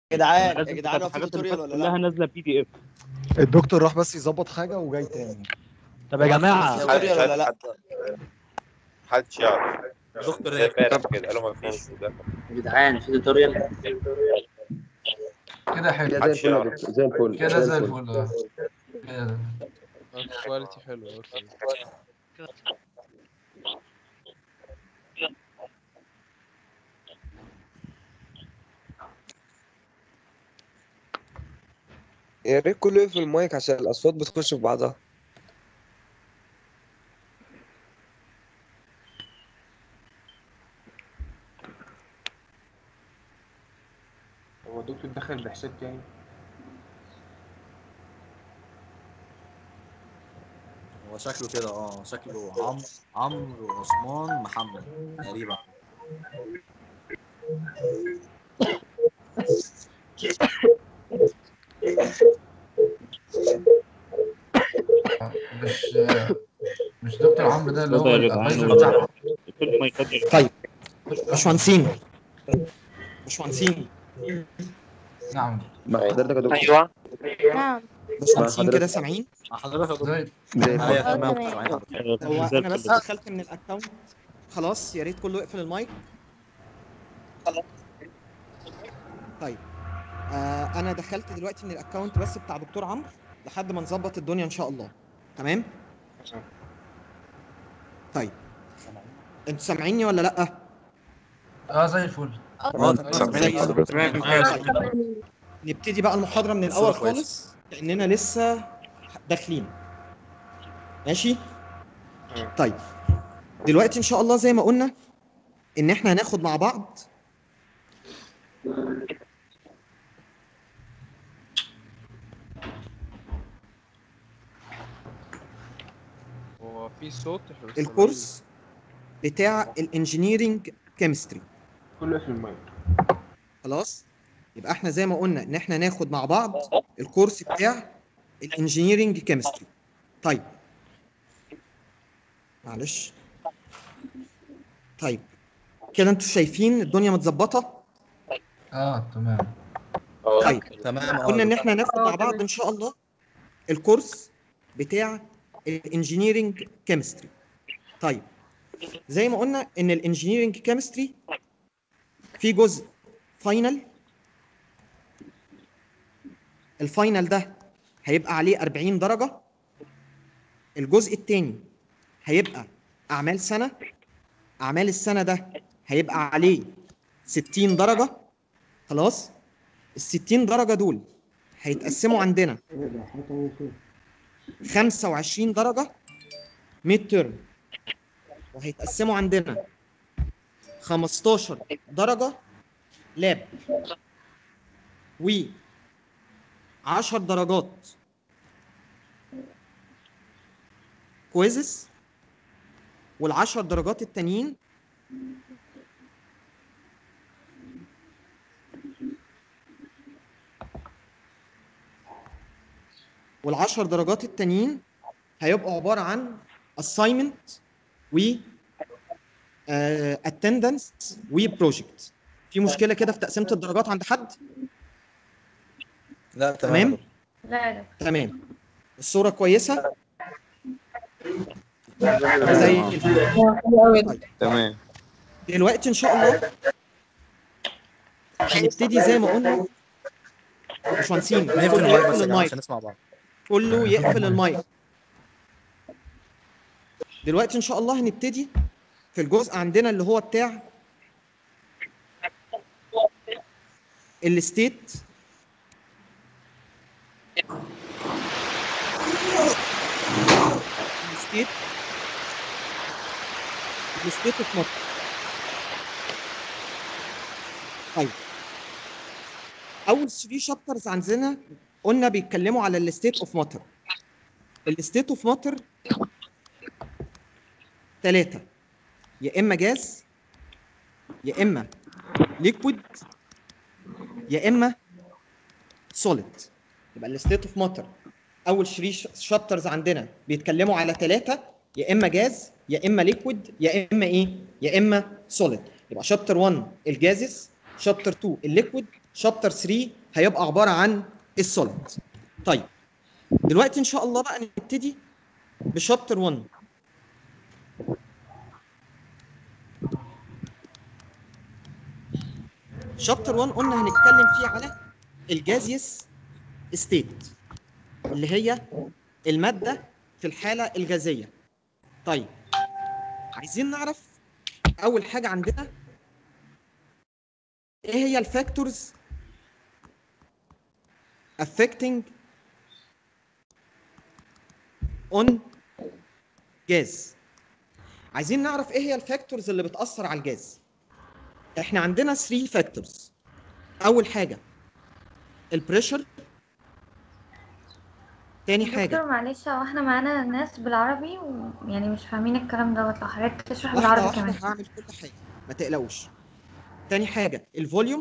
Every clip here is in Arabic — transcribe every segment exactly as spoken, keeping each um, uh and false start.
جدعان يا لازم جدعان تبقى هو في الحاجات اللي توتوريال فاتت ولا كلها لا؟ نازله بي دي اف. الدكتور راح بس يظبط حاجه وجاي تاني. طب يا جماعه توتوريال ولا لا؟ محدش يعرف دكتور زي ايه؟ امبارح كده قالوا مفيش وده يا جدعان في توتوريال كده حلو كده زي محدش الفل يا يعرف. دكتور، زي الفل كده زي الفل اه كده. كواليتي حلو اوكي. يا ريت كله يقفل المايك عشان الاصوات بتخش في بعضها. هو الدكتور دخل بحساب تاني؟ هو شكله كده اه شكله عمرو عمرو عثمان محمد تقريبا. مش مش دكتور عمرو ده اللي هو اتفضل يا جدعان الادفايزر بتاعكم؟ كل ما يقدر. طيب باشمهندسين باشمهندسين نعم مع حضرتك يا دكتور. ايوه نعم. باشمهندسين كده سامعين؟ مع حضرتك يا دكتور. زي زي الفل. ايوه اه تمام تمام. سامعين حضرتك. هو زي انا بس الفل. دخلت من الاكونت خلاص، يا ريت كله يقفل المايك. طيب آه انا دخلت دلوقتي من الاكونت بس بتاع دكتور عمرو لحد ما نظبط الدنيا ان شاء الله. تمام؟ طيب انتوا سامعيني ولا لا؟ اه زي الفل. اه تمام سامعين تمام تمام. نبتدي بقى المحاضرة من الأول الصورة كويسة. خالص كأننا لسه داخلين. ماشي؟ طيب دلوقتي إن شاء الله زي ما قلنا إن إحنا هناخد مع بعض هو في صوت احنا مش الكورس بتاع الانجينيرينج كيمستري. كله يقفل المايك. خلاص؟ يبقى إحنا زي ما قلنا إن إحنا ناخد مع بعض الكورس بتاع الانجينيرينج كيمستري. طيب معلش. طيب كده انتوا شايفين الدنيا متظبطه؟ اه تمام. طيب تمام قلنا ان احنا هناخد مع بعض ان شاء الله الكورس بتاع الانجينيرينج كيمستري. طيب زي ما قلنا ان الانجينيرينج كيمستري في جزء فاينل. الفاينل ده هيبقى عليه أربعين درجه. الجزء الثاني هيبقى اعمال سنه. اعمال السنه ده هيبقى عليه ستين درجه. خلاص؟ ال ستين درجه دول هيتقسموا عندنا خمسة وعشرين درجه ميد تيرم، وهيتقسموا عندنا خمستاشر درجه لاب، و عشر درجات كويزز، والعشر درجات التانيين والعشر درجات التانيين هيبقوا عبارة عن assignment و uh, attendance و project. في مشكلة كده في تقسيمة الدرجات عند حد؟ لا تمام. تمام؟ لا لا. تمام. الصورة كويسة؟ زي الفل. تمام. دلوقتي إن شاء الله هنبتدي زي ما قلنا. باشمهندسين نقفل كله المايك بس يقفل يا جماعه المايك، عشان نسمع بعض. كله يقفل المايك. دلوقتي ان شاء الله هنبتدي في الجزء عندنا اللي هو بتاع الستيت الستيت الستيت اوف ماتر. طيب اول ثلاثة شابترز عندنا قلنا بيتكلموا على الستيت اوف ماتر. الستيت اوف ماتر ثلاثة، يا اما جاز يا اما ليكويد يا اما سوليد. يبقى الستيت اوف ماتر اول ثلاثة شابترز عندنا بيتكلموا على ثلاثة، يا اما جاز يا اما ليكويد يا اما ايه يا اما سوليد. يبقى شابتر واحد الجازز، شابتر اتنين الليكويد، شابتر ثلاثة هيبقى عباره عن السوليد. طيب دلوقتي ان شاء الله بقى نبتدي بشابتر واحد. شابتر واحد قلنا هنتكلم فيه على الجازيوس ستيت اللي هي الماده في الحاله الغازيه. طيب عايزين نعرف اول حاجه عندنا ايه هي الفاكتورز affecting on gas. عايزين نعرف ايه هي الفاكتورز اللي بتاثر على الجاز. احنا عندنا ثلاثة فاكتورز. اول حاجه البريشر، تاني حاجه دكتور معلش، هو احنا معانا ناس بالعربي ويعني مش فاهمين الكلام دوت، لو حضرتك تشرح واحده بالعربي واحده كمان. هعمل كل حاجه ما تقلقوش. تاني حاجه الفوليوم،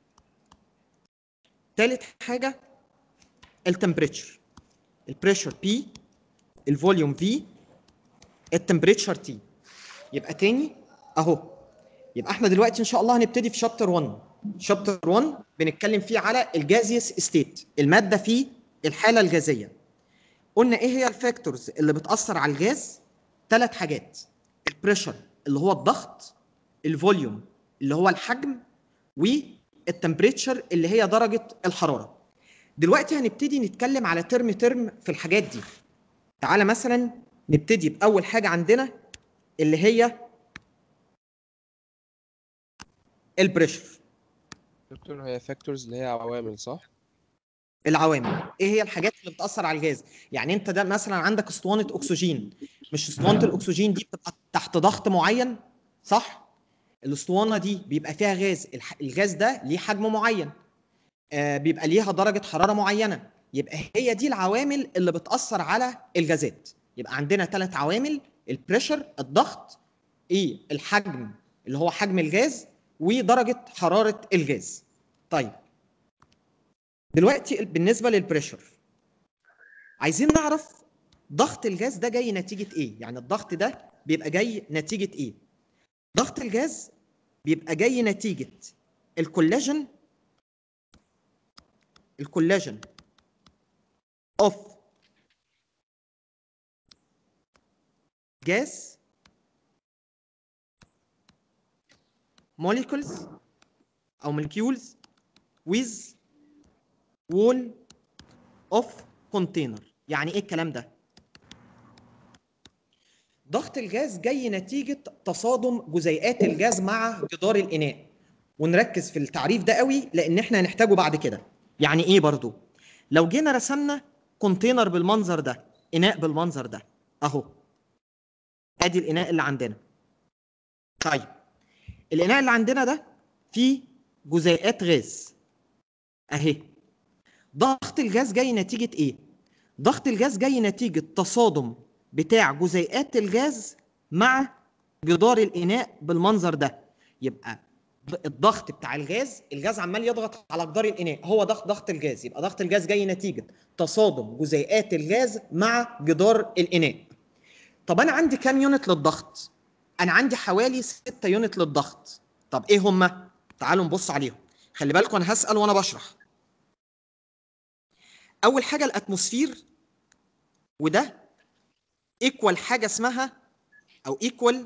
تالت حاجه التمبريتشر. البريشر بي، الفوليوم في، التمبريتشر تي. يبقى تاني اهو. يبقى احنا دلوقتي ان شاء الله هنبتدي في شابتر واحد. شابتر واحد بنتكلم فيه على الجازيوس ستيت، الماده في الحاله الغازيه. قلنا ايه هي الفاكتورز اللي بتاثر على الجاز؟ ثلاث حاجات: البريشر اللي هو الضغط، الفوليوم اللي هو الحجم، والتمبريتشر اللي هي درجه الحراره. دلوقتي هنبتدي نتكلم على ترم ترم في الحاجات دي. تعالى مثلا نبتدي باول حاجه عندنا اللي هي البريشر. دكتور هي فاكتورز اللي هي عوامل صح؟ العوامل ايه هي الحاجات اللي بتاثر على الجاز؟ يعني انت ده مثلا عندك اسطوانه اكسجين، مش اسطوانه الاكسجين دي بتبقى تحت ضغط معين صح؟ الاسطوانه دي بيبقى فيها غاز، الح- الغاز ده ليه حجم معين، آه بيبقى ليها درجه حراره معينه. يبقى هي دي العوامل اللي بتاثر على الغازات. يبقى عندنا ثلاث عوامل: البريشر، الضغط، ايه الحجم اللي هو حجم الغاز، ودرجه حراره الغاز. طيب دلوقتي بالنسبه للبريشر عايزين نعرف ضغط الغاز ده جاي نتيجه ايه؟ يعني الضغط ده بيبقى جاي نتيجه ايه؟ ضغط الغاز بيبقى جاي نتيجه الكولاجين الكولاجين اوف gas molecules او molecules with wall of container. يعني ايه الكلام ده؟ ضغط الغاز جاي نتيجة تصادم جزيئات الغاز مع جدار الإناء. ونركز في التعريف ده قوي لأن احنا هنحتاجه بعد كده. يعني ايه برضو؟ لو جينا رسمنا كونتينر بالمنظر ده، إناء بالمنظر ده اهو، ادي الإناء اللي عندنا. طيب الإناء اللي عندنا ده فيه جزيئات غاز اهي. ضغط الغاز جاي نتيجة ايه؟ ضغط الغاز جاي نتيجة تصادم بتاع جزيئات الغاز مع جدار الإناء بالمنظر ده. يبقى الضغط بتاع الغاز، الغاز عمال يضغط على جدار الإناء، هو ضغط ضغط الغاز. يبقى ضغط الغاز جاي نتيجة تصادم جزيئات الغاز مع جدار الإناء. طب أنا عندي كام يونت للضغط؟ أنا عندي حوالي ستة يونت للضغط. طب إيه هما؟ تعالوا نبص عليهم. خلي بالكم أنا هسأل وأنا بشرح. أول حاجة الأتموسفير، وده ايكوال حاجه اسمها او ايكوال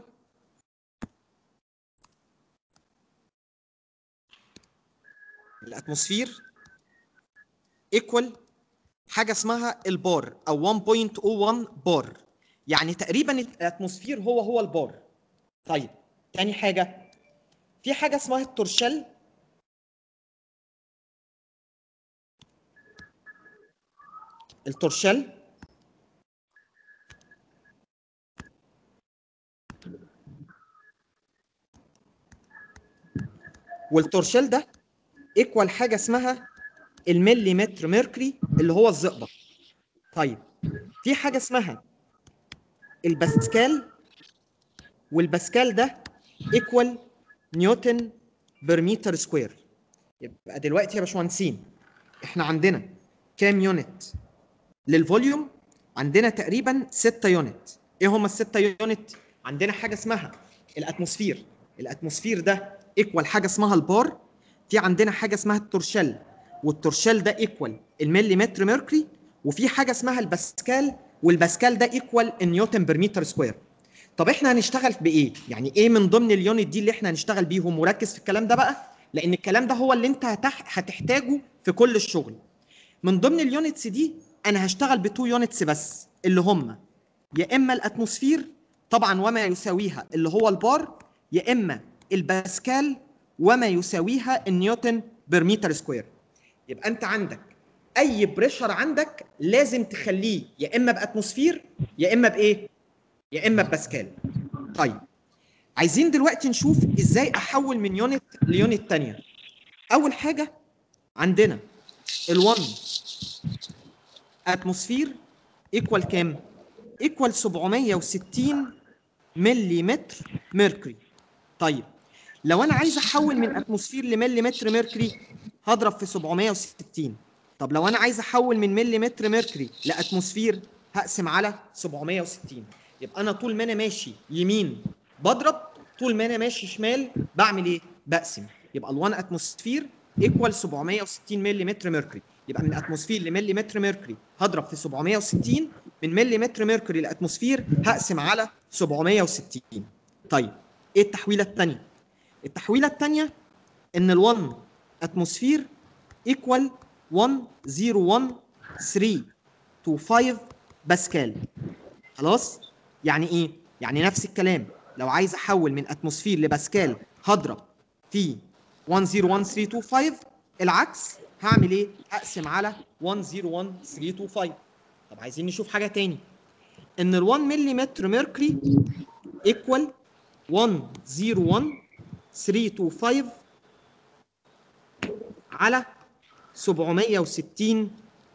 الاتموسفير ايكوال حاجه اسمها البار او واحد فاصلة صفر واحد بار. يعني تقريبا الاتموسفير هو هو البار. طيب تاني حاجه في حاجه اسمها التورشل. التورشل والتورشل ده ايكوال حاجه اسمها المليمتر ميركوري اللي هو الزئبق. طيب في حاجه اسمها الباسكال، والباسكال ده ايكوال نيوتن بير متر سكوير. يبقى دلوقتي يا باشمهندسين احنا عندنا كام يونت للفوليوم؟ عندنا تقريبا ستة يونت. ايه هم الستة يونت؟ عندنا حاجه اسمها الاتموسفير. الاتموسفير ده ايكوال حاجه اسمها البار. في عندنا حاجه اسمها التورشال، والتورشال ده ايكوال المليمتر ميركوري، وفي حاجه اسمها الباسكال، والباسكال ده ايكوال النيوتن بير متر سكوير. طب احنا هنشتغل بايه؟ يعني ايه من ضمن اليونت دي اللي احنا هنشتغل بيهم؟ وركز في الكلام ده بقى، لان الكلام ده هو اللي انت هتح... هتحتاجه في كل الشغل. من ضمن اليونتس دي انا هشتغل بتو يونتس بس، اللي هم يا اما الاتموسفير طبعا وما يساويها اللي هو البار، يا اما الباسكال وما يساويها النيوتن بير متر سكوير. يبقى انت عندك اي بريشر عندك لازم تخليه يا اما باتموسفير يا اما بايه؟ يا اما بباسكال. طيب عايزين دلوقتي نشوف ازاي احول من يونت ليونت ثانيه. اول حاجه عندنا ال1 اتموسفير ايكوال كام؟ ايكوال سبعمية وستين مليمتر ميركوري. طيب لو انا عايز احول من اتموسفير لمليمتر ميركوري هضرب في سبعمية وستين. طب لو انا عايز احول من مليمتر ميركوري لاتموسفير هقسم على سبعمية وستين. يبقى انا طول ما انا ماشي يمين بضرب، طول ما انا ماشي شمال بعمل ايه؟ بقسم. يبقى ال1 اتموسفير ايكوال سبعمية وستين مليمتر ميركوري. يبقى من اتموسفير لمليمتر ميركوري هضرب في سبعمية وستين، من مليمتر ميركوري لاتموسفير هقسم على سبعمية وستين. طيب ايه التحويله الثانيه؟ التحويله الثانيه ان ال1 اتموسفير ايكوال واحد صفر واحد تلاتة اتنين خمسة باسكال. خلاص؟ يعني ايه؟ يعني نفس الكلام، لو عايز احول من اتموسفير لباسكال هضرب في واحد صفر واحد تلاتة اتنين خمسة، العكس هعمل ايه؟ هقسم على واحد صفر واحد تلاتة اتنين خمسة. طب عايزين نشوف حاجه تاني، ان ال واحد مليمتر ميركوري ايكوال واحد صفر واحد تلاتة اتنين خمسة على سبعمية وستين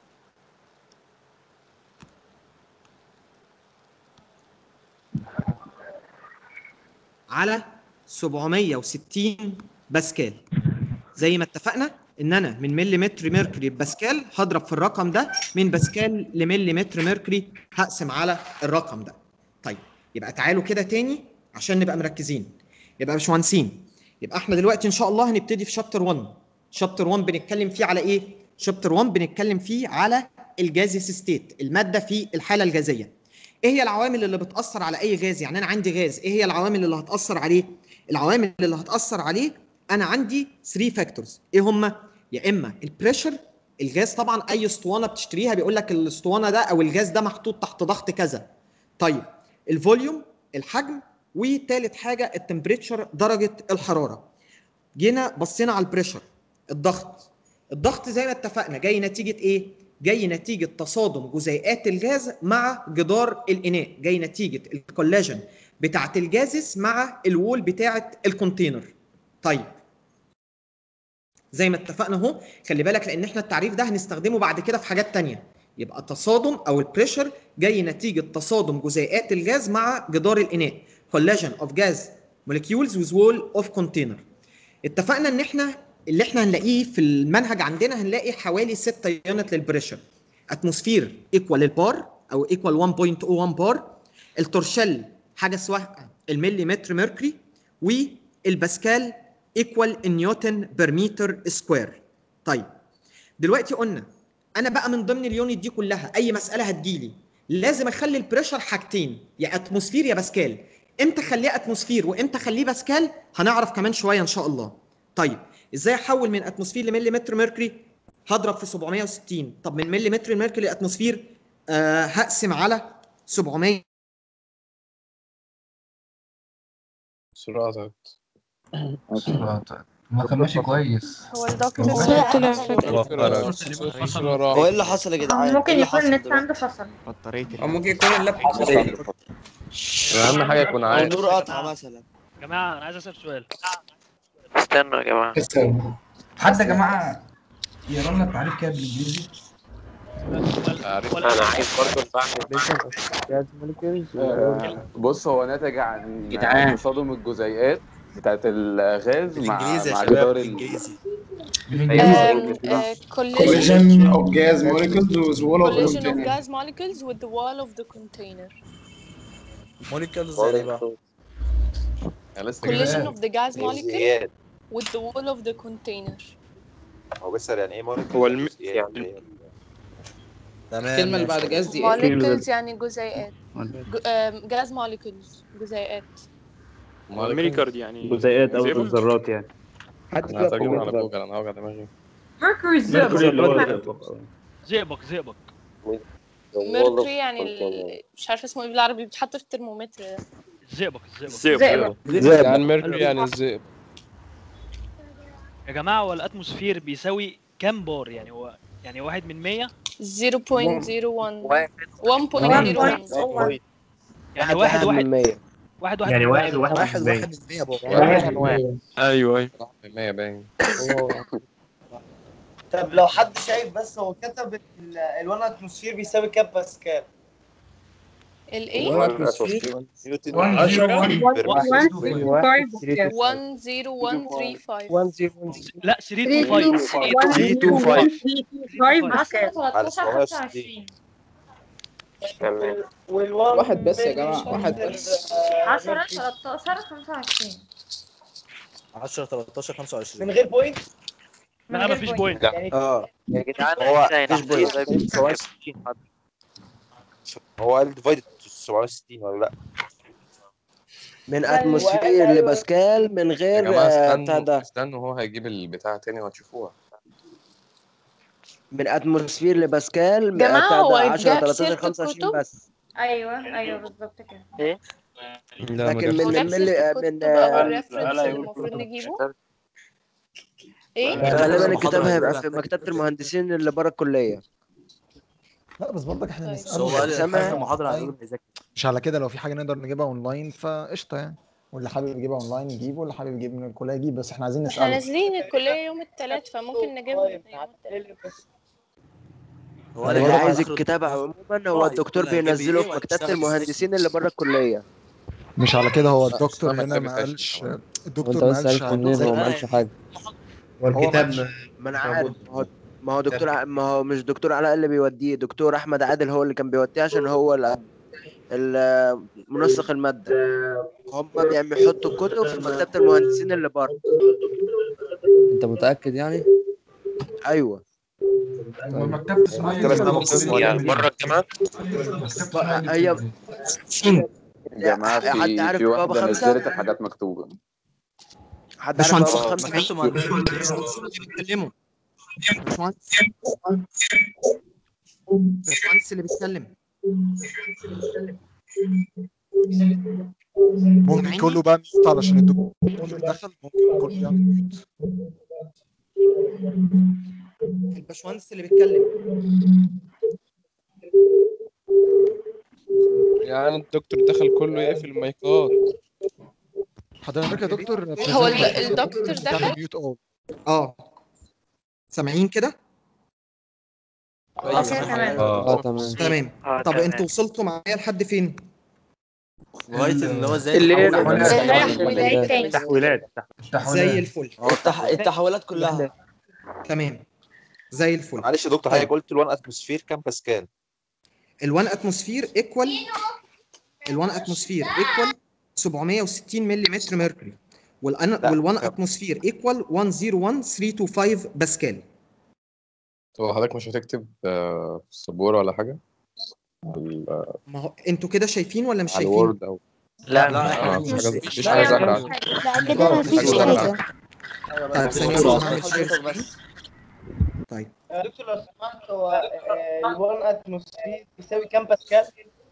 على سبعمية وستين باسكال. زي ما اتفقنا ان انا من مليمتر ميركوري باسكال هضرب في الرقم ده، من باسكال لمليمتر ميركوري هقسم على الرقم ده. طيب يبقى تعالوا كده تاني عشان نبقى مركزين. يبقى يا باشمهندسين، يبقى احنا دلوقتي ان شاء الله هنبتدي في شابتر واحد. شابتر واحد بنتكلم فيه على ايه؟ شابتر واحد بنتكلم فيه على الجازيس ستيت، الماده في الحاله الغازيه. ايه هي العوامل اللي بتاثر على اي غاز؟ يعني انا عندي غاز، ايه هي العوامل اللي هتاثر عليه؟ العوامل اللي هتاثر عليه انا عندي ثلاثة فاكتورز. ايه هم؟ يا اما البريشر، الغاز طبعا اي اسطوانه بتشتريها بيقول لك الاسطوانه ده او الغاز ده محطوط تحت ضغط كذا. طيب الفوليوم، الحجم، وثالث حاجه التمبريتشر، درجه الحراره. جينا بصينا على البريشر، الضغط. الضغط زي ما اتفقنا جاي نتيجه ايه؟ جاي نتيجه تصادم جزيئات الغاز مع جدار الاناء، جاي نتيجه الكولاجين بتاعه الجازس مع الوول بتاعه الكونتينر. طيب زي ما اتفقنا اهو، خلي بالك لان احنا التعريف ده هنستخدمه بعد كده في حاجات ثانيه. يبقى تصادم او البريشر جاي نتيجه تصادم جزيئات الغاز مع جدار الاناء، collision of gas molecules with wall of container. اتفقنا ان احنا اللي احنا هنلاقيه في المنهج عندنا هنلاقي حوالي ستة يونت للبريشر. اتموسفير ايكوال البار او ايكوال واحد فاصلة صفر واحد بار، التورشل حاجه اسمها المليمتر ميركوري، والباسكال ايكوال النيوتن بير متر سكوير. طيب دلوقتي قلنا انا بقى من ضمن اليونت دي كلها اي مساله هتجيلي لازم اخلي البريشر حاجتين، يا اتموسفير يا باسكال. امتى اخليه اتموسفير وامتى اخليه باسكال هنعرف كمان شويه ان شاء الله. طيب ازاي احول من اتموسفير لمليمتر ميركوري؟ هضرب في سبعمية وستين. طب من مليمتر ميركوري لاتموسفير آه هقسم على سبعمية. سرعتك ما كان ماشي كويس. هو الدكتور طلع هو ايه اللي حصل يا جدعان؟ ممكن يكون النت عنده فصل، او ممكن يكون اللاب فصل. اهم حاجه يكون او عارف. نور قطع مثلا. يا جماعه انا عايز اسال سؤال. استنوا يا جماعه. حد يا جماعه يقرا لنا التعريف كده بالانجليزي؟ انا عايز برضه بص هو ناتج عن جدعان. تصادم الجزيئات بتاعت الغاز مع بالانجليزي يا مع شباب، جدار بالانجليزي. collision of gas molecules with wall of collision of container. gas molecules with the wall of the container. موليكولز يعني بقى collision of the gas molecule with the wall of the container. هو بيسأل يعني ايه molecules هو الم... يعني تمام. الكلمة اللي بعد جاز دي molecules يعني جزيئات. جاز molecules جزيئات. الميريكر دي يعني جزيئات او ذرات يعني. حد انا كده هترجم على كومنت جوجل، انا هوجع دماغي. ميركوري ميركوري اللي هو زئبق زئبق. ميركوري يعني ال... مش عارفه اسمه ايه بالعربي، بيتحط في الترمومتر ده. زئبق الزئبق زئبق يعني ميركوري يعني الزئبق. يا جماعه هو الاتموسفير بيساوي كام بار؟ يعني هو يعني واحد من مية zero point zero one one point zero one يعني واحد واحد من مية واحد واحد يعني من واحد مية. واحد واحد من واحد مية. من مية بابا. واحد واحد ايوه ايوه من مية باين. طب لو حد شايف بس هو كتب الوان اتموسفير بيساوي كام باسكال؟ الايه؟ واحد one zero one three five لا ثلاثة اتنين خمسة. عشرة تلتاشر خمسة وعشرين. تمام. والوان واحد بس يا جماعة، واحد بس. عشرة تلتاشر خمسة وعشرين. عشرة تلتاشر خمسة وعشرين من غير بوينت؟ لا مفيش بوينت. اه يا جدعان هو مفيش بوينت. هو قال ديفايدد سبعمية وستين ولا لا؟ من اتموسفير لباسكال من يا غير جماعه آه، بتاع استنوا ده استنوا هو هيجيب البتاع تاني وهتشوفوها. من اتموسفير لباسكال جماعة بتاع هو ده عشرة جاب تلتاشر سيرة خمسة وعشرين الكتب؟ بس. ايوه ايوه بالظبط كده. ايه؟ لا ما لكن جابش. من جاب من سيرة من الكتب او الريفرنس اللي المفروض نجيبه؟ ايه؟ غالبا الكتاب هيبقى في مكتبة المهندسين اللي بره الكلية. لا بس برضك احنا طيب. نسأله هو قال سامع؟ اخر المحاضرة هيقول هيذاكر. مش على كده، لو في حاجه نقدر نجيبها اونلاين فقشطه يعني، واللي حابب يجيبها اونلاين يجيب، واللي حابب يجيب من الكليه يجيب، بس احنا عايزين احنا نساله. نازلين الكلية يوم التلات فممكن نجيبها يوم التلات. هو قال اللي هيجيب عايز آخر الكتاب الدكتور. عموما هو الدكتور هيجيب إيه بينزله في مكتبة وهيشتغل إزاي. المهندسين اللي بره الكلية. مش على كده، هو الدكتور أصلا هنا مكتبة ما فاشل قالش، كمان. الدكتور ما قالش منين؟ هو ما قالش حاجة. والكتاب ما انا عارف، ما هو ما هو دكتور ع- ما هو مش دكتور علاء اللي بيوديه، دكتور احمد عادل هو اللي كان بيوديه عشان هو ال- ال- منسق المادة. هم بيعملوا يحطوا الكتب في مكتبة المهندسين اللي بره. انت متأكد يعني؟ ايوه. مكتبة اسمها مكتبة اسمها مكتبة يعني بره الجامعة. هي يا جماعه حد في عارف في بابا واحده خمسة؟ نزلت الحاجات مكتوبه. حد عارف بابا باشمهندس خمسة؟ مكتبة المهندسين بيتكلموا. باشمهندس باشمهندس اللي بيتكلم. ممكن كله بقى ميوت علشان الدكتور دخل، ممكن كله يعمل ميوت. الباشمهندس اللي بيتكلم. يعني الدكتور دخل كله يقفل المايكات. حضرتك يا دكتور هو ال- الدكتور دخل؟ ميوت اول. اه سامعين كده؟ اه تمام. اه تمام. تمام. آه، طب تمام. انتوا وصلتوا معايا لحد فين؟ لغاية اللي هو زي اللي هي تحويلات تاني. تحويلات زي الفل. التح... التحويلات كلها. تمام زي الفل. معلش يا دكتور حضرتك قلت الوان اتموسفير كام باسكال؟ الوان اتموسفير ايكوال الوان اتموسفير ايكوال سبعمية وستين ملم ميركوري، والان والوان اتموسفير ايكوال واحد صفر واحد تلاتة اتنين خمسة باسكال. هو حضرتك مش هتكتب آه، في السبوره ولا حاجه؟ ال- آه، ما هو انتوا كده شايفين ولا مش على شايفين؟ الوورد او لا اه مفيش حاجه مفيش مفيش حاجه ظاهره على لا كده مفيش حاجة. طيب ثانية واحدة هعمل شير سكرين. طيب دكتور لو سمحت، هو الوان اتموسفير بيساوي كام باسكال؟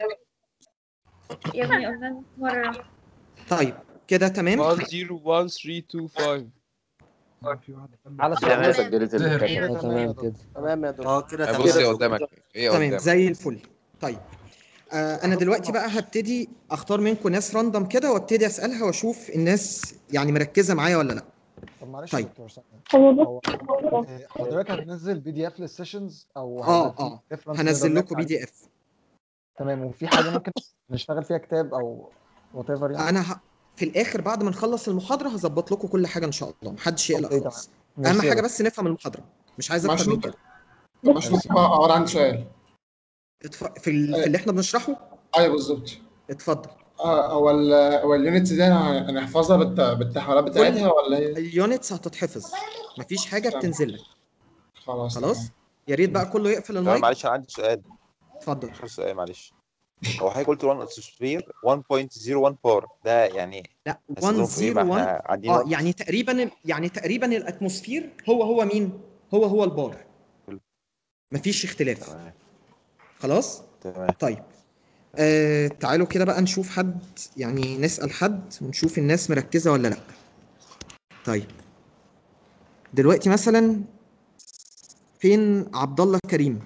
يا ابني قلنا مرة. طيب كده تمام. واحد صفر واحد تلاتة اتنين خمسة. على هي سؤال. سجلت الكتاب. اه تمام كده. تمام يا دكتور. اه كده بص هي تمام. قدامك ايه تمام قدامك. زي الفل. طيب آه انا دلوقتي بقى هبتدي اختار منكم ناس راندوم كده وابتدي اسالها واشوف الناس يعني مركزه معايا ولا لا. طب معلش طيب. يا دكتور ثانية. هو آه، حضرتك هتنزل بي دي اف للسيشنز او اه هيبقى اه في reference هنزل نقدر لكم بي نرجع دي اف. تمام، وفي حاجه ممكن نشتغل فيها كتاب او وات ايفر يعني. انا ه... في الاخر بعد ما نخلص المحاضره هظبط لكم كل حاجه ان شاء الله، محدش يقلق اوكي خالص. تمام. اهم ميرسي يا حاجه دكتور. بس نفهم المحاضره، مش عايز معلش اكتر من دكتور. كده. معلش دكتور، اه آه، انا عندي سؤال. اتف... في, ال... في اللي احنا بنشرحه. ايوه بالظبط. اتفضل. اه هو ال هو اليونتس دي هن- هنحفظها بالت... بالتحولات بتاعتها كل ولا ايه؟ اليونتس هتتحفظ، مفيش حاجه تمام. بتنزل لك. خلاص خلاص تمام. يا ريت بقى كله يقفل تمام المايك. معلش انا عندي سؤال. اتفضل. اخر سؤال معلش. هو حضرتك قلت واحد اتموسفير واحد فاصلة صفر واحد بار ده يعني لا هستخدمه في ايه؟ ما مية وواحد. احنا قاعدين اه وقت. يعني تقريبا يعني تقريبا الاتموسفير هو هو مين؟ هو هو البار، مفيش اختلاف. تمام خلاص تمام. طيب. آه تعالوا كده بقى نشوف حد، يعني نسأل حد ونشوف الناس مركزة ولا لا. طيب دلوقتي مثلا فين عبد الله كريم؟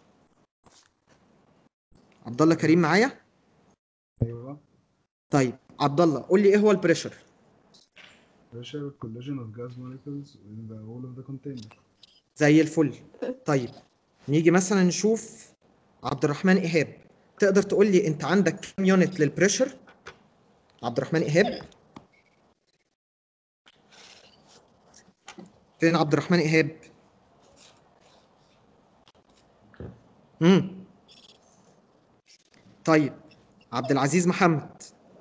عبد الله كريم معايا؟ ايوه. طيب عبد الله قول لي ايه هو البريشر؟ pressure collision of gas molecules in the wall of the container. زي الفل. طيب نيجي مثلا نشوف عبد الرحمن ايهاب، تقدر تقول لي انت عندك كام يونت للبريشر؟ عبد الرحمن ايهاب فين؟ عبد الرحمن ايهاب. امم طيب عبد العزيز محمد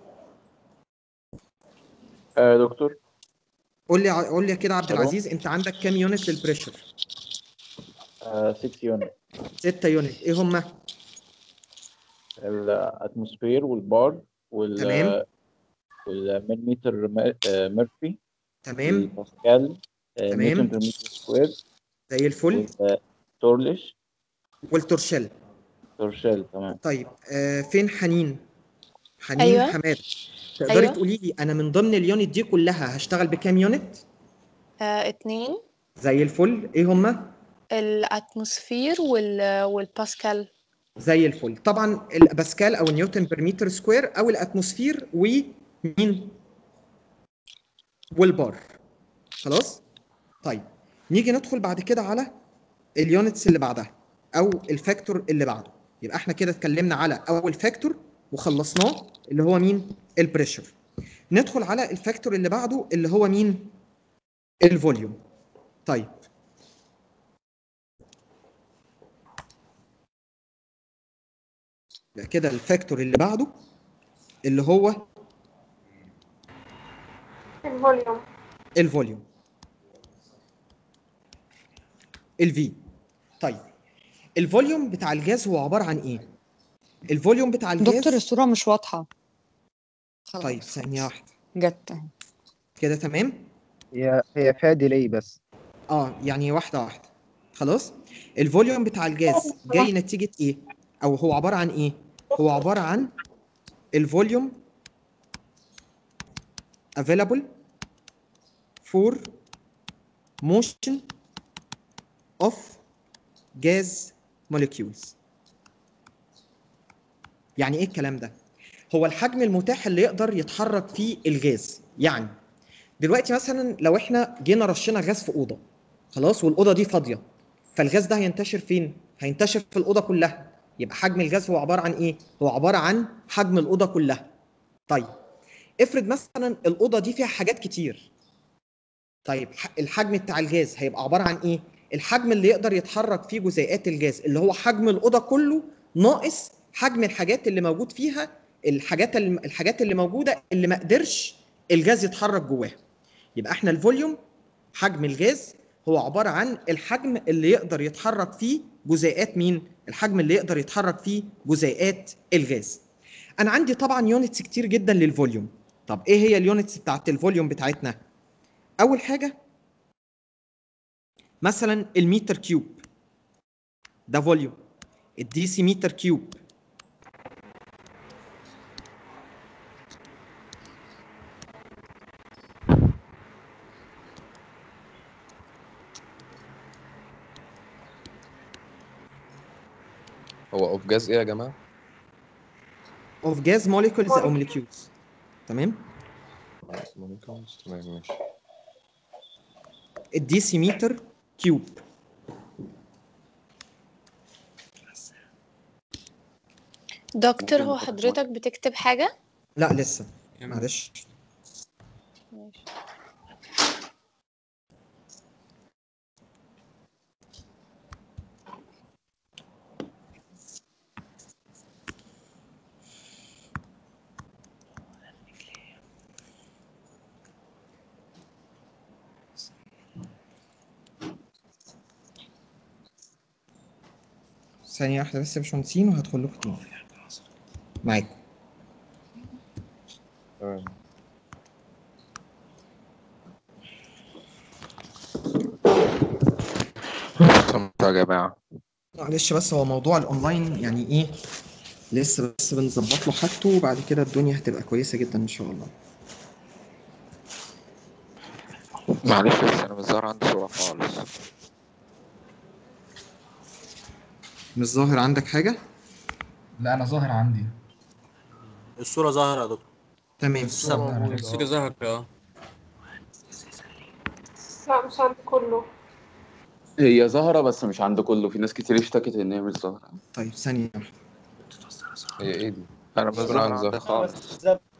آه دكتور. قول لي قول لي كده عبد الو. العزيز انت عندك كام يونت للبريشر؟ آه ستة يونت. ستة يونت. ايه هما؟ الاتموسفير والبار وال تمام والمليمتر مير- آه، ميرفي تمام والباسكال آه، نيوتن تمام بير متر سكوير زي الفل. والتورلش والتورشيل. تورشيل. تمام. طيب آه فين حنين؟ حنين ايوه حماد، تقدري ايوه. تقولي لي انا من ضمن اليونت دي كلها هشتغل بكام يونت؟ آه اتنين. زي الفل. ايه هما؟ الاتموسفير وال والباسكال. زي الفل. طبعا الباسكال او النيوتن بير متر سكوير او الاتموسفير ومين؟ والبار. خلاص طيب نيجي ندخل بعد كده على اليونتس اللي بعدها او الفاكتور اللي بعده. يبقى احنا كده اتكلمنا على اول فاكتور وخلصناه اللي هو مين؟ البريشر. ندخل على الفاكتور اللي بعده اللي هو مين؟ الفوليوم. طيب يبقى كده الفاكتور اللي بعده اللي هو الفوليوم. الفوليوم الفي. طيب الفوليوم بتاع الجاز هو عباره عن ايه؟ الفوليوم بتاع الجاز دكتور الصورة مش واضحة. طيب ثانيه واحده جت اهي. كده تمام. هي هي فيها ديلي بس. اه يعني واحده واحده. خلاص الفوليوم بتاع الجاز جاي نتيجه ايه؟ او هو عباره عن ايه؟ هو عباره عن الفوليوم available for motion of gas molecules. يعني ايه الكلام ده؟ هو الحجم المتاح اللي يقدر يتحرك فيه الجاز. يعني دلوقتي مثلا لو احنا جينا رشينا غاز في اوضه، خلاص والاوضه دي فاضيه، فالغاز ده هينتشر فين؟ هينتشر في الاوضه كلها. يبقى حجم الغاز هو عباره عن ايه؟ هو عباره عن حجم الاوضه كلها. طيب افرض مثلا الاوضه دي فيها حاجات كتير. طيب الحجم بتاع الجاز هيبقى عباره عن ايه؟ الحجم اللي يقدر يتحرك فيه جزيئات الجاز اللي هو حجم الاوضه كله ناقص حجم الحاجات اللي موجود فيها، الحاجات الحاجات اللي موجوده اللي ما قدرش الجاز يتحرك جواها. يبقى احنا الفوليوم حجم الجاز هو عباره عن الحجم اللي يقدر يتحرك فيه جزيئات مين؟ الحجم اللي يقدر يتحرك فيه جزيئات الغاز. انا عندي طبعا يونتس كتير جدا للفوليوم. طب ايه هي اليونتس بتاعت الفوليوم بتاعتنا؟ اول حاجه مثلا المتر كيوب ده فوليوم، الديسي متر كيوب هو اوف جاز ايه يا جماعه؟ اوف جاز موليكولز او موليكيولز. تمام. موليكولز تمام ماشي. الديسي متر كيوب. دكتور هو حضرتك بتكتب حاجة؟ لا لسه معلش. ماشي. ثانية واحدة بس يا باشمهندسين وهدخل لكم تاني معاكم. تمام. يا جماعة معلش بس هو موضوع الاونلاين يعني ايه لسه بس بنظبط له حاجته وبعد كده الدنيا هتبقى كويسة جدا ان شاء الله. معلش بس انا مش ظاهر عندي صورة خالص. مش ظاهر عندك حاجة؟ لا انا ظاهر عندي. الصورة ظاهرة يا دكتور. تمام. الصورة موجودة. الصورة ظاهرة اه. لا مش عند كله. هي ظاهرة بس مش عند كله، في ناس كتير اشتكت ان هي مش ظاهرة. طيب ثانية واحدة. هي ايه دي؟ انا مش ظاهر عندي ظاهر خالص.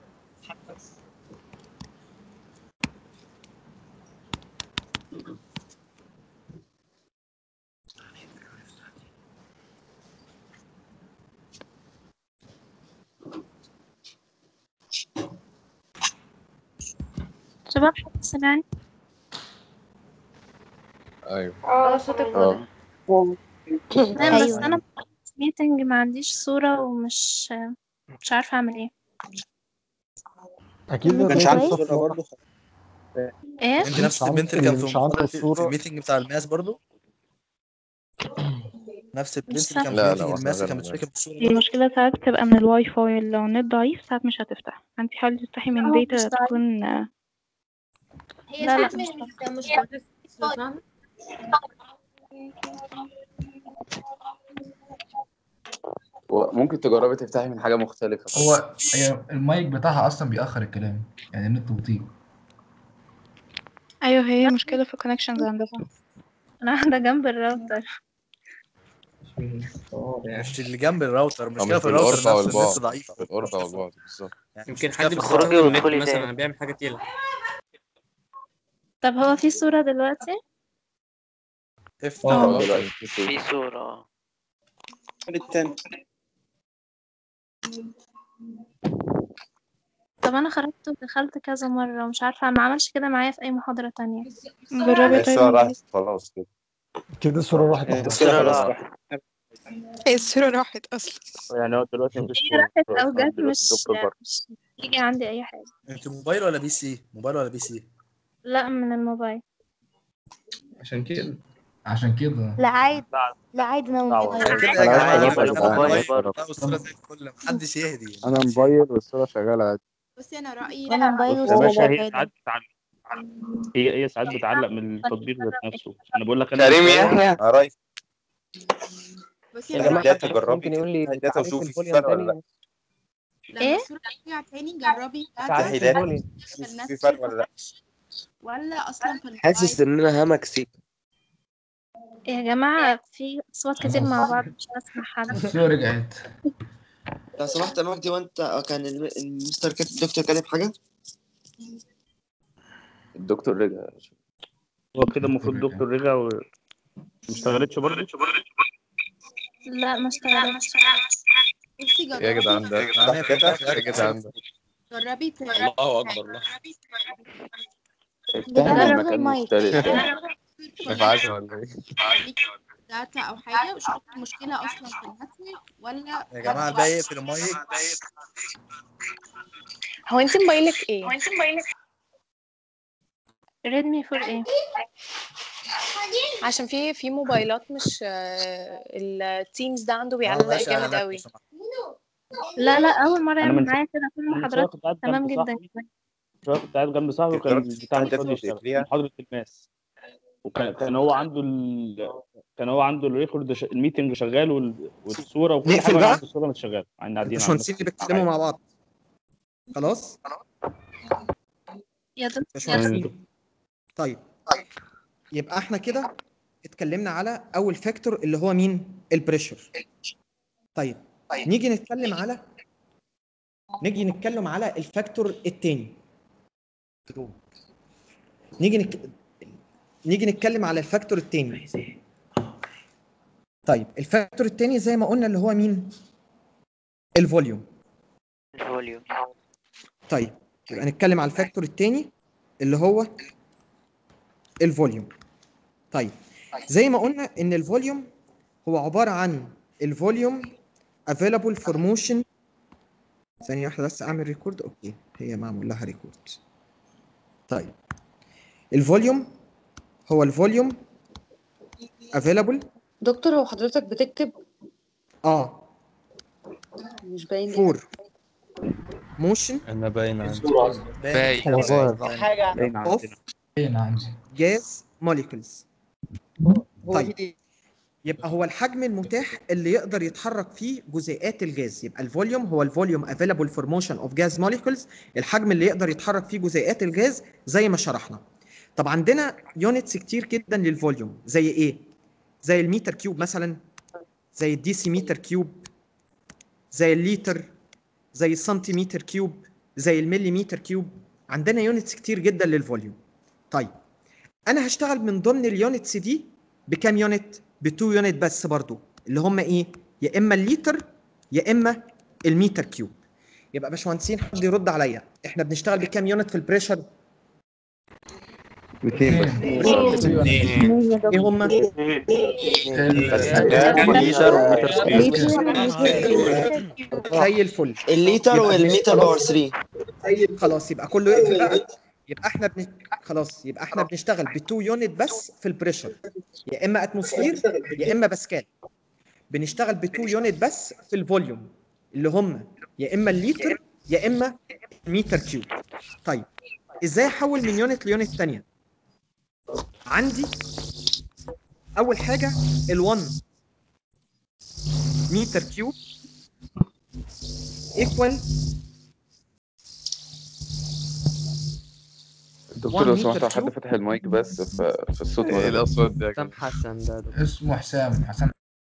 شباب حد سمعني؟ ايوه. اه صوتك اه تمام بس انا ميتنج ما عنديش صورة ومش مش عارفة اعمل ايه. اكيد ما كانش الدكتور عندي صفر برضه. ايه؟ انت نفس مش البنت عنده- اللي كان مش في عنده المحاضرة في الصورة. الميتنج بتاع الماس برضه. نفس البنت اللي كان في لا لا ميتنج ما الماس اللي كانت احنا بتشتكي بالصورة. المشكلة ساعات بتبقى من الواي فاي، لو النت ضعيف ساعات مش هتفتح، فانت حاولي تفتحي من داتا تكون. هي لا لا ساعات مش مش مش بتفصل فاهمة؟ ممكن تجربي تفتحي من حاجة مختلفة. هو هي المايك بتاعها اصلا بيأخر الكلام، يعني النت بطيء. ايوه هي مشكلة في الكونكشنز عندها. انا قاعدة جنب الراوتر. مش اللي جنب الراوتر، أو المشكلة مش في الراوتر بالقرب او نفسه النت البعد، ضعيف. في القرب او البعد بالظبط. يعني يمكن المشكلة حد في بيستخدم الراوتر. النت مثلا بيعمل حاجة تقيلة. طب هو في صورة دلوقتي؟ افتح اه. دلوقتي. في صورة. التاني. طب انا خرجت ودخلت كذا مرة ومش عارفة، ما عملش كده معايا في اي محاضرة تانية. جربي طيب. الصورة راحت خلاص كده. كده الصورة راحت. الصورة خلاص راحت. هي الصورة راحت اصلا. يعني هو دلوقتي مفيش هي صورة. راحت او جت دلوقتي مش الدكتور بره. مش يجي عندي اي حاجة. انت موبايل ولا بي سي؟ موبايل ولا بي سي؟ لا من الموبايل. عشان كده عشان كده لا عادي لا عادي انا دعوة. عشان كده يا انا جماعة عارف انا خلاص يا انا جدعان. موبايل برضه. لا والصورة زي الفل محدش يهدي. انا موبايل والصورة شغالة عادي. بصي انا رأيي وانا موبايل بص يا والصورة باشا، هي شغالة. ساعات بتعلق. هي هي ساعات بتعلق من التطبيق ذات نفسه. انا بقول لك انا كريم من شوية. يحيى. اه رايف. بصي يا انا جماعة رأيي داتا جربي ممكن يقول لي افتحي داتا تعريف وشوفي في الفوليوم فرق ولا لا. تاني؟ لما ايه؟ الصورة ترجع تاني جربي تعريف افتحي داتا الفوليوم. في الناس في فرق ولا لا. ولا اصلا في حاسس ان انا همك سيكا. يا جماعة في اصوات كتير مع بعض مش بسمع حد. الصورة رجعت. لو سمحت يا مجدي، وانت كان الم- المستر كاتب الدكتور كاتب حاجة؟ الدكتور رجع. هو كده المفروض الدكتور رجع وما اشتغلتش برضه. لا ما اشتغلتش. بصي ايه يا جدعان ده؟ يعني هي كلها في ايه يا الاخر جدعان ده؟ جربي ت- الله اكبر الله. افتحي من جربي مكان المايك. مختلف. ده في عشرة ولا ايه؟ داتا او حاجة وشوفي المشكلة اصلا في النتورك ولا يا جماعة الباقي يقفل المايك. هو انت موبايلك ايه؟ ريدمي فور ايه؟ عشان في في موبايلات مش التيمز ده عنده اه بيعلق ماشي جامد اعلانات لو قوي. سمحت. لا لا اول مرة انا يعمل من معايا كده كل من شوية المحاضرات كنت قاعد تمام جنب جدا. صاحبي. شوية كنت قاعد جنب صاحبي وكان جربت البتاع مش تفتحي راضي داتا يشتغل. وتقفليها. محاضرة الماس. وكان كان هو عنده ال... كان هو عنده الريكورد ش... الميتنج شغال وال... والصورة وكل نقفل حاجة، وانا بقى؟ عندي الصورة مش شغالة. قاعدين قاعدين على الباشمهندسين نفس اللي بيتكلموا مع بعض خلاص. يا دكتور باشمهندسين طيب يبقى احنا كده اتكلمنا على اول فاكتور اللي هو مين؟ البريشر. طيب نيجي نتكلم على نيجي نتكلم على الفاكتور الثاني. نيجي نك... نيجي نتكلم على الفاكتور الثاني. طيب الفاكتور الثاني زي ما قلنا اللي هو مين؟ الفوليوم. الفوليوم. طيب يبقى نتكلم على الفاكتور الثاني اللي هو الفوليوم. طيب زي ما قلنا ان الفوليوم هو عبارة عن الفوليوم available for motion. ثانية واحدة بس اعمل ريكورد. اوكي هي معمول لها ريكورد. طيب الفوليوم هو الفوليوم available. دكتور هو حضرتك بتكتب اه مش باين لي فور موشن انا باين عندي باين حاجة باين اوف عندنا باين عندي جاز موليكولز. هو طيب دي يبقى هو الحجم المتاح اللي يقدر يتحرك فيه جزيئات الجاز. يبقى الفوليوم هو الفوليوم available for motion of gas molecules، الحجم اللي يقدر يتحرك فيه جزيئات الجاز زي ما شرحنا. طب عندنا يونتس كتير جدا للفوليوم زي ايه؟ زي المتر كيوب مثلا، زي الديسيمتر كيوب، زي الليتر، زي السنتيمتر كيوب، زي المليمتر كيوب. عندنا يونتس كتير جدا للفوليوم. طيب انا هشتغل من ضمن اليونتس دي بكام يونت؟ بتو يونت بس برضو، اللي هم ايه؟ يا اما الليتر يا اما المتر كيوب. يبقى باشمهندسين حد يرد عليا، احنا بنشتغل بكام يونت في البريشر؟ ميتين بس ايه هم؟ زي الفل. الليتر يبقى والمتر خلاص. باور ثلاثة. خلاص يبقى كله يقفل بقى. يبقى احنا بن... خلاص يبقى احنا بنشتغل بتو يونت بس في البريشر، يا اما اتموسفير يا اما باسكال. بنشتغل بتو يونت بس في الفوليوم اللي هم يا اما الليتر يا اما متر كيوب. طيب ازاي احول من يونت ليونت ثانيه؟ عندي اول حاجه ال1 متر كيوب ايكوال دكتور لو سمحت حد فتح المايك بس في, في الصوت. ايه الاصوات ده؟ حسام حسن ده دكتور. اسمه حسام حسام.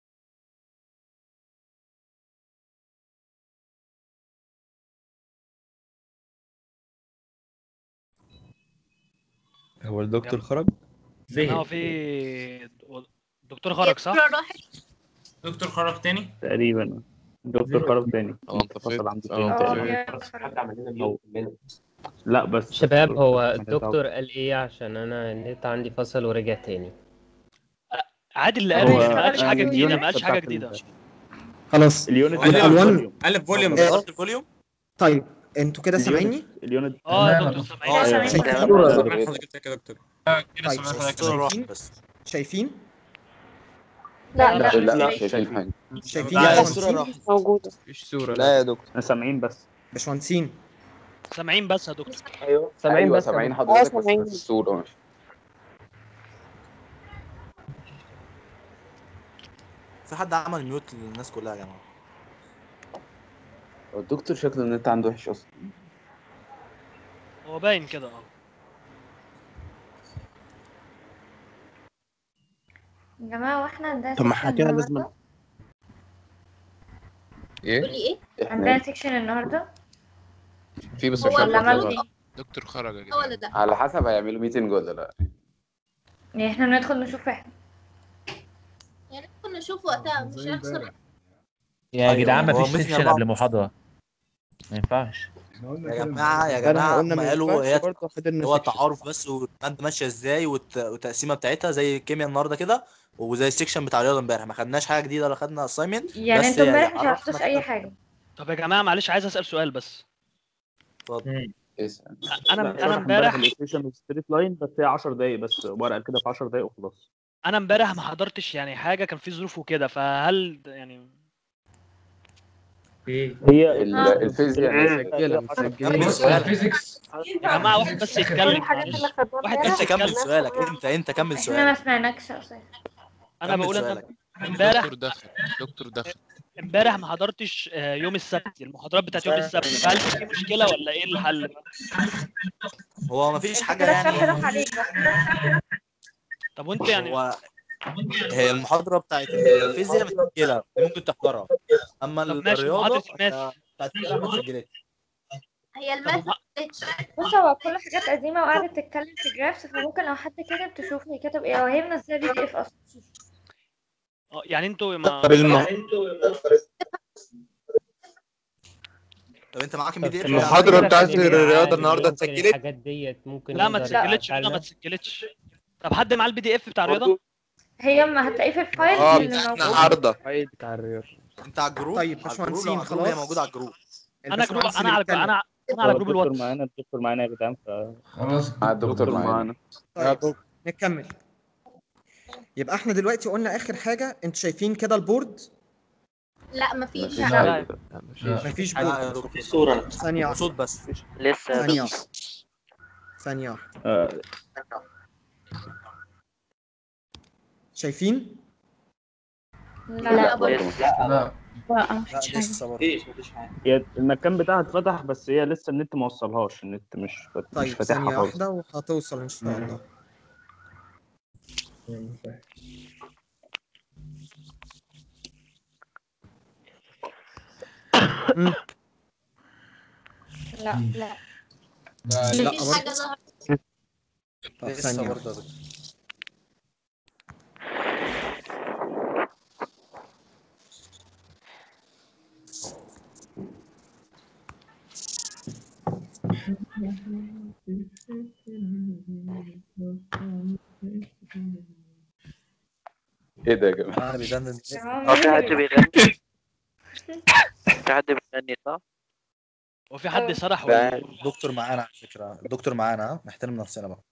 هو الدكتور خرج؟ يعني هو في دكتور خرج صح؟ دكتور خرج تاني تقريبا دكتور خرج تاني. اه انت فصل عنده اه تاني حد عمل لنا ميوت منه. لا بس شباب هو الدكتور قال ايه؟ عشان انا النت عندي فصل ورجع تاني. عادي اللي قال هو ما قالش حاجه اليونت جديده، ما قالش حاجه بتاعت جديده. خلاص اليونت يبقى الوان. قلب فوليوم بالظبط الفوليوم. طيب انتوا كده سامعيني؟ اليونت اه يا تمام. دكتور سامعين. ايوه شايفين؟ حضرتك يا دكتور كده طيب سامعين حضرتك صورة واحدة شايفين؟ بس. شايفين؟ لا لا لا لا مش مش شايفين حاجه. شايفين لا يا الصورة باشمهندسين؟ راحت. موجودة. مفيش صورة. لا يا دكتور. احنا سامعين بس. باشمهندسين سامعين بس يا دكتور. ايوه سامعين ايوه بس يا سامعين دكتور. حضرتك اه بس سامعين. في الصوره ماشي. في حد عمل ميوت للناس كلها يا جماعه؟ الدكتور شكله النت عنده وحش اصلا. هو باين كده اه. يا جماعة واحنا عندنا طب ما سيكشن احنا كده لازم النهاردة؟ ايه؟ تقولي ايه؟ احنا عندنا سيكشن النهاردة؟ في بس هو مش اللي عارف عملوا لا. ايه؟ دكتور خرج يا هو جدعان. اللي ده على حسب هيعملوا ميتنج ولا لا. يعني احنا ندخل نشوف احنا يعني ندخل نشوف وقتها مش هيخسر. يا جدعان هو مفيش ميتنج سيكشن أربعة. قبل محاضرة، ما ينفعش. يا جماعه يا احنا جماعه قلنا هم ما قالوا ينفعش هي برضه حضرنا هو سيكشن. تعارف بس والماده ماشيه ازاي والت- والتقسيمه بتاعتها زي الكيمياء النهارده كده، وزي السكشن بتاع الرياضه امبارح ما خدناش حاجه جديده ولا خدنا اساينمنت. يعني بس انتوا امبارح مش عرفنا عرفتوش اي كده. حاجة. طب يا جماعه معلش عايز اسال سؤال بس. اتفضل. اسال. انا لا، انا شرح امبارح الايكويشن ستريت لاين بس هي عشر دقايق بس، ورقه كده في عشر دقايق وخلاص. انا امبارح ما حضرتش يعني حاجه، كان في ظروف وكده، فهل يعني ايه هي ال- اه الفيزياء مسجلة كمل مسجلة. بص سؤالك. الفيزيكس يا جماعه واحد بس كل يتكلم الحاجات اللي معلش. خدناها واحد امبارح بس انت كمل يتكلم. سؤالك. انت انت كمل احنا ما سؤالك. سمعناكش اساسا. انا كمل بقول انا سؤالك. امبارح دكتور دخل دكتور دخل امبارح ما حضرتش آه، يوم السبت، المحاضرات بتاعت يوم السبت، فهل في مشكله ولا ايه الحل؟ هو ما فيش انت حاجه كده يعني. الشرح راح عليك بقى. طب وانت يعني هو هي المحاضره بتاعت الفيزياء متسجله ممكن تحضرها، اما طب ماشي، الرياضه محاضره الماث بتاعت الفيزياء ما اتسجلتش. هي طب الماث وما- بص هو كل حاجات قديمة وقعدت تتكلم في جرافس، فممكن لو حد كتب تشوف هي كتب ايه، او هي منزلة بي دي اف اصلا. اه يعني انتوا ما طب الم... طب انت معاك البي دي اف المحاضرة بتاعت كده الرياضة عادي، النهاردة يمكن اتسجلت؟ الحاجات ديت ممكن لا ما نقدر تسجلتش، لا ما نعدلها. تسجلتش. طب حد معاه البي دي اف بتاع الرياضه؟ هي ما هتلاقيه في الفايل اه اللي بتاعنا موجود. عارضة. بتاع الرير. انت على الجروب. طيب على الجروب، باشمهندسين لو على الجروب هي خلاص. موجوده على الجروب. انا جروب الباشمهندس انا اللي على بيتكلم. انا انا على جروب الدكتور الواتس. معانا الدكتور معانا يا جدعان ف خلاص مع الدكتور معانا. طيب نكمل. يبقى احنا دلوقتي قلنا اخر حاجه، انتوا شايفين كده البورد؟ لا مفيش. مفيش لا. حاجة. مفيش لا يا بورد. دكتور. صورة ثانيه واحده. صوت بس. لسه ثانيه واحده. ثانيه واحده. آه، شايفين؟ لا برضه. لسه لا لا لا مفيش حاجة. لسه برضه. مفيش مفيش حاجة. هي المكان بتاعها اتفتح بس هي لسه النت ما وصلهاش، النت مش فات- مش طيب فاتحها ثانيه خالص. واحده وهتوصل ان شاء الله. مم. لا لا لا مفيش برضه. حاجة ظهرت. طب لسه ثانيه برضه واحده. يا دكتور. ايه ده يا جماعة؟ انا بيدندن. هو في حد بيغني؟ في حد بيغني صح؟ وفي حد سرح ده ولا الدكتور معانا على فكره، الدكتور معانا، ها؟ نحترم نفسنا بقى.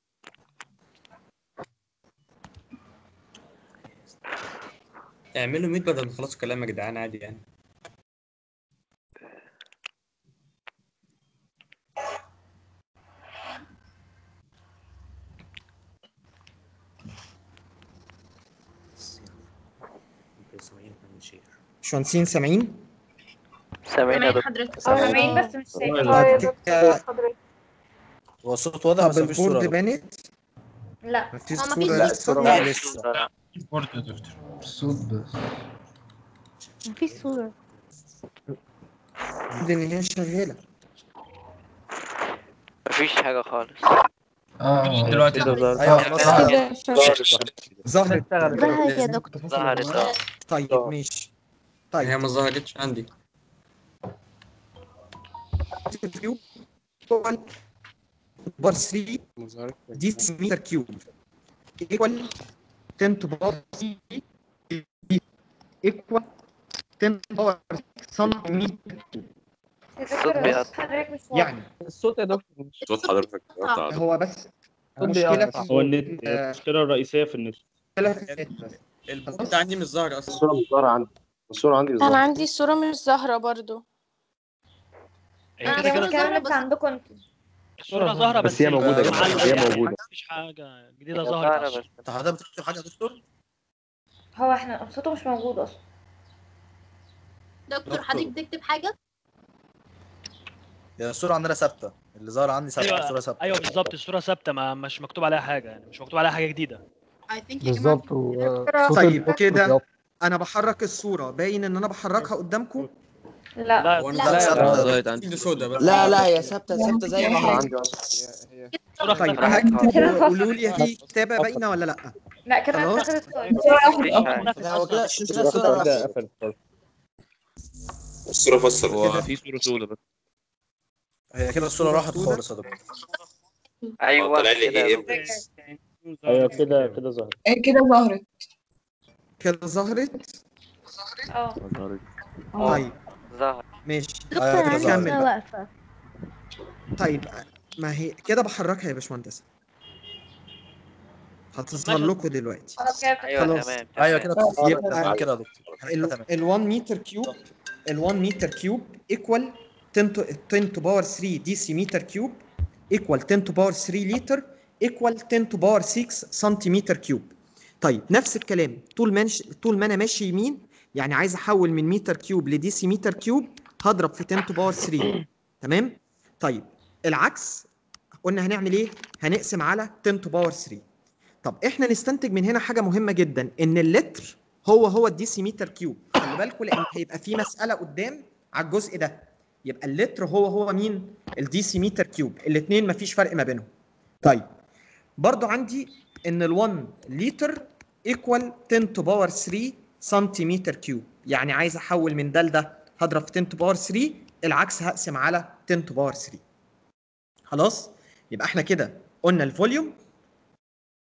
اعملوا ميت بدل ما تخلصوا الكلام يا جدعان عادي يعني. باشمهندسين سامعين؟ سامعين يا سامعين دكتور. حضرتك. سامعين بس مش شايفين. طب كده- هو الصوت واضح طب بس مفيش صوره. البورد بانت؟ لا مفيش هو صوره مفيش لا لسه؟ الصورة لا ما لسه. لا. بورد يا دكتور الصوت بس. مفيش صورة. المفروض ان هي شغاله. مفيش حاجة خالص. اه دلوقتي كده ظهرت. ايوه كده خلاص. ظهرت. ظهرت يا دكتور. ظهرت اه. طيب ماشي. طيب هي ما ظهرتش عندي. كيوب بار ثلاثة دي سنتيمتر كيوب ايكوال عشرة تو باور ايكوال عشرة تو باور سنتيمتر كيوب. الصوت حضرتك مش واضح. يعني الصوت يا دكتور صوت حضرتك قطع. هو بس الصوت مشكله بيقطع. في هو النت، المشكلة الرئيسية في النت. مشكله في النت بس. البورد عندي مش ظاهر اصلا. الصورة مش ظاهرة عندي. الصورة عندي مش انا ظاهرة. عندي الصورة مش ظاهرة برضو. هي كده كده الكلام بس عندكم انتوا. الصورة ظاهرة بس هي موجودة يا جماعة، هي موجودة. مفيش حاجة جديدة هي ظهرت على ظاهرة الصورة. بس. انت حضرتك بتكتب حاجه يا دكتور؟ هو احنا صوته مش موجود اصلا. دكتور حضرتك بتكتب حاجة؟ هي الصوره عندنا ثابته، اللي ظاهر عندي ثابته، الصوره ايوه ثابته. ايوه بالظبط، الصورة ثابتة، ما مش مكتوب عليها حاجة، يعني مش مكتوب عليها حاجة جديدة. I think يا جماعة بالظبط. وصوت طيب البوت كده بيقطع. انا بحرك الصوره، باين ان انا بحركها قدامكم؟ لا لا وانا لا، ظاهرت عندي سودا بس. لا لا هي ثابته ثابته زي ما هي. عندي الصورة طيب اختلفت. هكتب وقولوا لي هي كتابه باينه ولا لا؟ لا كده خلاص. اتاخدت طيب. مفيش حاجة. ده هو كده الصورة كده الصوره كده راحت. قفلت خالص. الصورة فصلت. هو في صورة سودة بس. هي كده الصوره راحت خالص يا دكتور. ايوه طلع لي كده. ايه ام اس. ايوه كده كده ظهرت. ايه كده ظهرت. كده ظهرت؟ اه ظهرت. طيب ظهر. ماشي. دكتور ايوه كده عندي ظهرت. صورة واقفة. طيب ما هي كده بحركها يا باشمهندس، هتظهر لكم دلوقتي. ايوه خلاص. تمام. ايوه كده يبقى تمام كده يا دكتور. ال تمام. ال واحد متر كيوب ال واحد متر كيوب ايكوال عشرة تو باور ثلاثة دي سي متر كيوب ايكوال عشرة تو باور ثلاثة لتر ايكوال عشرة تو باور ستة سنتيمتر كيوب. طيب نفس الكلام، طول ما طول ما انا ماشي يمين، يعني عايز احول من متر كيوب لدي سي متر كيوب، هضرب في عشرة تو باور ثلاثة. تمام؟ طيب العكس قلنا هنعمل ايه؟ هنقسم على عشرة تو باور ثلاثة. طب احنا نستنتج من هنا حاجه مهمه جدا، ان اللتر هو هو الدي سي متر كيوب. خلي بالكم لان هيبقى في مساله قدام على الجزء ده، يبقى اللتر هو هو مين؟ الدي سي متر كيوب، الاثنين مفيش فرق ما بينهم. طيب برضو عندي ان ال1 لتر ايكوال عشرة تو باور ثلاثة سنتيمتر كيوب، يعني عايز احول من ده لده هضرب في عشرة تو باور ثلاثة، العكس هقسم على عشرة تو باور ثلاثة. خلاص؟ يبقى احنا كده قلنا الفوليوم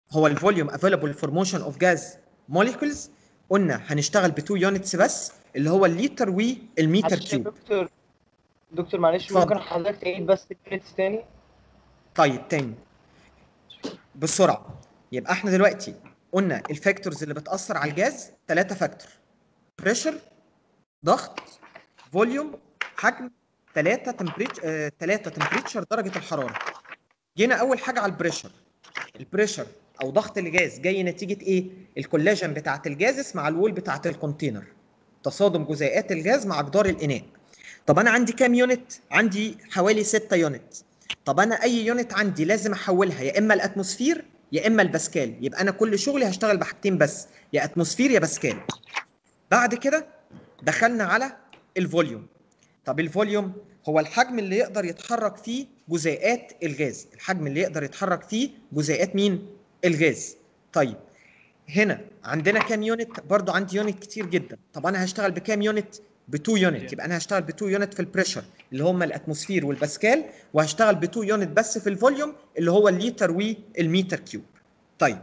هو الفوليوم افيلبل فور موشن اوف جاز موليكولز، قلنا هنشتغل ب اتنين يونتس بس اللي هو الليتر والمتر معلش يا كيوب. دكتور دكتور معلش اتفضل. ممكن حضرتك تعيد بس اليونتس تاني؟ طيب تاني بسرعه. يبقى احنا دلوقتي قلنا الفاكتورز اللي بتاثر على الجاز ثلاثه فاكتور: بريشر، ضغط، فوليوم، حجم، ثلاثه تمبريتشر ثلاثه تمبريتشر درجه الحراره. جينا اول حاجه على البريشر. البريشر او ضغط الجاز جاي نتيجه ايه؟ الكولاجين بتاعه الجازس مع الوول بتاعه الكونتينر، تصادم جزيئات الجاز مع جدار الاناء. طب انا عندي كام يونت؟ عندي حوالي ستة يونت. طب انا اي يونت عندي لازم احولها يا اما الاتموسفير يا اما الباسكال، يبقى انا كل شغلي هشتغل بحاجتين بس، يا اتموسفير يا باسكال. بعد كده دخلنا على الفوليوم. طب الفوليوم هو الحجم اللي يقدر يتحرك فيه جزيئات الغاز، الحجم اللي يقدر يتحرك فيه جزيئات مين؟ الغاز. طيب هنا عندنا كام يونت؟ برضو عندي يونت كتير جدا. طب انا هشتغل بكام يونت؟ ب اتنين يونت. يبقى انا هشتغل ب اتنين يونت في البريشر اللي هم الاتموسفير والباسكال، وهشتغل ب اتنين يونت بس في الفوليوم اللي هو الليتر والمتر كيوب. طيب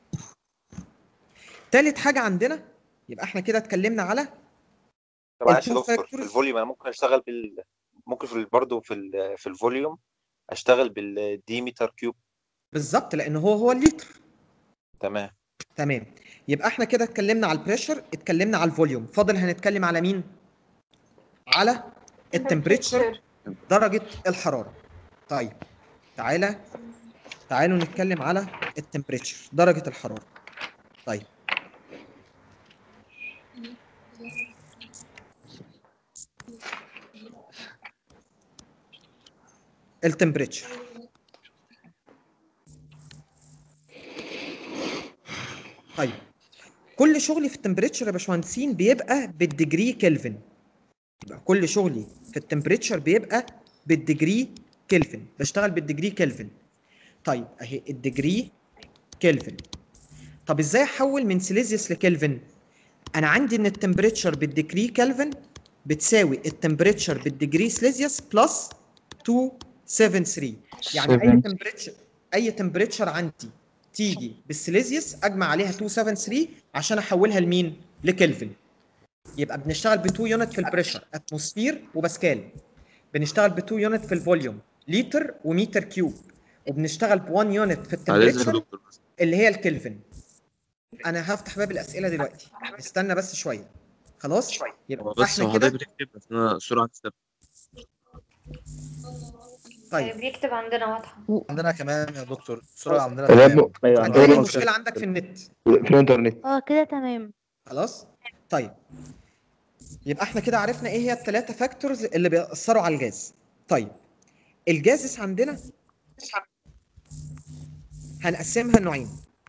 تالت حاجه عندنا، يبقى احنا كده اتكلمنا على طب معلش يا دكتور، في الفوليوم انا ممكن اشتغل بال ممكن في برضه في ال... في الفوليوم اشتغل بالديمتر كيوب. بالظبط، لان هو هو الليتر. تمام تمام. يبقى احنا كده اتكلمنا على البريشر، اتكلمنا على الفوليوم، فاضل هنتكلم على مين؟ على التمبريتشر، درجة الحرارة. طيب تعالى تعالوا نتكلم على التمبريتشر، درجة الحرارة. طيب التمبريتشر طيب كل شغلي في التمبريتشر يا باشمهندسين بيبقى بالديجري كلفن. يبقى كل شغلي في التمبريتشر بيبقى بالديجري كلفن، بشتغل بالديجري كلفن. طيب اهي الديجري كلفن. طب ازاي احول من سيليزيوس لكلفن؟ انا عندي ان التمبريتشر بالديجري كلفن بتساوي التمبريتشر بالديجري سيليزيوس بلس مئتين وسبعة وسبعين. يعني اي تمبريتشر اي تمبريتشر عندي تيجي بالسيليزيوس اجمع عليها مئتين وسبعة وسبعين عشان احولها لمين؟ لكلفن. يبقى بنشتغل ب اتنين يونت في البريشر اتموسفير وباسكال، بنشتغل ب اتنين يونت في الفوليوم لتر ومتر كيوب، وبنشتغل ب واحد يونت في التمبريتشر اللي هي الكلفن. انا هفتح باب الاسئله دلوقتي، استنى بس شويه. خلاص يبقى بس احنا هو كده حضرتك بتكتب بس انا السرعه هتستبدل. طيب بيكتب عندنا واضحه. عندنا كمان يا دكتور السرعه عندنا طيب، تمام. أيوة، عندك عندنا اي نقطة. مشكله عندك في النت؟ في الانترنت. اه كده تمام. خلاص طيب يبقى احنا كده عرفنا ايه هي الثلاثه فاكتورز اللي بيأثروا على الجاز. طيب الجازس عندنا هنقسمها لنوعين.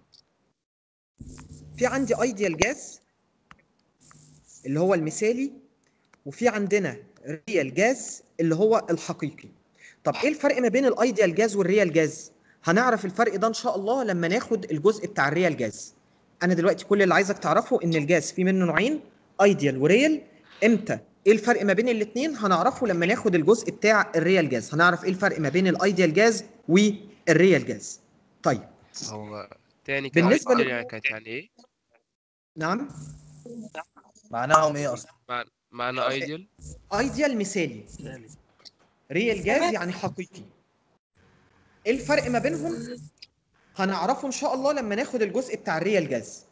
في عندي ايديال جاز اللي هو المثالي، وفي عندنا ريال جاز اللي هو الحقيقي. طب ايه الفرق ما بين الايديال جاز والريال جاز؟ هنعرف الفرق ده ان شاء الله لما ناخد الجزء بتاع الريال جاز. انا دلوقتي كل اللي عايزك تعرفه ان الجاز في منه نوعين، ايديال وريال. امتى؟ ايه الفرق ما بين الاثنين؟ هنعرفه لما ناخد الجزء بتاع الريال جاز، هنعرف ايه الفرق ما بين الايديال جاز والريال جاز. طيب هو تاني كده بالنسبه ideal ل... يعني كانت يعني ايه؟ نعم معناهم ايه اصلا؟ مع- معنى ايديال ايديال مثالي، ريال جاز يعني حقيقي. ايه الفرق ما بينهم؟ هنعرفه ان شاء الله لما ناخد الجزء بتاع الريال جاز.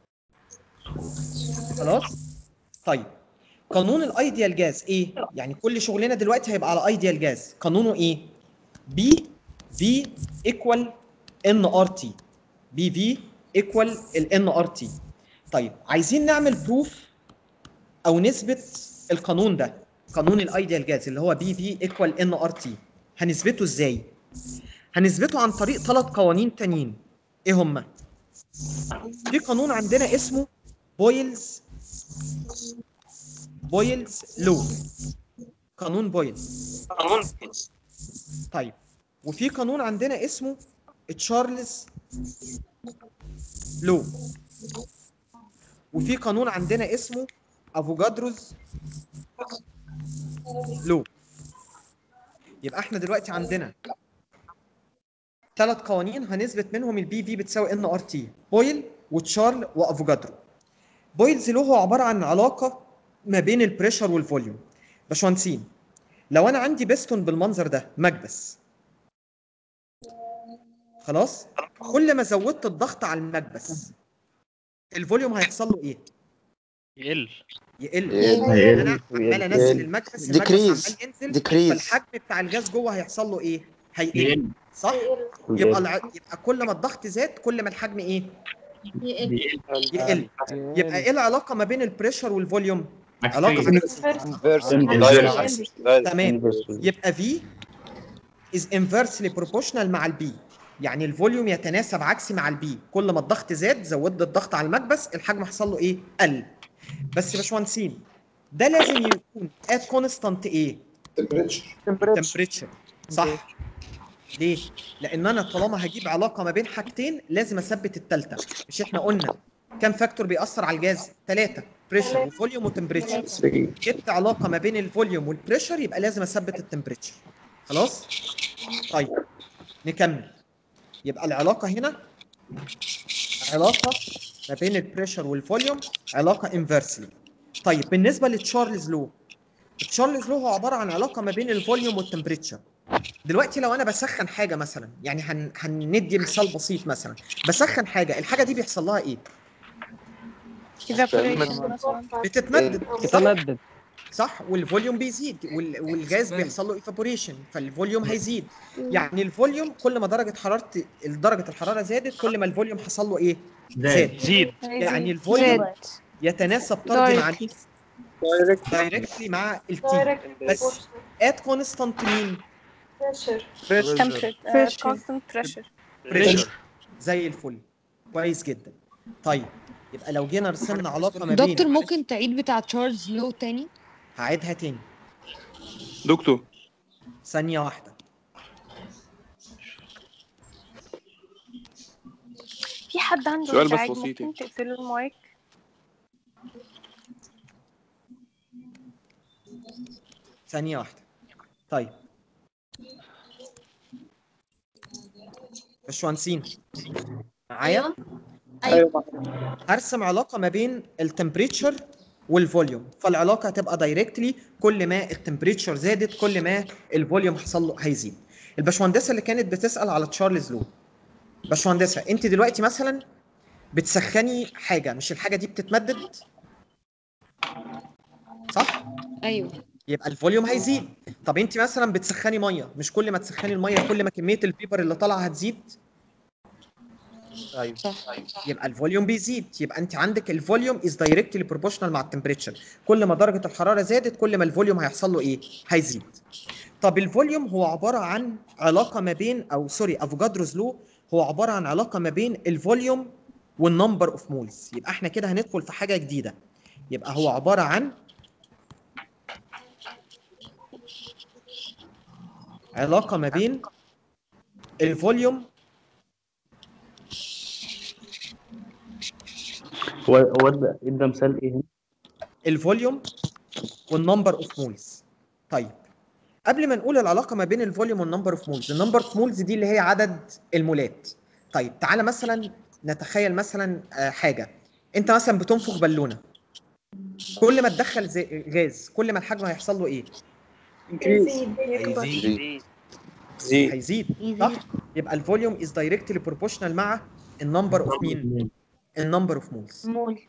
خلاص طيب قانون الايديال جاز ايه؟ يعني كل شغلنا دلوقتي هيبقى على ايديال جاز. قانونه ايه؟ بي في ايكوال ان ار تي. بي في ايكوال الان ار تي. طيب عايزين نعمل بروف او نثبت القانون ده، قانون الايديال جاز اللي هو بي في ايكوال ان ار تي. هنثبته ازاي؟ هنثبته عن طريق ثلاث قوانين تانيين. ايه هما؟ في قانون عندنا اسمه بويلز بويلز لو، قانون بويلز. قانون طيب وفي قانون عندنا اسمه تشارلز لو، وفي قانون عندنا اسمه افوجادروز لو. يبقى احنا دلوقتي عندنا ثلاث قوانين هنثبت منهم البي في بتساوي ان ار تي، بويل وتشارل وافوجادرو. بويلز لو هو عباره عن علاقه ما بين البريشر والفوليوم. باشمهندسين لو انا عندي بيستون بالمنظر ده مكبس، خلاص، كل ما زودت الضغط على المكبس الفوليوم هيحصل له ايه؟ يقل يقل. يقل. انا عمال انزل المكبس، المكبس Decrease. عمال ينزل، Decrease. فالحجم بتاع الغاز جوه هيحصل له ايه؟ هيقل، يقل. صح؟ يقل. يبقى الع... يبقى كل ما الضغط زاد كل ما الحجم ايه؟ يقل. يقل. يبقى ايه العلاقه ما بين البريشر والفوليوم؟ عكسية. علاقه Inverse. تمام. يبقى V is inversely proportional مع البي، يعني الفوليوم يتناسب عكسي مع البي، كل ما الضغط زاد زودت الضغط على المكبس الحجم حصل له ايه؟ قل. بس يا باشمهندسين ده لازم يكون at constant ايه؟ temperature. صح؟ ليه؟ لان انا طالما هجيب علاقه ما بين حاجتين لازم اثبت الثالثه. مش احنا قلنا كم فاكتور بيأثر على الجاز؟ ثلاثه، بريشر وفوليوم وتمبريتشر. جبت علاقه ما بين الفوليوم والبريشر يبقى لازم اثبت التمبريتشر. خلاص؟ طيب نكمل. يبقى العلاقه هنا علاقه ما بين البريشر والفوليوم، علاقه انفرسلي. طيب بالنسبه لتشارلز لو، تشارلز لو هو عباره عن علاقه ما بين الفوليوم والتمبريتشر. دلوقتي لو انا بسخن حاجه مثلا، يعني هن... هندي مثال بسيط، مثلا بسخن حاجه، الحاجه دي بيحصل لها ايه؟ بتتمدد. بتتمدد. صح، والفوليوم بيزيد وال... والغاز بيحصل له ايفابوريشن، فالفوليوم هيزيد. يعني الفوليوم كل ما درجه حراره درجه الحراره زادت كل ما الفوليوم حصل له ايه؟ زاد. زيد. يعني الفوليوم يتناسب طردي مع مين؟ دايركتلي مع التي، بس ات كونستانت مين؟ بريشر. زي الفل، كويس جدا. طيب يبقى لو جينا رسمنا علاقه ما بين، دكتور ممكن تعيد بتاع تشارلز لو تاني؟ هعيدها تاني دكتور. ثانيه واحده. في حد عنده سؤال بس ازعاج بسيط. ممكن تقفلوا المايك؟ ثانيه واحده. طيب باشمهندسين معايا؟ ايوه. هرسم علاقه ما بين التمبريتشر والفوليوم، فالعلاقه هتبقى دايركتلي كل ما التمبريتشر زادت كل ما الفوليوم حصل له هيزيد. الباشمهندسه اللي كانت بتسال على تشارلز لو، باشمهندسه انت دلوقتي مثلا بتسخني حاجه، مش الحاجه دي بتتمدد؟ صح؟ ايوه. يبقى الفوليوم هيزيد. طب انت مثلا بتسخني ميه، مش كل ما تسخني الميه كل ما كميه الفيبر اللي طالعه هتزيد؟ ايوه يبقى الفوليوم بيزيد. يبقى انت عندك الفوليوم از دايركتلي بروبورشنال مع التمبريتشر، كل ما درجه الحراره زادت كل ما الفوليوم هيحصل له ايه؟ هيزيد. طب الفوليوم هو عباره عن علاقه ما بين، او سوري افوجادروز لو هو عباره عن علاقه ما بين الفوليوم والنمبر اوف مولز. يبقى احنا كده هندخل في حاجه جديده. يبقى هو عباره عن علاقه ما بين الفوليوم هو هو ادى ادى مثال ايه هنا؟ الفوليوم والنمبر اوف مولز. طيب قبل ما نقول العلاقه ما بين الفوليوم والنمبر اوف مولز، النمبر اوف مولز دي اللي هي عدد المولات. طيب تعالى مثلا نتخيل مثلا حاجه، انت مثلا بتنفخ بالونه، كل ما تدخل غاز كل ما الحجم هيحصل له ايه؟ يزيد. هيزيد. صح؟ يبقى الفوليوم از دايركتلي بروبورشنال مع النمبر اوف مين؟ النمبر اوف مولز. مول.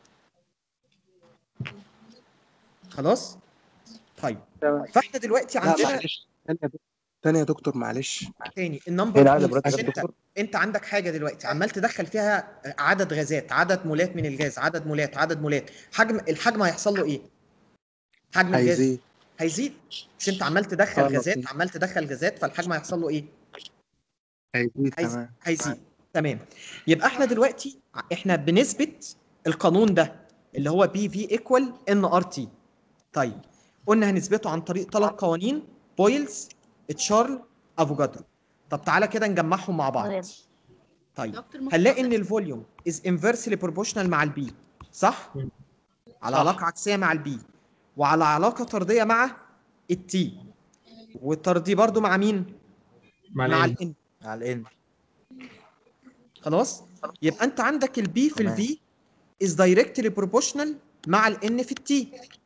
خلاص؟ طيب فاحنا دلوقتي عندنا تاني يا دكتور معلش. تاني النمبر اوف مولز. انت انت عندك حاجه دلوقتي عمال تدخل فيها عدد غازات، عدد مولات من الغاز، عدد مولات عدد مولات، حجم الحجم هيحصل له ايه؟ حجم الغاز هيزيد. هيزيد. مش انت عمال تدخل غازات عمال تدخل غازات فالحجم هيحصل له ايه؟ هيزيد. هيزيد. تمام. هيزيد. تمام. يبقى احنا دلوقتي احنا بنثبت القانون ده اللي هو بي في ايكوال ان ار تي. طيب قلنا هنثبته عن طريق ثلاث قوانين، بويلز، تشارل، افوجادرو. طب تعالى كده نجمعهم مع بعض. طيب هنلاقي ان الفوليوم از انفرسلي بروبورشنال مع البي، صح؟ على علاقه عكسيه مع البي، وعلى علاقه طرديه مع التي، والطردي برضو مع مين؟ مع الان. مع الان. خلاص؟ يبقى انت عندك البي في الفي is directly proportional مع الان في التي.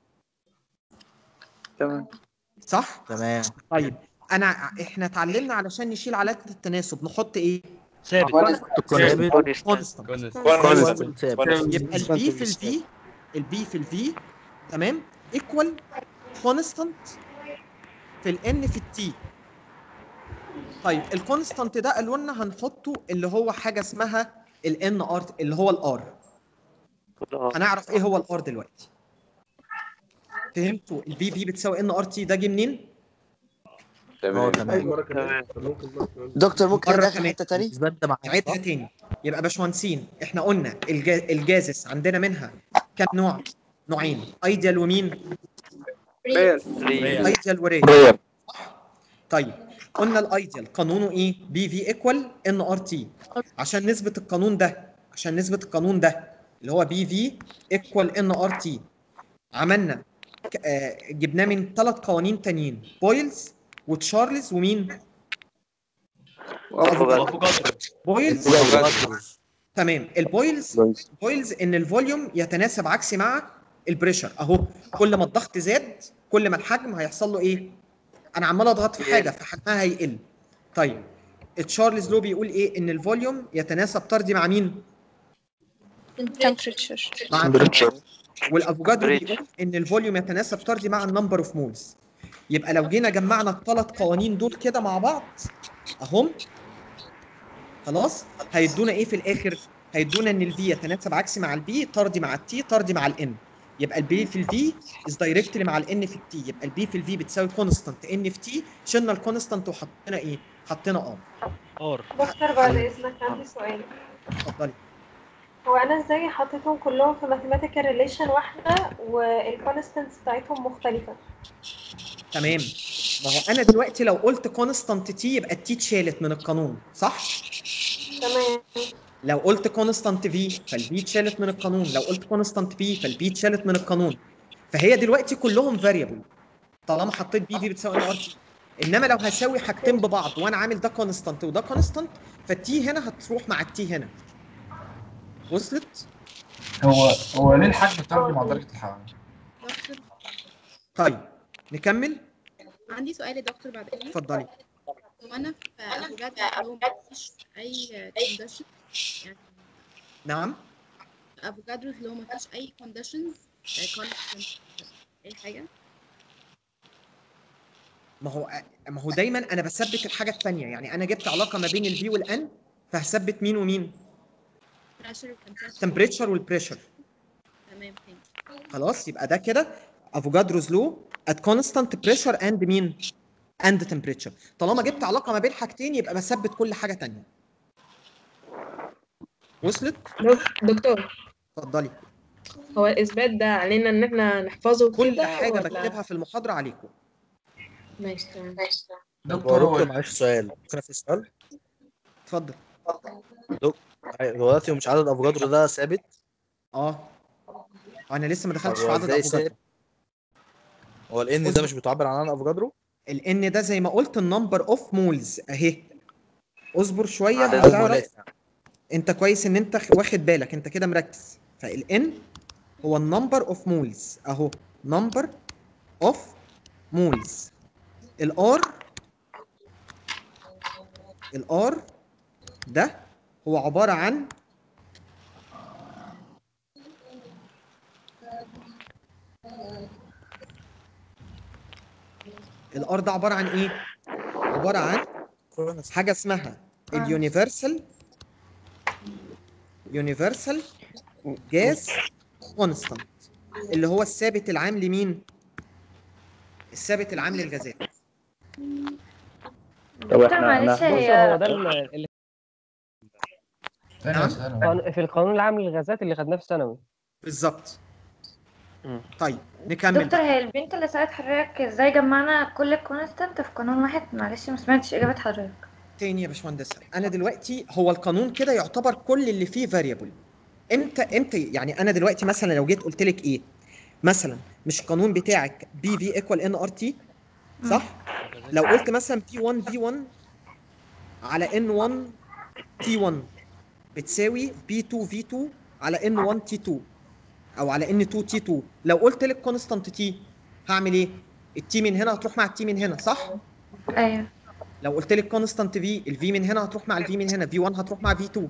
تمام صح؟ تمام. طيب انا احنا اتعلمنا علشان نشيل علامه التناسب نحط ايه؟ ثابت. كونستانت. يبقى البي في الفي البي في الفي تمام ايكوال كونستانت في الان في التي. طيب الكونستانت ده قالوا لنا هنحطه اللي هو حاجه اسمها الان ار اللي هو الار. هنعرف ايه هو الار دلوقتي. فهمتوا البي في بتساوي ان ار تي ده جه منين؟ تمام تمام. دكتور ممكن مرة ادخل كمان. حته تاني؟ نعيدها تاني. يبقى باشمهندسين احنا قلنا الجا- الجازس عندنا منها كام نوع؟ نوعين، ايديال ومين؟ ايديال وريال. طيب قلنا الايديال قانونه ايه؟ بي في ايكوال ان ار تي. عشان نثبت القانون ده عشان نثبت القانون ده اللي هو بي في ايكوال ان ار تي عملنا آه جبناه من ثلاث قوانين تانيين، بويلز وتشارلز ومين؟ بويلز. تمام. البويلز بويلز ان الفوليوم يتناسب عكسي مع البريشر اهو. كل ما الضغط زاد كل ما الحجم هيحصل له ايه؟ انا عمال اضغط في حاجه فحجمها هيقل. طيب تشارلز لو بيقول ايه؟ ان الفوليوم يتناسب طردي مع مين؟ temperature. مع التمبريتشر. والافوجادرو بيقول ان الفوليوم يتناسب طردي مع النمبر اوف مولز. يبقى لو جينا جمعنا الثلاث قوانين دول كده مع بعض اهم خلاص هيدونا ايه في الاخر؟ هيدونا ان الفي يتناسب عكسي مع البي طردي مع التي طردي مع الان. يبقى البي في الفي از دايركتلي مع الان في التي. يبقى البي في الفي بتساوي كونستانت ان في تي. شلنا الكونستانت وحطينا ايه؟ حطينا ار. ار. دكتور بعد اذنك عندي سؤال. اتفضلي. هو انا ازاي حطيتهم كلهم في ماثيماتيكال ريليشن واحده والكونستانتس بتاعتهم مختلفه؟ تمام. ما هو انا دلوقتي لو قلت كونستانت تي يبقى التي اتشالت من القانون صح؟ تمام. لو قلت كونستانت في فالبي اتشالت من القانون. لو قلت كونستانت بي فالبي اتشالت من القانون. فهي دلوقتي كلهم فاريبل طالما حطيت بي في بتساوي ان ار تي. انما لو هساوي حاجتين ببعض وانا عامل ده كونستانت وده كونستانت فالتي هنا هتروح مع التي هنا. وصلت؟ هو هو ليه الحجم بتاخده مع درجة الحرارة؟ طيب نكمل. عندي سؤال يا دكتور بعد اذنك. اتفضلي. هو انا في افوكادرو مفيش اي كونديشن يعني. نعم. افوكادرو اللي هو مفيش اي كونديشنز اي حاجه. ما هو ما هو دايما انا بثبت الحاجه الثانيه. يعني انا جبت علاقه ما بين الفي والان فهثبت مين ومين؟ التمبريتشر والبريشر. تمام. خلاص يبقى ده كده افوجادروز لو at constant pressure and مين؟ and temperature. طالما جبت علاقه ما بين حاجتين يبقى بثبت كل حاجه ثانيه. وصلت؟ دكتور اتفضلي. هو الاثبات ده علينا ان احنا نحفظه كل حاجه بكتبها في المحاضره عليكم. ماشي تمام. دكتور دكتور معلش سؤال. ممكن في سؤال؟ اتفضل. دكتور دلوقتي مش عدد افوجادرو ده ثابت؟ اه انا لسه ما دخلتش في عدد افوجادرو. هو الان ده مش بتعبر عن افوجادرو؟ الان ده زي ما قلت النمبر اوف مولز اهي. اصبر شويه عدد هتعرف. انت كويس ان انت واخد بالك انت كده مركز. فالان هو النمبر اوف مولز اهو. نمبر اوف مولز. الار الار ده هو عباره عن الار ده عباره عن ايه؟ عباره عن حاجه اسمها اليونيفرسال يونيفرسال جاز كونستانت اللي هو الثابت العام لمين؟ الثابت العام للغازات. طب احنا هو ده اللي في القانون العام للغازات اللي خدناه في ثانوي. بالظبط. طيب نكمل. دكتور هي البنت اللي سألت حضرتك ازاي جمعنا كل الكونستانت في قانون واحد؟ معلش ما سمعتش اجابه حضرتك. تاني يا باشمهندسه. انا دلوقتي هو القانون كده يعتبر كل اللي فيه فاريبل. امتى امتى يعني انا دلوقتي مثلا لو جيت قلت لك ايه؟ مثلا مش القانون بتاعك بي في ايكوال ان ار تي صح؟ لو قلت مثلا بي واحد في واحد على ان واحد تي واحد بتساوي بي اتنين في اتنين على ان واحد تي اتنين او على ان اتنين تي اتنين. لو قلت لك كونستانت تي هعمل ايه؟ التي من هنا هتروح مع التي من هنا صح؟ ايوه. لو قلت لك كونستانت في، الفي من هنا هتروح مع الفي من هنا، في واحد هتروح مع في اتنين.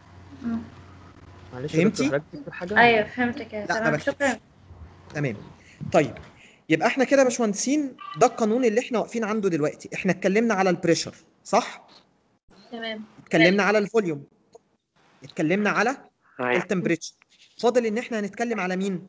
معلش فهمتي؟ ايوه فهمت كده. لا ما تمام بكتبش. شكرا. تمام. طيب يبقى احنا كده يا باشمهندسين ده القانون اللي احنا واقفين عنده دلوقتي. احنا اتكلمنا على البريشر صح؟ تمام. اتكلمنا على الفوليوم، اتكلمنا على التمبريتشر، فاضل ان احنا هنتكلم على مين؟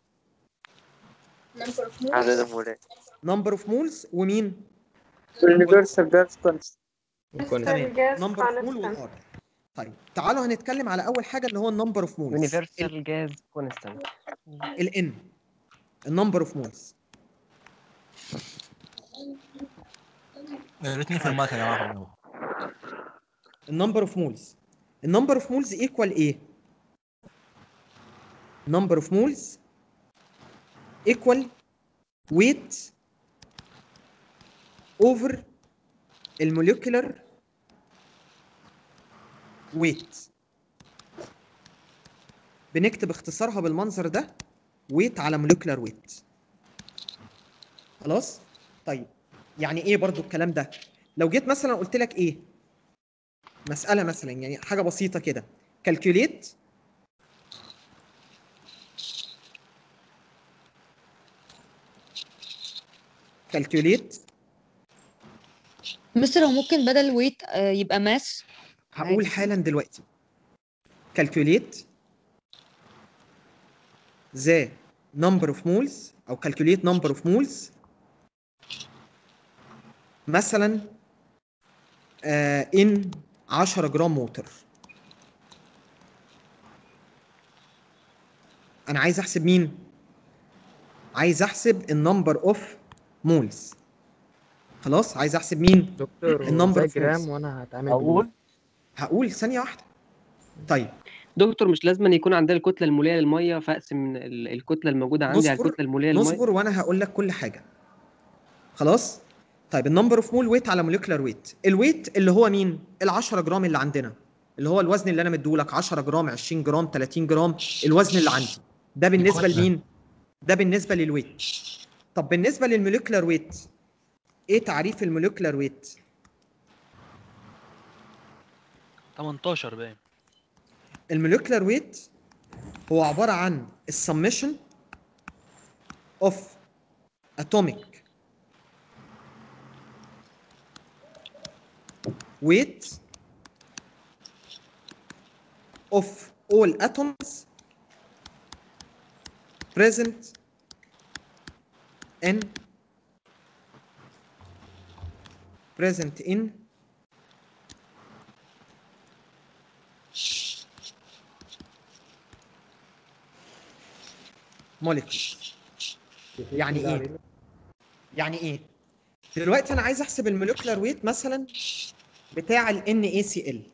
عدد المولات. نمبر اوف مولز ومين؟ universal gas constant. تمام. نمبر اوف مول والار. طيب تعالوا هنتكلم على اول حاجه اللي هو النمبر اوف مولز. يونيفرسال جاز كونستانت. الان النمبر اوف مولز. يا ريتني في المكنه يا جماعه. النمبر اوف مولز. النمبر اوف مولز ايكوال ايه؟ number of moles equal weight over الموليكولر weight. بنكتب اختصارها بالمنظر ده weight على molecular weight. خلاص؟ طيب يعني ايه برضو الكلام ده؟ لو جيت مثلا قلت لك ايه؟ مسألة مثلا يعني حاجة بسيطة كده calculate calculate مستر هو ممكن بدل ويت يبقى ماس؟ هقول حالا دلوقتي calculate the number of moles او calculate number of moles مثلا آه in عشرة جرام ووتر. انا عايز احسب مين؟ عايز احسب النمبر اوف مولز. خلاص عايز احسب مين؟ دكتور النمبر ازاي اوف جرام مولز. وانا هتعامل هقول هقول ثانيه واحده. طيب دكتور مش لازم أن يكون عندنا الكتله الموليه للميه فاقسم ال- الكتله الموجوده عندي على نصبر الكتله الموليه للميه. نصبر وانا هقول لك كل حاجه. خلاص طيب النمبر اوف مول ويت على موليكولار ويت. الويت اللي هو مين؟ ال عشرة جرام اللي عندنا، اللي هو الوزن اللي انا مديهولك عشرة جرام عشرين جرام تلاتين جرام، الوزن اللي عندي ده بالنسبه لمين؟ ده بالنسبه للويت. طب بالنسبه للموليكولار ويت ايه تعريف الموليكولار ويت؟ تمنتاشر باين. الموليكولار ويت هو عباره عن السمشن اوف atomic weight of all atoms present in present in molecule. يعني ايه؟ يعني ايه؟ دلوقتي انا عايز احسب الموليكولار ويت مثلا بتاع ال إن إيه سي إل.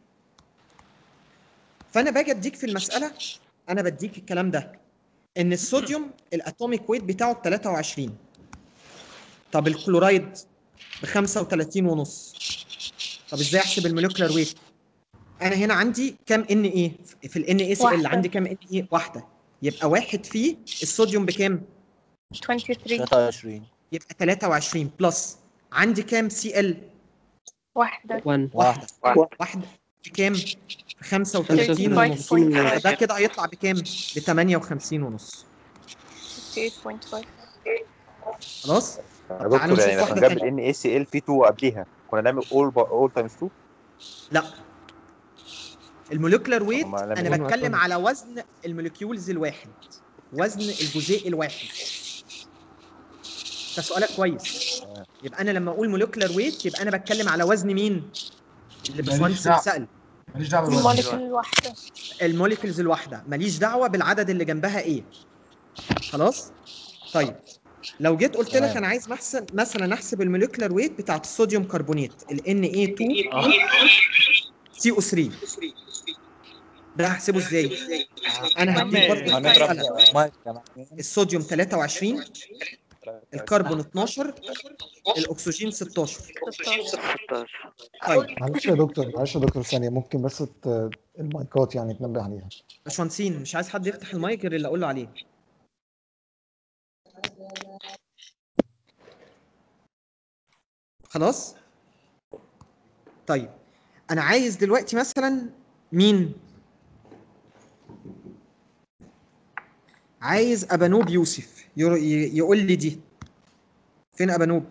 فانا باجي اديك في المساله انا بديك الكلام ده ان الصوديوم الاتوميك ويت بتاعه ب تلاتة وعشرين. طب الكلورايد ب خمسة وتلاتين ونص. طب ازاي احسب الموليكولار ويت؟ انا هنا عندي كام ان ايه في ال إن إيه سي إل؟ عندي كام ان ايه؟ واحده. يبقى واحد فيه الصوديوم بكام؟ تلاتة وعشرين. يبقى تلاتة وعشرين بلس عندي كام سي ال؟ واحده واحده واحده بكام؟ خمسة وتلاتين ونص. ده كده هيطلع بكام؟ ب تمانية وخمسين ونص. خلاص؟ يا دكتور يعني لما جاب ال إن إيه سي إل في اتنين قبليها كنا نعمل all all times اتنين؟ لا الموليكولار ويت انا بتكلم على وزن الموليكيولز الواحد، وزن الجزيء الواحد. ده سؤالك كويس. يبقى انا لما اقول موليكولار ويت يبقى انا بتكلم على وزن مين؟ اللي باشمهندس سأل. ماليش دعوه الموليكول الواحده. الموليكولز الواحده ماليش دعوه بالعدد اللي جنبها ايه. خلاص؟ طيب لو جيت قلت لك انا عايز مثلا مثلا احسب الموليكولار ويت بتاعت الصوديوم كربونات ال إن إيه تو سي أو ثلاثة، ده هحسبه ازاي؟ انا هديك برضه مسألة الصوديوم تلاتة وعشرين الكربون اتناشر، الاكسجين ستاشر. ستاشر. طيب معلش يا دكتور معلش يا دكتور ثانيه، ممكن بس ت- المايكات يعني تنبه عليها. باشمهندسين مش عايز حد يفتح المايك غير اللي اقول له عليه. خلاص. طيب انا عايز دلوقتي مثلا مين؟ عايز ابانوب يوسف ير- ي- يقول لي دي فين ابانوب؟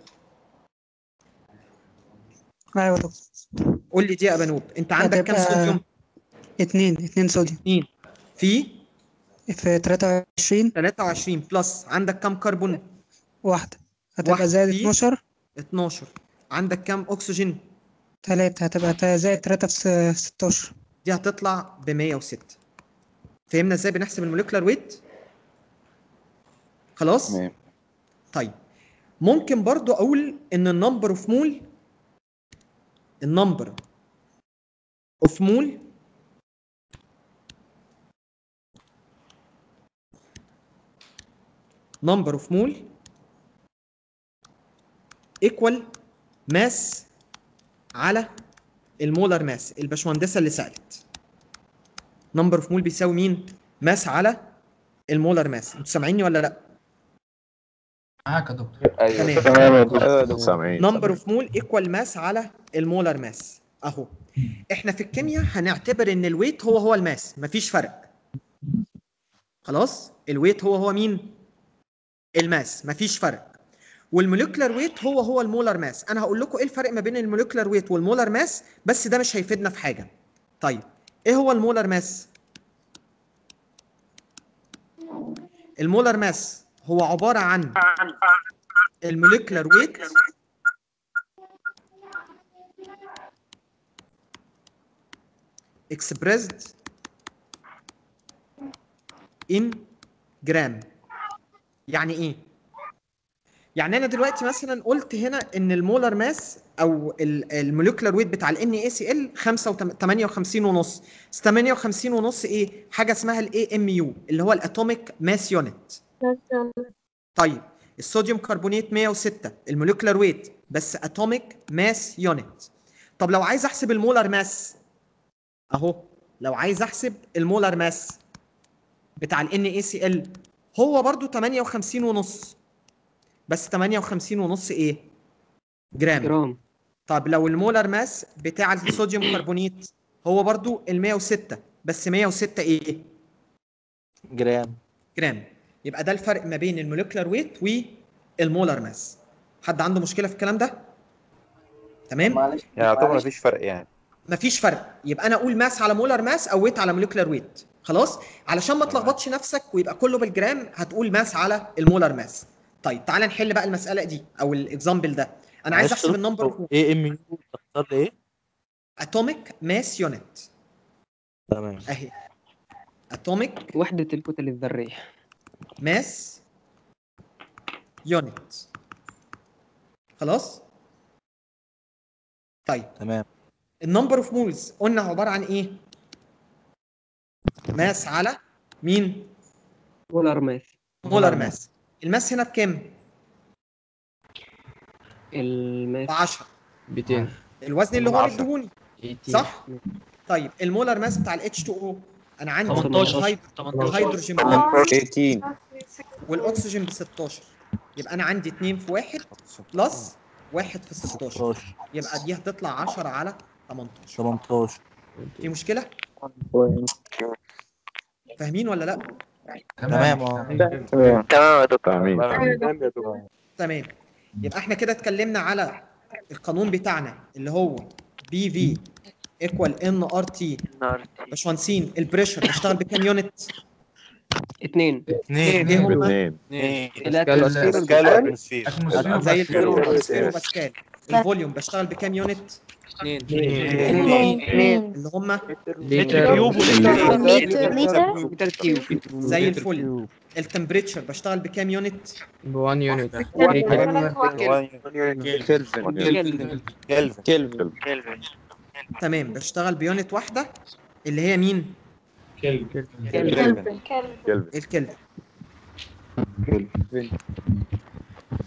ايوه يا دكتور. قول لي دي يا ابانوب. انت عندك كام هتبقى صوديوم؟ اتنين اتنين صوديوم. اتنين في في تلاتة وعشرين. تلاتة وعشرين بلس عندك كام كربون؟ واحدة. هتبقى واحد زائد في اتناشر. اتناشر. عندك كام اكسجين؟ تلاتة. هتبقى تا- زائد تلاتة في س- ستاشر. دي هتطلع ب مية وستة. فهمنا ازاي بنحسب الموليكولار ويت؟ خلاص؟ تمام. طيب ممكن برضو اقول ان النمبر اوف مول النمبر اوف مول number of mole equal mass على المولر ماس. الباشمهندسه اللي سالت number of mole بيساوي مين؟ ماس على المولر ماس. انتوا سامعيني ولا لا؟ معاك يا دكتور. ايوه تمام. ايوه يا دكتور سامعين. number of mole equal mass على المولر ماس. اهو احنا في الكيمياء هنعتبر ان الويت هو هو الماس، مفيش فرق. خلاص؟ الويت هو هو مين؟ الماس، مفيش فرق. والموليكولار ويت هو هو المولر ماس. انا هقول لكم ايه الفرق ما بين الموليكولار ويت والمولر ماس، بس ده مش هيفيدنا في حاجه. طيب ايه هو المولر ماس؟ المولر ماس هو عباره عن الموليكولار ويت expressed in جرام. يعني ايه؟ يعني انا دلوقتي مثلا قلت هنا ان المولر ماس او الموليكولار ويت بتاع ال إن إيه سي إل تمانية وخمسين ونص. تمانية وخمسين ونص ايه؟ حاجه اسمها ال إيه إم يو اللي هو الاتوميك ماس يونت. طيب الصوديوم كربونات مية وستة الموليكولار ويت بس اتوميك ماس يونت. طب لو عايز احسب المولر ماس اهو، لو عايز احسب المولر ماس بتاع ال إن إيه سي إل هو برضو تمانية وخمسين ونص، بس تمانية وخمسين ونص ايه؟ جرام. جرام. طب لو المولر ماس بتاع الصوديوم كربونات هو برضو ال مية وستة، بس مية وستة ايه؟ جرام. جرام. يبقى ده الفرق ما بين الموليكولار ويت والمولر ماس. حد عنده مشكله في الكلام ده؟ تمام؟ يعني يعتبر مفيش فرق يعني. مفيش فرق. يبقى انا اقول ماس على مولر ماس او ويت على موليكولار ويت. خلاص؟ علشان ما تلخبطش نفسك ويبقى كله بالجرام هتقول ماس على المولر ماس. طيب تعالى نحل بقى المساله دي او الاكزامبل ده. انا عايز احسب النمبر ايه ام يو تختار لي ايه؟ اتوميك ماس يونت. تمام. اهي اتوميك وحدة الكتل الذرية. ماس يونت. خلاص؟ طيب تمام. النمبر اوف مولز قلنا عباره عن ايه؟ ماس على مين؟ مولر ماس. مولر ماس. الماس هنا بكام؟ الماس ب عشرة. ميتين. الوزن اللي هو مديهوني صح؟ طيب المولر ماس بتاع ال إتش تو أو انا عندي تمنتاشر. الهيدروجين ب تمنتاشر والاكسجين ب ستاشر. يبقى انا عندي اتنين في واحد بلس واحد في ستاشر. يبقى دي هتطلع عشرة على تمنتاشر. تمنتاشر. في مشكله؟ فاهمين ولا لا؟ تمام اه. تمام تمام يا دكتور. تمام. يبقى احنا كده اتكلمنا على القانون بتاعنا اللي هو بي في ايكوال ان ار تي. باشمهندسين البريشر بيشتغل بكام يونت؟ اتنين. اتنين. ايه هم؟ اتنين. الاتموسفير. زي الفلو باسكال. الفوليوم بيشتغل بكام يونت؟ اتنين. اتنين اللي هم متر كيوب متر كيوب. زي الفل. التمبريتشر بشتغل بكام يونت؟ ب واحد يونت. كيلفن. كيلفن. كيلفن. تمام بشتغل بيونت واحده اللي هي مين؟ كيلفن. الكلفن.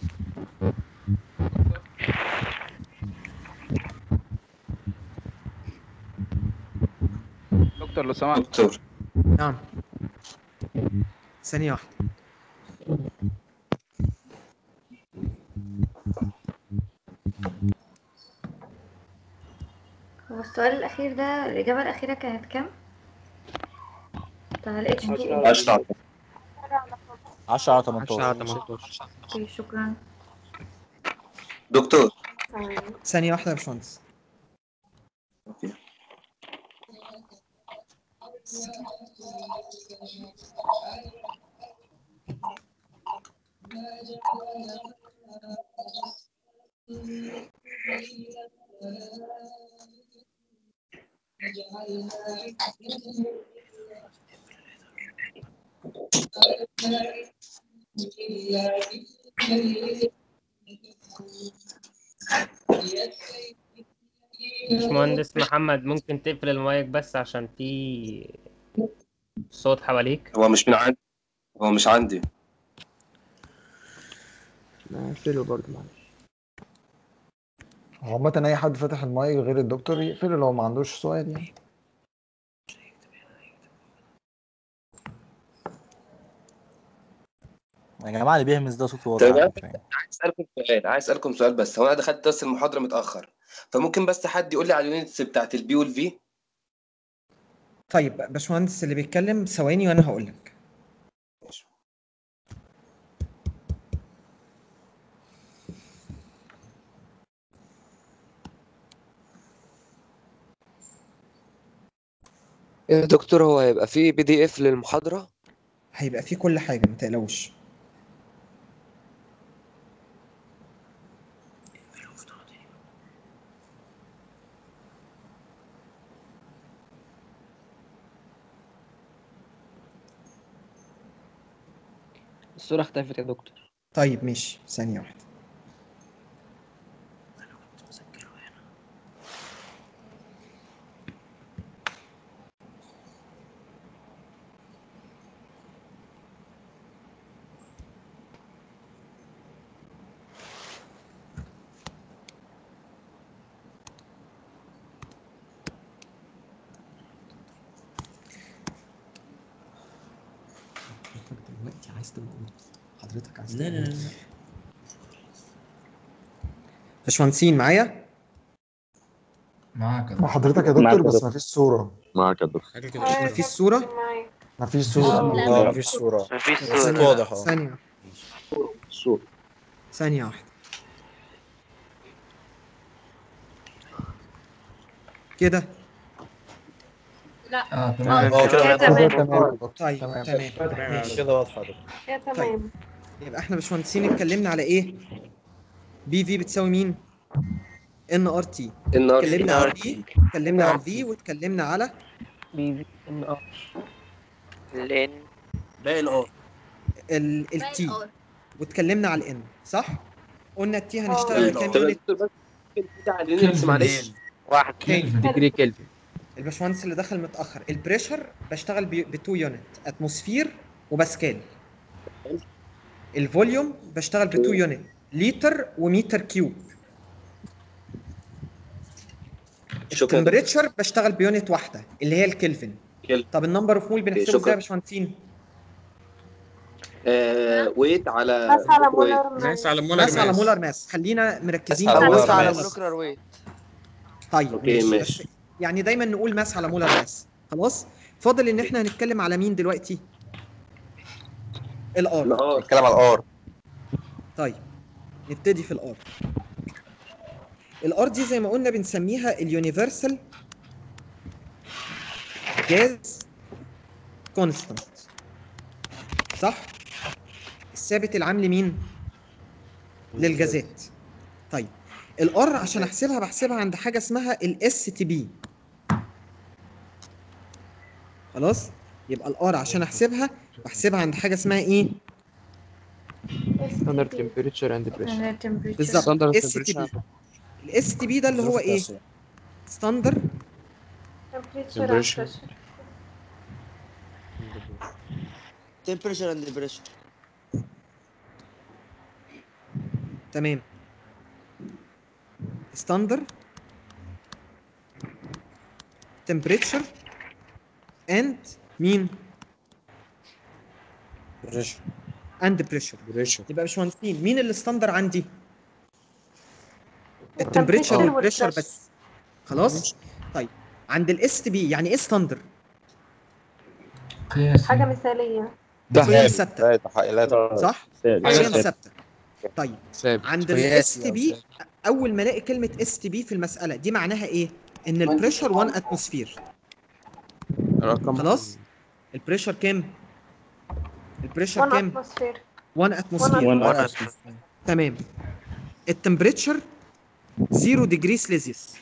دكتور لو سمحت. دكتور نعم ثانية واحدة. هو السؤال الأخير ده الإجابة الأخيرة كانت كام؟ بتاع ال اتش تو او. عشرة عشرة على عشرة تمنتاشر. على تمنتاشر. اوكي شكرا. دكتور ثانية واحدة يا باشمهندس. باشمهندس محمد ممكن تقفل المايك بس عشان في صوت حواليك. هو مش من عندي هو مش عندي نقفله برضه معلش. هو عامة أي حد فاتح المايك غير الدكتور يقفله لو ما عندوش سؤال يعني. يا جماعه اللي بيهمس ده صوته طيب واضح. انا عايز اسالكم سؤال عايز اسالكم سؤال بس هو انا دخلت بس المحاضره متاخر فممكن بس حد يقول لي على اليونتس بتاعت البي والفي. طيب باشمهندس اللي بيتكلم ثواني وانا هقول لك. يا دكتور هو هيبقى فيه بي دي اف للمحاضرة؟ هيبقى فيه كل حاجة ما تقلقوش. الصورة اختفت يا دكتور. طيب ماشي ثانية واحدة. دلوقتي عايز تبقى حضرتك عايز لا لا لا باشمهندسين معايا؟ معاك مع حضرتك يا دكتور بس مفيش صورة. معاك يا دكتور. مفيش صورة؟ مفيش صورة. اه مفيش صورة. مفيش صوت صورة. واضح اهو. ثانية الصورة ثانية واحدة كده. لا اه اه تمام كده كده تمام. تمام. طيب تمام ماشي. كده واضحه يا دكتور. يا تمام. يبقى احنا باشمهندسين اتكلمنا على ايه؟ بي في بتساوي مين؟ ان ار تي. ان ار اتكلمنا على البي، اتكلمنا على الفي، واتكلمنا على بي في ان ار. الان باقي الار التي، واتكلمنا على الان صح؟ قلنا التي اه هنشتغل بكام طب يا يونت؟ دكتور بس ممكن تيجي على اليونتس معلش. واحد ديجري كلفن. الباشمهندس اللي دخل متاخر، البريشر بشتغل ب اتنين يونت، اتموسفير وباسكال. الفوليوم بشتغل ب اتنين يونت، لتر ومتر كيوب. شكرا. التمبريتشر بشتغل بيونت واحده اللي هي الكلفن. طب النمبر اوف مول بنحسبه ازاي يا باشمهندسين؟ آه ويت على ماس على مولر ماس على مولر ماس على ماس. مولر ماس. خلينا مركزين على في مولر ماس على ماس. مولر. مولكيولار ويت. طيب اوكي ماشي. ماشي. بس يعني دايما نقول ماس على مولر ماس. خلاص فاضل ان احنا هنتكلم على مين دلوقتي؟ الار. الار. نتكلم على الار. طيب نبتدي في الار. الار دي زي ما قلنا بنسميها اليونيفرسال جاز كونستانت صح؟ الثابت العام لمين؟ للجازات. طيب الار عشان احسبها بحسبها عند حاجه اسمها الاس تي بي. خلاص؟ يبقى الار عشان احسبها بحسبها عند حاجه اسمها ايه؟ ستاندرد تمبريتشر اند بريشر. بالظبط اس تي بي. الاس تي بي ده اللي هو ايه؟ ستاندر تمبريتشر تمبريتشر اند بريشر. تمام. ستاندر تمبريتشر اند مين؟ بريشر اند بريشر. بريشر يبقى يا باشمهندسين مين الستاندر عندي؟ التمبريتشر والبريشر بس. خلاص؟ طيب عند الاس تي بي يعني ايه ستاندر؟ حاجة مثالية. قيم ثابتة لا صح؟ ثابت. قيم ثابتة. طيب ثابت. عند قياسي الاس تي أو بي ثابت. اول ما الاقي كلمة اس تي بي في المسألة دي معناها ايه؟ ان البريشر واحد اتموسفير. رقم خلاص؟ البريشر كام؟ البريشر واحد كام؟ اتموسفير. واحد اتموسفير. تمام. التمبريتشر صفر ديجري سليزيوس.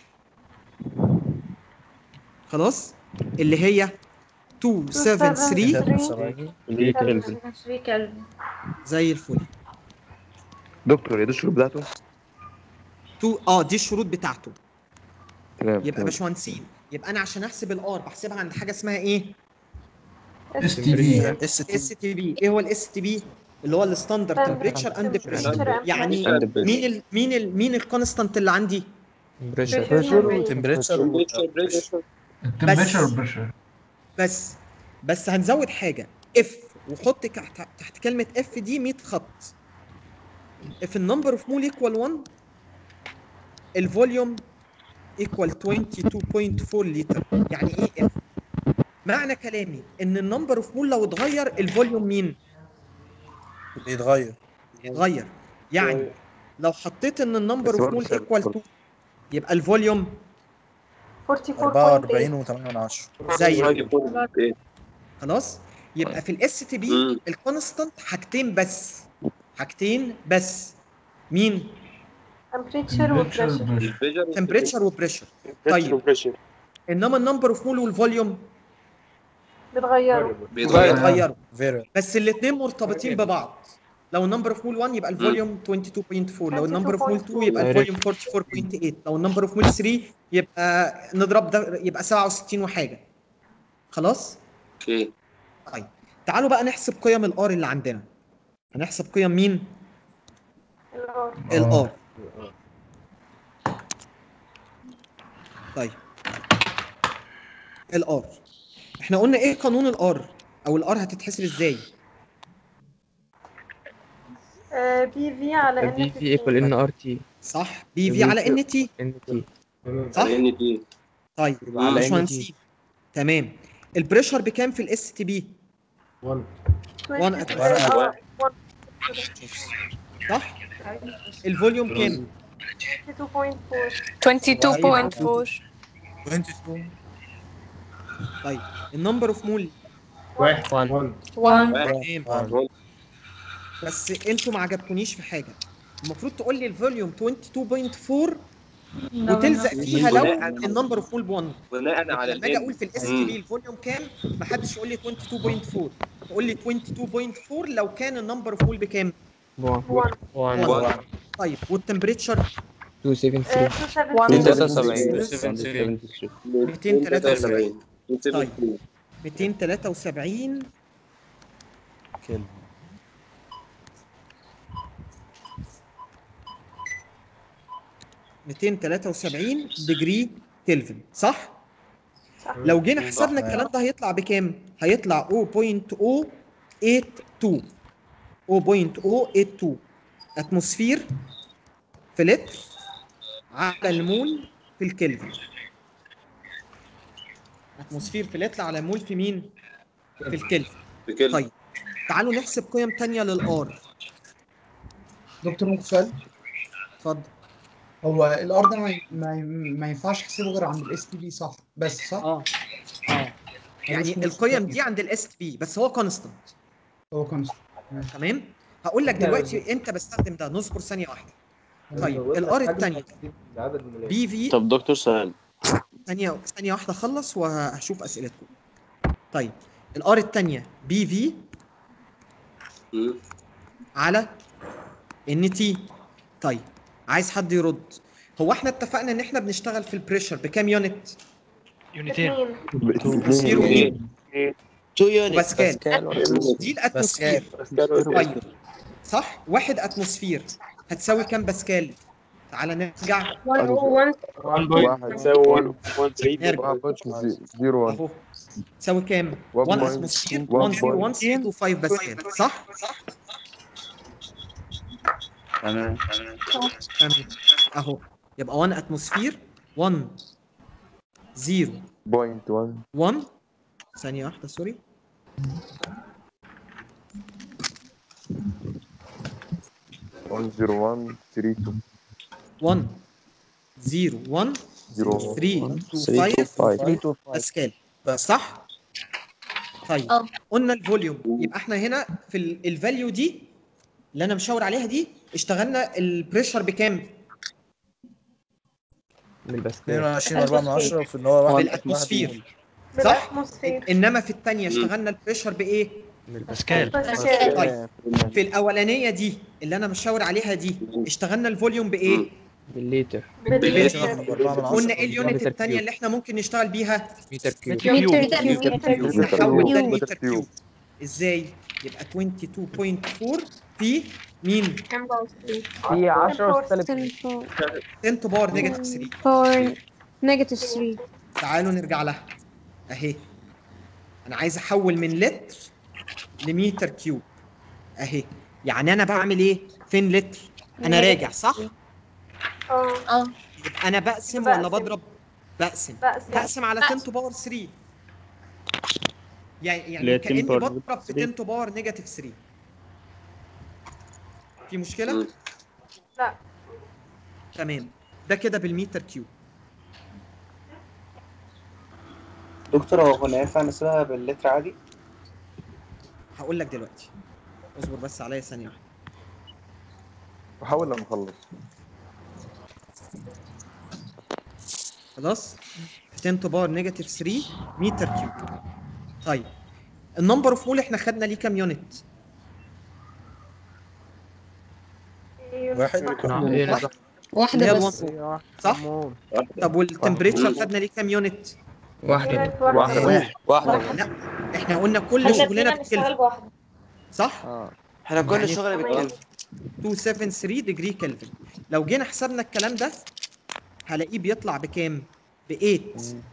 خلاص؟ اللي هي مئتين وتلاتة وسبعين كلفن. زي الفل. دكتور هي دي الشروط بتاعته؟ تو اه دي الشروط بتاعته. تمام يبقى تمام. باشمهندسين يبقى انا عشان احسب الار بحسبها عند حاجه اسمها ايه؟ اس تي بي. اس تي بي. ايه هو الاس تي بي؟ اللي هو الستاندرد تمبريتشر اند بريشر. يعني مين ال مين ال مين الكونستانت اللي عندي؟ بريشر بريشر. تمبريتشر التمبريتشر والبريشر. بس بس هنزود حاجه اف وحط تحت تحت كلمه اف دي مية خط. if النمبر اوف مول ايكوال واحد الفوليوم ايكوال اتنين وعشرين فاصلة أربعة لتر. يعني ايه اف؟ معنى كلامي ان النمبر اوف مول لو اتغير الفوليوم مين؟ بيتغير. اتغير. يعني لو حطيت ان النمبر اوف مول ايكوال اتنين يبقى الفوليوم أربعة وأربعين وثمانية من عشرة. زي خلاص. يبقى في الاس تي بي الكونستانت حاجتين بس. حاجتين بس. مين؟ تمبريتشر وبريشر. تمبريتشر وبريشر. طيب انما النمبر اوف مول والفوليوم بيتغيروا. بيتغيروا بس الاثنين مرتبطين ببعض. لو النمبر اوف مول واحد يبقى الفوليوم اتنين وعشرين فاصلة أربعة. لو النمبر اوف مول اتنين يبقى الفوليوم أربعة وأربعين فاصلة تمانية. لو النمبر اوف مول تلاتة يبقى نضرب ده يبقى سبعة وستين وحاجه. خلاص؟ اوكي. طيب تعالوا بقى نحسب قيم الار اللي عندنا. هنحسب قيم مين؟ الار. الار. طيب الار احنا قلنا ايه قانون الار او الار هتتحسب ازاي؟ بي في على ان بي في ايكوال ان ار تي. صح. بي في على ان تي. ان تي صح. ان تي. طيب على ان باشمهندسين تي. تمام. البريشر بكام في الاس تي بي؟ واحد. صح. الفوليوم كام؟ اتنين وعشرين فاصلة أربعة. طيب النمبر اوف مول واحد واحد واحد. بس انتوا ما عجبكونيش في حاجه. المفروض تقول لي الفوليوم اتنين فاصلة أربعة وتلزق فيها لو النمبر اوف مول ب واحد. بناء على لما اجي اقول في الاس تي بي الفوليوم كام ما حدش يقول لي اتنين وعشرين فاصلة أربعة. تقول لي اتنين وعشرين فاصلة أربعة لو كان النمبر اوف مول بكام؟ واحد. واحد. طيب والتمبريتشر ميتين وسبعين. ميتين وتلاتة وسبعين. طيب ميتين وتلاتة وسبعين كلمة. ميتين وتلاتة وسبعين ديجري كلفن. صح؟ لو جينا حسبنا الكلام ده هيطلع بكام؟ هيطلع صفر فاصلة صفر ثمانية اتنين. صفر فاصلة صفر ثمانية اتنين اتموسفير في لتر على المول في الكلفن. اتموسفير في لتر على المول في مين؟ في الكلفن. طيب تعالوا نحسب قيم تانية للار. دكتور ممكن سؤال؟ اتفضل. هو الار ده ما, ما, ما ينفعش احسبه غير عند الاس تي بي صح؟ بس صح؟ اه اه يعني القيم دي عند الاس تي بي بس هو كونستانت. هو كونستانت. تمام؟ هقول لك دلوقتي امتى بستخدم ده. نصبر ثانية واحدة. طيب الار الثانية بي في. طب دكتور سؤال. ثانية ثانية واحدة اخلص وهشوف اسئلتكم. طيب الار الثانية بي في على ان تي. طيب عايز حد يرد. هو احنا اتفقنا ان احنا بنشتغل في البريشر بكام يونت؟ يونتين. زيرو مين؟ اتنين يونت. باسكال. دي الاتموسفير. طيب صح. واحد اتموسفير هتساوي كام باسكال؟ تعالى نرجع. واحد. واحد تساوي واحد. نرجع زيرو اهو تساوي كام؟ واحد اتموسفير واحد صفر واحد ثلاثة اتنين خمسة باسكال صح؟ تمام تمام اهو يبقى واحد اتموسفير واحد صفر بوينت واحد واحد ثانية واحدة سوري واحد صفر واحد ثلاثة اتنين واحد صفر واحد صفر ثلاثة اتنين خمسة باسكال صح؟ طيب اه قلنا الفوليوم يبقى احنا هنا في الفاليو دي اللي انا مشاور عليها دي اشتغلنا البريشر بكام؟ اتنين وعشرين وأربعة من عشرة وفي ان هو واحد بالاتموسفير صح؟ انما في الثانيه اشتغلنا البريشر بايه؟ بالباسكال. طيب في الاولانيه دي اللي انا مشاور عليها دي اشتغلنا الفوليوم بايه؟ بالليتر بالليتر. قلنا ايه اليونت الثانيه اللي احنا ممكن نشتغل بيها؟ متر كيوب متر كيوب نحول ده متر لمتر كيوب ازاي؟ يبقى اتنين وعشرين فاصلة أربعة في مين؟ في عشرة سالب عشرة بار نيجاتيف ثلاثة باور نيجاتيف ثلاثة. تعالوا نرجع لها اهي انا عايز احول من لتر لمتر كيوب اهي يعني انا بعمل ايه؟ فين لتر؟ انا راجع صح؟ اه اه يبقى انا بقسم ولا بضرب؟ بقسم بقسم. بقسم على عشرة تو باور ثلاثة يعني يعني لا، كاني عشرة باور بضرب في عشرة تو باور نيجاتيف ثلاثة في مشكله؟ لا تمام ده كده بالمتر كيوب دكتور هو كنا ينفع نسيبها باللتر عادي؟ هقول لك دلوقتي اصبر بس عليا ثانيه واحده بحاول لما اخلص خلاص عشرة تو باور نيجاتيف ثلاثة متر كيوب طيب النمبر اوف مول احنا خدنا ليه كام يونت؟ واحد واحد واحدة اللي هي بس. الوان صح؟ طب والتمبريتشر خدنا ليه كام يونت؟ واحدة واحد واحدة. لا احنا قلنا كل احنا شغلنا فينا نشتغل بالكلفن بواحدة. صح؟ احنا كل يعني الشغل بالكلفن مئتين وسبعة وثلاثين ديجري كلفن لو جينا حسبنا الكلام ده هلاقيه بيطلع بكام؟ ب ثمانية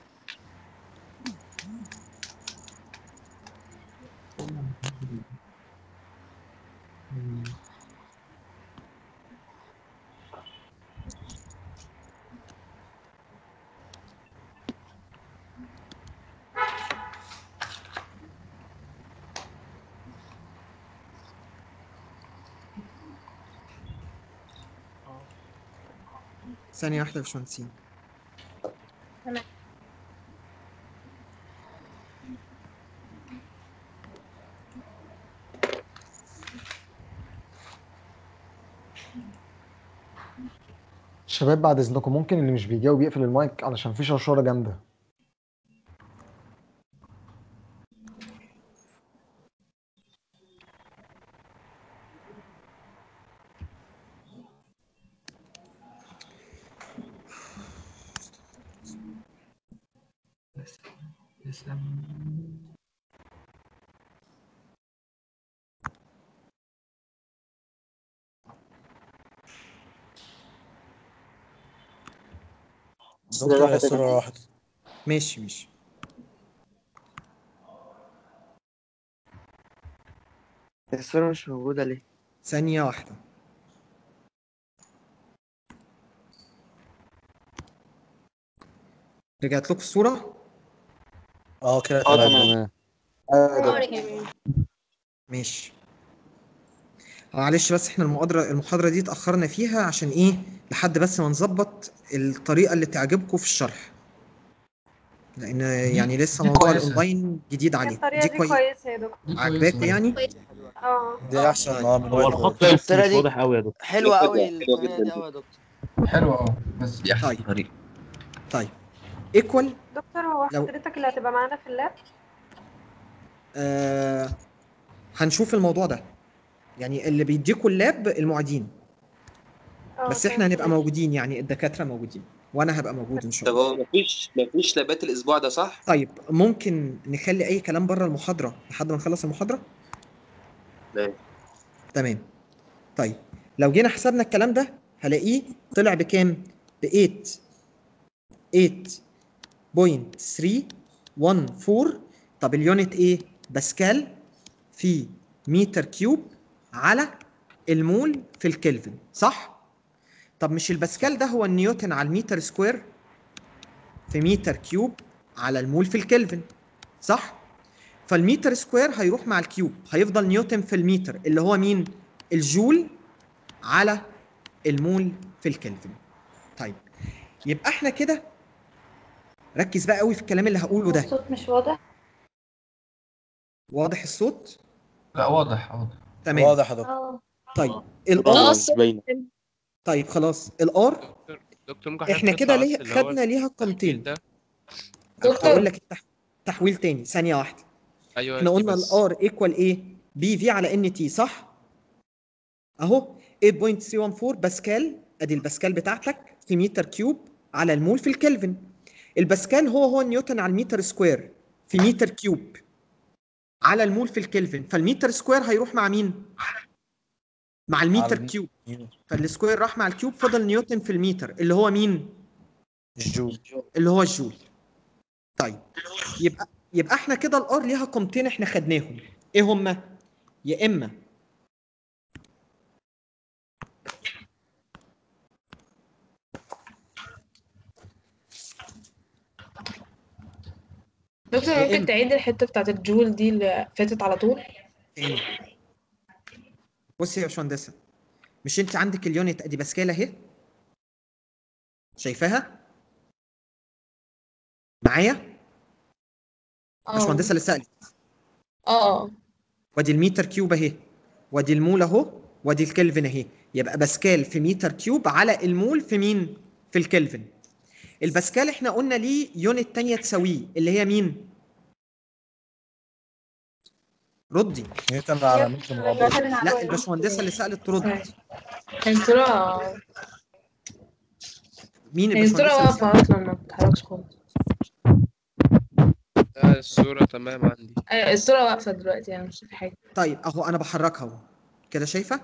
ثانية واحدة يا باشمهندسين تمام. شباب بعد اذنكم ممكن اللي مش بيجاوب يقفل المايك علشان في شرشره جامده. دكتور هي صورة واحدة ماشي ماشي الصورة مش موجودة ليه؟ ثانية واحدة رجعت لكم الصورة؟ اه كده اه تمام تمام ماشي معلش بس احنا المحاضرة المحاضرة دي اتأخرنا فيها عشان ايه؟ لحد بس ما نظبط الطريقة اللي تعجبكم في الشرح لأن يعني لسه دي موضوع كويسة. الأونلاين جديد عليكم الطريقة دي كويسة يا دكتور. عجباكم يعني؟ اه دي احسن اه من هو الخط مش الصورة دي واضح قوي يا دكتور. حلوة قوي حلوة الطريقة جدا دي قوي يا دكتور حلوة اه بس دي احسن طيب. طريقة. طيب ايكوال دكتور هو لو- حضرتك اللي هتبقى معانا في اللاب؟ آه هنشوف الموضوع ده يعني اللي بيديكوا اللاب المعيدين اه بس احنا هنبقى موجودين يعني الدكاترة موجودين وانا هبقى موجود ان شاء طب الله هو مفيش مفيش لابات الاسبوع ده صح؟ طيب ممكن نخلي اي كلام بره المحاضرة لحد ما نخلص المحاضرة ماشي تمام طيب لو جينا حسبنا الكلام ده هلاقيه طلع بكام ب ثمانية ثمانية فاصلة ثلاثة واحد أربعة طب اليونت ايه؟ باسكال في متر كيوب على المول في الكلفن، صح؟ طب مش الباسكال ده هو النيوتن على المتر سكوير في متر كيوب على المول في الكلفن، صح؟ فالمتر سكوير هيروح مع الكيوب، هيفضل نيوتن في المتر اللي هو مين؟ الجول على المول في الكلفن. طيب يبقى احنا كده ركز بقى قوي في الكلام اللي هقوله ده. الصوت مش واضح. واضح الصوت؟ لا واضح واضح. تمام. واضح يا دكتور. اه طيب الار اه باينه. طيب خلاص الار دكتور ممكن حضرتك احنا كده تطلع ليه بس اللي هو خدنا ليها قيمتين. ده؟ هقول لك التح... تحويل تاني ثانيه واحده. ايوه احنا دي قلنا بس. الار ايكوال ايه؟ بي في على ان تي، صح؟ اهو ثمانية فاصلة ثلاثمية وأربعتاشر باسكال، ادي الباسكال بتاعتك في متر كيوب على المول في الكلفن. الباسكال هو هو نيوتن على المتر سكوير في متر كيوب على المول في الكلفن، فالمتر سكوير هيروح مع مين؟ مع المتر الم- كيوب، فالسكوير راح مع الكيوب، فضل نيوتن في المتر اللي هو مين؟ الجول. اللي هو الجول. طيب يبقى يبقى احنا كده الار ليها قيمتين احنا خدناهم، ايه هما؟ يا اما دكتور يا ممكن إما تعيد الحتة بتاعت الجول دي اللي فاتت على طول؟ تاني. بصي يا باشمهندسه، مش انت عندك اليونت ادي باسكال اهي، شايفاها معايا؟ اه باشمهندسه اللي سالت، اه اه وادي المتر كيوب اهي، وادي المول اهو، وادي الكلفن اهي، يبقى باسكال في متر كيوب على المول في مين؟ في الكلفن. الباسكال احنا قلنا ليه يونت تانية تساويه اللي هي مين؟ ردي. نيوتن على متر مربع. لا الباشمهندسه اللي سالت ترد. هي الصورة مين هي الصورة الباشمهندسه اللي واقفة سالت؟ أصلا ما بتتحركش خالص. لا الصورة تمام عندي. أيوة الصورة واقفة دلوقتي يعني مش في حاجة. طيب اهو انا بحركها اهو كده، شايفه؟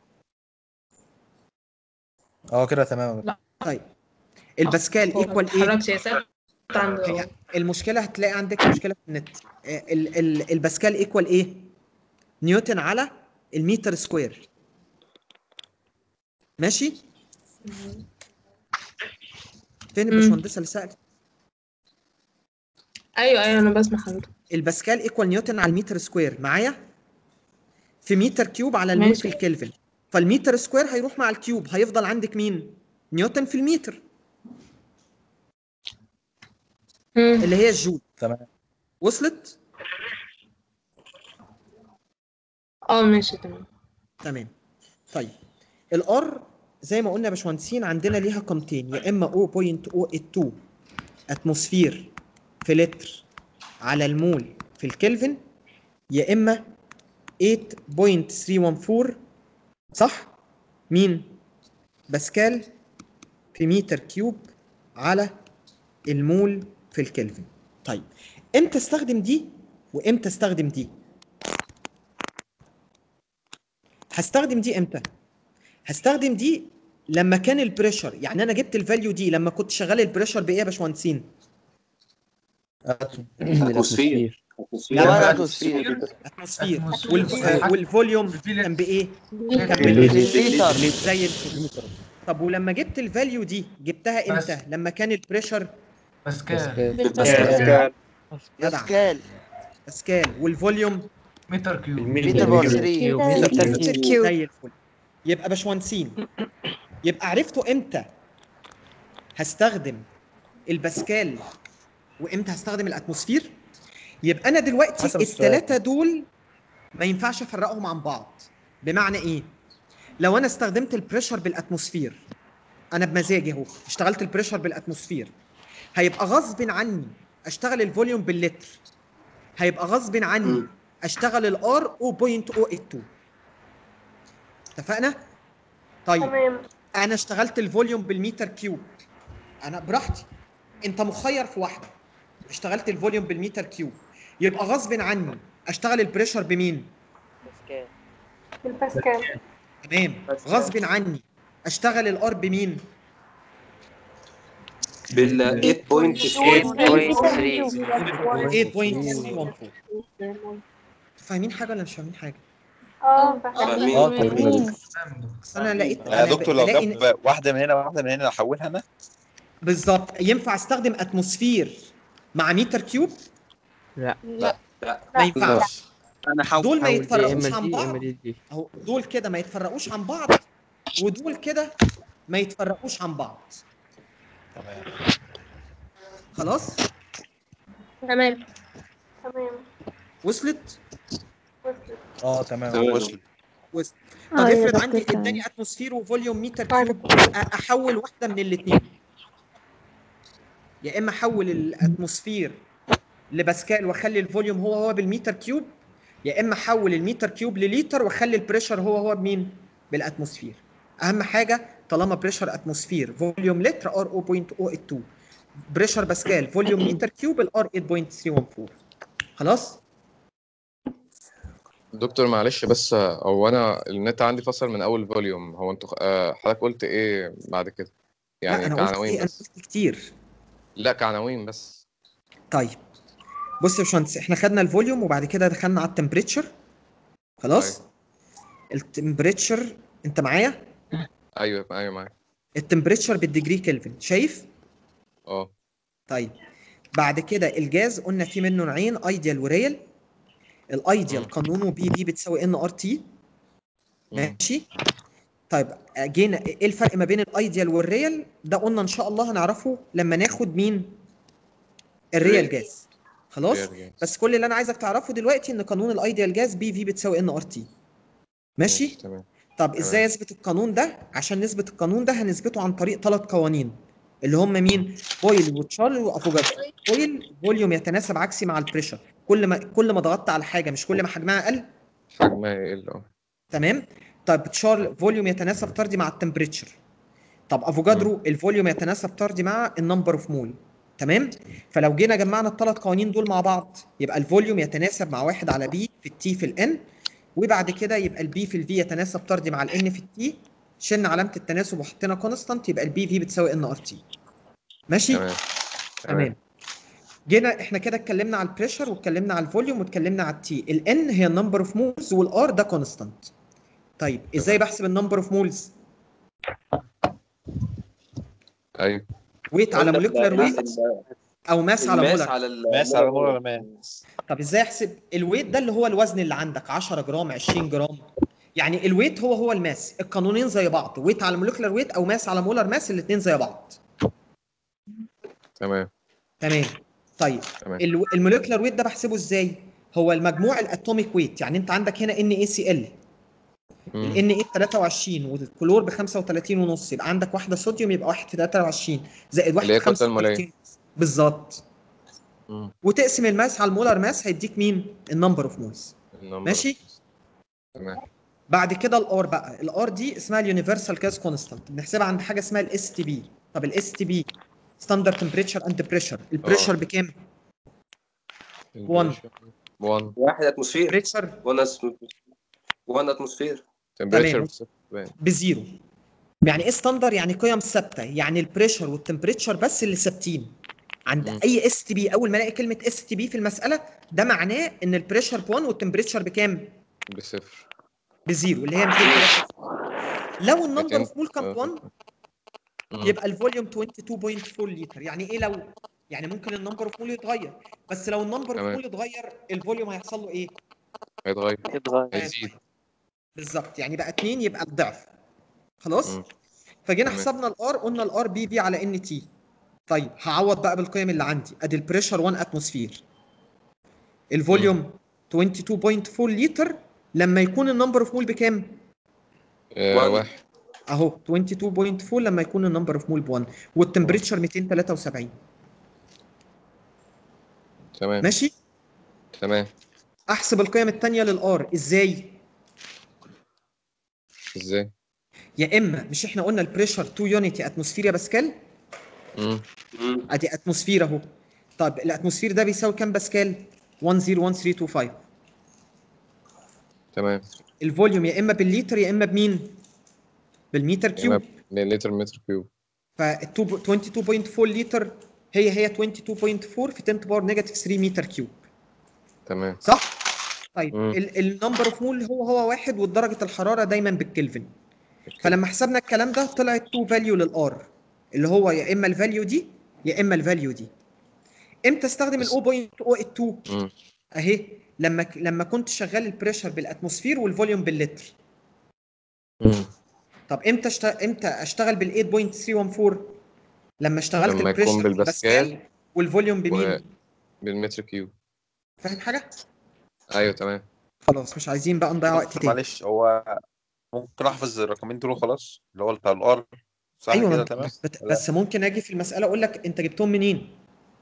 اه كده تمام. لا طيب الباسكال هو ما ايكوال ايه؟ بتتحركش، هي ثابتة عنده. هي المشكله هتلاقي عندك مشكله في النت. آه، ال ال الباسكال ايكوال ايه؟ نيوتن على المتر سكوير، ماشي؟ فين الباشمهندسه اللي سالت؟ أيوة أيوة أنا بسمع حضرتك. الباسكال ايكوال نيوتن على المتر سكوير معايا؟ في متر كيوب على المول ماشي. في الكلفن، فالمتر سكوير هيروح مع الكيوب، هيفضل عندك مين؟ نيوتن في المتر مم. اللي هي الجول. تمام. وصلت؟ اه ماشي تمام. تمام. طيب الار زي ما قلنا يا باشمهندسين عندنا ليها قيمتين، يا اما صفر فاصلة صفر ثمانية اتنين اتموسفير في لتر على المول في الكلفن، يا اما ثمانية فاصلة ثلاثمية وأربعتاشر، صح؟ مين؟ باسكال في متر كيوب على المول في الكلفن. طيب امتى استخدم دي وامتى استخدم دي؟ هستخدم دي امتى؟ هستخدم دي لما كان البريشر، يعني انا جبت الفاليو دي لما كنت شغال البريشر بايه يا باشمهندسين؟ اتموسفير. لا لا اتموسفير. اتموسفير. والف... والفوليوم كان بايه؟ كان بالليتر. زي الفل. طب ولما جبت الفاليو دي جبتها امتى؟ لما كان البريشر باسكال. باسكال. باسكال باسكال والفوليوم متر كيوب. متر باور ثلاثة. متر كيوب زي الفل. يبقى باشمهندسين يبقى عرفتوا امتى هستخدم الباسكال وامتى هستخدم الاتموسفير؟ يبقى انا دلوقتي الثلاثه دول ما ينفعش افرقهم عن بعض. بمعنى ايه؟ لو انا استخدمت البريشر بالاتموسفير، انا بمزاجي اهو اشتغلت البريشر بالاتموسفير، هيبقى غصب عني اشتغل الفوليوم باللتر، هيبقى غصب عني اشتغل الار صفر فاصلة صفر ثمانية اتنين. اتفقنا؟ طيب تمام. انا اشتغلت الفوليوم بالمتر كيوب، انا براحتي، انت مخير في واحده. اشتغلت الفوليوم بالمتر كيوب، يبقى غصب عني اشتغل البريشر بمين؟ بالباسكال. تمام. غصب عني اشتغل الار بمين؟ بال ثمانية بوينت ثلاثة. ثمانية بوينت ثلاثة أربعة. فاهمين حاجه ولا مش فاهمين حاجه؟ اه فاهمين. اه تمام. بس انا لقيت يا انا دكتور لو بلاقي جاب واحده من هنا واحده من هنا احولها انا. بالظبط. ينفع استخدم اتموسفير مع متر كيوب؟ لا لا لا ما ينفعش. انا حاول دول ما حاول دي يتفرقوش اما عن دي بعض اما دي دي اهو. دول كده ما يتفرقوش عن بعض ودول كده ما يتفرقوش عن بعض. تمام. خلاص تمام تمام وصلت؟ وصلت. اه تمام تمام. وصل. وصلت. اه طب يا افرض عندي دكتور تمام. اداني اتموسفير وفوليوم متر كيوب، احول واحده من الاثنين. يا اما احول الاتموسفير لباسكال واخلي الفوليوم هو هو بالمتر كيوب، يا اما احول المتر كيوب لليتر واخلي البريشر هو هو بمين؟ بالاتموسفير. اهم حاجه طالما بريشر اتموسفير فوليوم لتر ار صفر فاصلة صفر ثمانية اتنين، بريشر باسكال فوليوم متر كيوب الار ثمانية فاصلة ثلاثة واحد أربعة. خلاص؟ دكتور معلش بس، هو انا النت عندي فصل من اول فوليوم. هو انتوا آه، حضرتك قلت ايه بعد كده؟ لا يعني انا قلت كعناوين ايه؟ انا بس. قلت كتير. لا كعناوين بس. طيب بص يا باشمهندس، احنا خدنا الفوليوم وبعد كده دخلنا على التمبريتشر. خلاص؟ التمبريتشر انت معايا؟ ايوه ايوه معاك. التمبريتشر بالديجري كلفن، شايف؟ اه طيب بعد كده الجاز قلنا في منه نوعين، ايديال وريال. الايديال قانونه بي في بتساوي ان ار تي. ماشي. طيب جينا ايه الفرق ما بين الايديال والريال؟ ده قلنا ان شاء الله هنعرفه لما ناخد مين؟ الريال جاز. خلاص؟ ريال جاز. بس كل اللي انا عايزك تعرفه دلوقتي ان قانون الايديال جاز بي في بتساوي ان ار تي. ماشي؟ ماشي تمام. طب ازاي اثبت القانون ده؟ عشان نثبت القانون ده هنثبته عن طريق ثلاث قوانين اللي هم مين؟ بويل وتشارل وافوجادرو. بويل فوليوم يتناسب عكسي مع البريشر، كل ما كل ما ضغطت على حاجه مش كل ما حجمها قل؟ حجمها يقل اه. تمام؟ طيب تشارل فوليوم يتناسب طردي مع التمبريتشر. طب افوجادرو الفوليوم يتناسب طردي مع النمبر اوف مول. تمام؟ فلو جينا جمعنا الثلاث قوانين دول مع بعض يبقى الفوليوم يتناسب مع واحد على بي في التي في الان، وبعد كده يبقى البي في الفي يتناسب طردي مع الان في التي. شلنا علامه التناسب وحطينا كونستانت يبقى البي في بتساوي ان ار تي. ماشي؟ تمام تمام. جينا احنا كده اتكلمنا على البريشر واتكلمنا على الفوليوم واتكلمنا على التي. الان هي النمبر اوف مولز والار ده كونستانت. طيب ازاي بحسب النمبر اوف مولز؟ ايوه ويت على موليكولار ويت او ماس على الماس مولر. على ماس على مولر ماس. طب ازاي احسب الويت ده؟ اللي هو الوزن اللي عندك عشرة جرام عشرين جرام، يعني الويت هو هو الماس. القانونين زي بعض، ويت على موليكولار ويت او ماس على مولر ماس، الاثنين زي بعض. تمام تمام. طيب تمام. الموليكولار ويت ده بحسبه ازاي؟ هو المجموع الاتوميك ويت. يعني انت عندك هنا ان اي سي ال، الان اي ب ثلاثة وعشرين والكلور ب خمسة وثلاثين ونص، يبقى عندك واحده صوديوم يبقى واحد في ثلاثة وعشرين زائد واحد اللي في هي الكتله الموليه. خمسة وثلاثين بالظبط. وتقسم الماس على المولر ماس هيديك مين؟ النمبر اوف مولز. ماشي؟ تمام. بعد كده الار بقى، الار دي اسمها اليونيفرسال جاز كونستانت، بنحسبها عند حاجه اسمها الاس تي بي. طب الاس تي بي ستاندرد تمبريتشر اند بريشر. البريشر بكام؟ واحد. واحد. واحد اتموسفير. بريشر واحد اتموسفير. تمبريتشر بزيرو. يعني ايه ستاندر؟ يعني قيم ثابته، يعني البريشر والتمبريتشر بس اللي ثابتين. عند م. اي اس تي بي اول ما الاقي كلمه اس تي بي في المساله ده معناه ان البريشر ب واحد والتمبريتشر بكام؟ بصفر. بزيرو اللي هي مئتين وثلاثة. لو النمبر اوف مول كان واحد يبقى الفوليوم اتنين وعشرين فاصلة أربعة لتر. يعني ايه لو؟ يعني ممكن النمبر اوف مول يتغير، بس لو النمبر اوف مول يتغير الفوليوم هيحصل له ايه؟ هيتغير. يتغير. هيزيد. بالظبط. يعني بقى اتنين يبقى الضعف. خلاص؟ م. فجينا حسبنا الار، قلنا الار بي في على ان تي. طيب هعوض بقى بالقيم اللي عندي. ادي البريشر واحد اتموسفير، الفوليوم اتنين وعشرين فاصلة أربعة لتر لما يكون النمبر اوف مول بكام؟ آه واحد. اهو اتنين وعشرين فاصلة أربعة لما يكون النمبر اوف مول ب واحد والتمبريتشر مئتين وثلاثة وسبعين. تمام. ماشي؟ تمام. احسب القيم الثانيه للار ازاي؟ ازاي؟ يا اما مش احنا قلنا البريشر اتنين يونت اتموسفير يا باسكال؟ امم ادي اتموسفير اهو. طب الاتموسفير ده بيساوي كام باسكال؟ واحد صفر واحد ثلاثة اتنين خمسة. تمام. الفوليوم يا اما بالليتر يا اما بمين؟ بالمتر كيوب. بالليتر متر كيوب. فال اتنين وعشرين فاصلة أربعة لتر هي هي اتنين وعشرين فاصلة أربعة في عشرة باور نيجاتيف ثلاثة متر كيوب. تمام. صح؟ طيب مم. النمبر اوف مول هو هو واحد ودرجه الحراره دايما بالكلفن. فلما حسبنا الكلام ده طلعت اتنين فاليو للار اللي هو يا اما الفاليو دي يا اما الفاليو دي. امتى استخدم ال صفر فاصلة صفر اتنين؟ مم. اهي لما لما كنت شغال البريشر بالاتموسفير والفوليوم باللتر. مم. طب امتى اشت... امتى اشتغل بال ثمانية فاصلة تلاتة أربعة؟ لما اشتغلت لما البريشر يكون بالباسكال والفوليوم بمين؟ بالمتر كيوب. فاهم حاجه؟ ايوه تمام. خلاص مش عايزين بقى نضيع وقت تاني. معلش هو ممكن احفظ الرقمين دول وخلاص اللي هو بتاع الار صح ايوه كده انت تمام؟ بس, بس ممكن اجي في المساله اقول لك انت جبتهم منين؟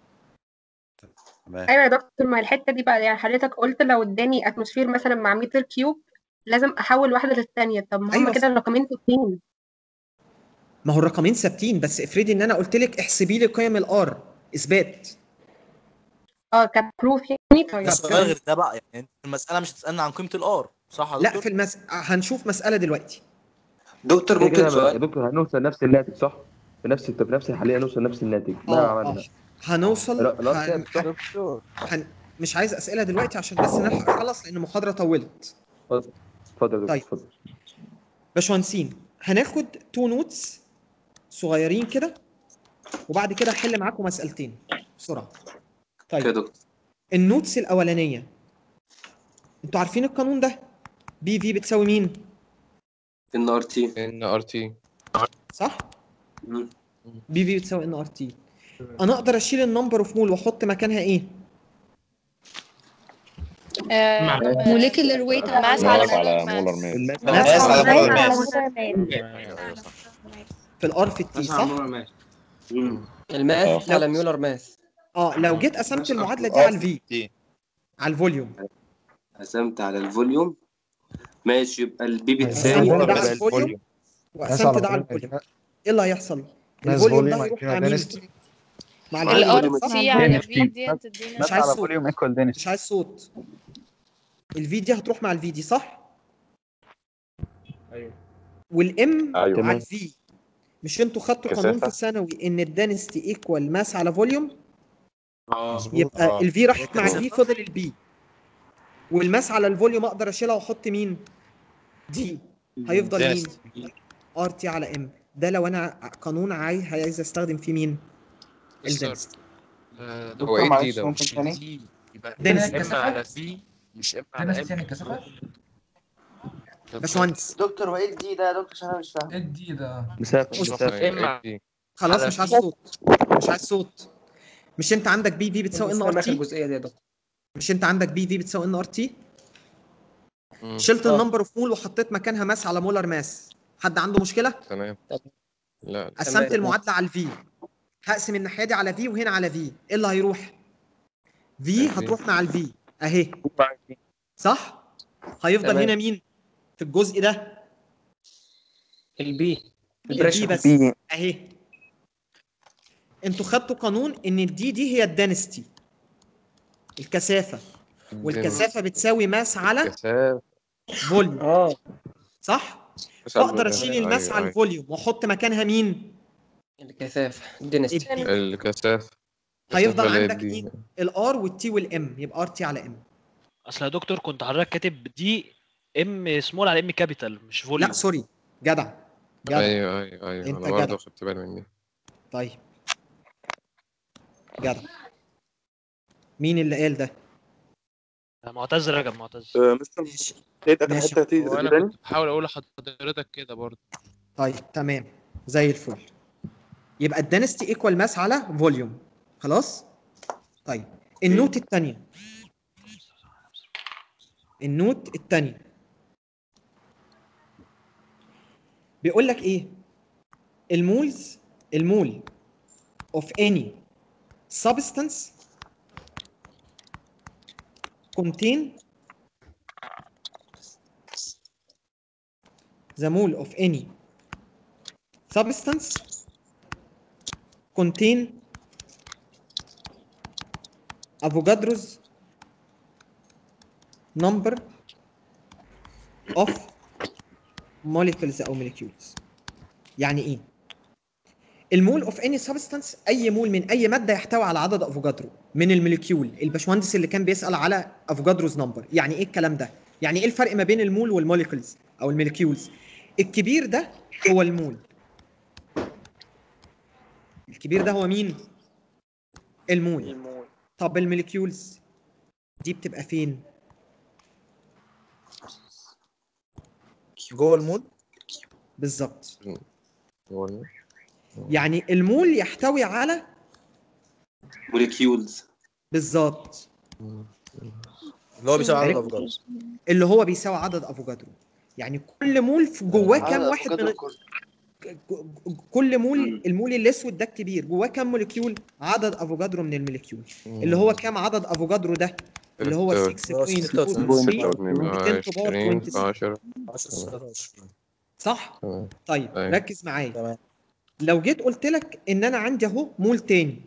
تمام. ايوه يا دكتور، ما الحته دي بقى يعني حضرتك قلت لو اداني اتموسفير مثلا مع متر كيوب لازم احول واحده للثانيه. طب ما هم أيوة كده صح. الرقمين ثابتين. ما هو الرقمين ثابتين بس افرضي ان انا قلت لك احسبي لي قيم الار اثبات. اه كبروف يعني. طيب ده سؤال غير ده بقى، يعني انت المساله مش هتسالنا عن قيمه الار صح يا لا دكتور؟ في المس... هنشوف مساله دلوقتي. دكتور كده ممكن كده يا سؤال؟ دكتور هنوصل نفس الناتج صح؟ في نفس في نفس الحاليه هنوصل نفس الناتج مهما اه اه عملنا. هنوصل لا لا هن... صح؟ دكتور هن... مش عايز اسئله دلوقتي عشان بس نلحق نخلص لان المحاضره طولت. اتفضل اتفضل يا طيب. دكتور اتفضل. باشمهندسين هناخد تو نوتس صغيرين كده وبعد كده هحل معاكم مسألتين بسرعة. طيب كده دكتور. النوتس الأولانية انتوا عارفين القانون ده بي في بتساوي مين؟ ان ار تي. ان ار تي صح؟ بي في بتساوي ان ار تي. انا اقدر اشيل النمبر اوف مول واحط مكانها ايه؟ موليكولر ويت ماس على على مولر مولر ماس. ماس. ماس على مولر ماس. ماس. في الار في التي صح؟ الماس لو- على ميولر ماس. اه لو جيت قسمت المعادلة دي على الفي على الفوليوم قسمت على الفوليوم ماشي يبقى البي بتساوي قسمت ده على ماس الفوليوم فوليوم. وقسمت ده على الفوليوم ايه اللي هيحصل؟ ماس الفوليوم ده فوليوم هيروح كده مع مين؟ دينستي. مع مع الفوليوم الفوليوم صح؟ تي على في دي تدينا مش عايز صوت مش عايز صوت. الفي دي هتروح مع الفي دي صح؟ ايوه والام ايوه على الفي. مش انتوا خدتوا قانون في كثافة. الثانوي ان الدنستي ايكوال ماس على فوليوم؟ اه يبقى آه. الفي راحت مع الفي فضل البي. والماس على الفوليوم اقدر اشيلها واحط مين؟ دي. هيفضل مين؟ ار تي على ام. ده لو انا ع- قانون عايز عايز استخدم فيه مين؟ الدنستي. هو دكتور ايه معلش الدي ده؟ ممكن تاني؟ دنستي ام على في مش ام دنس يعني كثافة؟ باشمهندس دكتور وايه الدي ده يا دكتور عشان انا مش فاهم. ايه الدي ده؟ مسافه بص. مسافه ايه دي؟ خلاص على مش عايز في. صوت مش عايز صوت. مش انت عندك بي في بتساوي ان ار اخر تي؟ جزئيه دي يا دكتور. مش انت عندك بي في بتساوي ان ار تي؟ مم. شلت آه. النمبر اوف مول وحطيت مكانها ماس على مولر ماس. حد عنده مشكله؟ تمام. لا قسمت تمام. المعادله على الفي. هقسم الناحيه دي على في وهنا على في. ايه اللي هيروح؟ في الفي. هتروح مع الفي اهي صح؟ هيفضل تمام. هنا مين؟ في الجزء ده البي البي البريشر. بس بي. اهي. انتوا خدتوا قانون ان الدي دي هي الدنستي الكثافه والكثافه بتساوي ماس على كثافة فوليوم اه صح؟ على اقدر الفوليوم. اشيل الماس أيوة، على أيوة. الفوليوم واحط مكانها مين؟ الكثافه الدينستي. الدي. الكثافة هيفضل اللي هي عندك الدي. مين؟ الار والتي والام يبقى ار تي على ام. اصل يا دكتور كنت حضرتك كاتب دي ام سمول على ام كابيتال مش لا فوليوم. سوري جدع جدع. ايوه ايوه ايوه انت انا برضه جدع. خدت بالي من دي. طيب جدع. مين اللي قال ده؟ معتز رجب معتز. ماشي ماشي. هو انا كنت بحاول اقول لحضرتك كده برضه. طيب تمام زي الفل. يبقى الدنستي ايكوال ماس على فوليوم. خلاص؟ طيب النوت الثانية. النوت الثانية بيقول لك ايه؟ المولز المول of any substance contain the mole of any substance contain Avogadro's number of molecules او molecules. يعني ايه؟ المول اوف اني سبستانس اي مول من اي ماده يحتوي على عدد افوجادرو من الموليكيول. الباشمهندس اللي كان بيسال على افوجادروز نمبر، يعني ايه الكلام ده؟ يعني ايه الفرق ما بين المول والموليكولز او الموليكيولز؟ الكبير ده هو المول. الكبير ده هو مين؟ المول. طب الموليكيولز دي بتبقى فين؟ جوه المول بالظبط. جوه المول. يعني المول يحتوي على موليكيولز بالظبط، اللي هو بيساوي عدد افوجادرو. اللي هو بيساوي عدد افوجادرو. يعني كل مول في جواه كام واحد من كل مول. المول الاسود ده الكبير جواه كام موليكيول؟ عدد افوجادرو من الموليكيول، اللي هو كام عدد افوجادرو ده؟ اللي هو ستة فاصلة اتنين صح؟ طيب ركز معايا. لو جيت قلت لك ان انا عندي اهو مول تاني،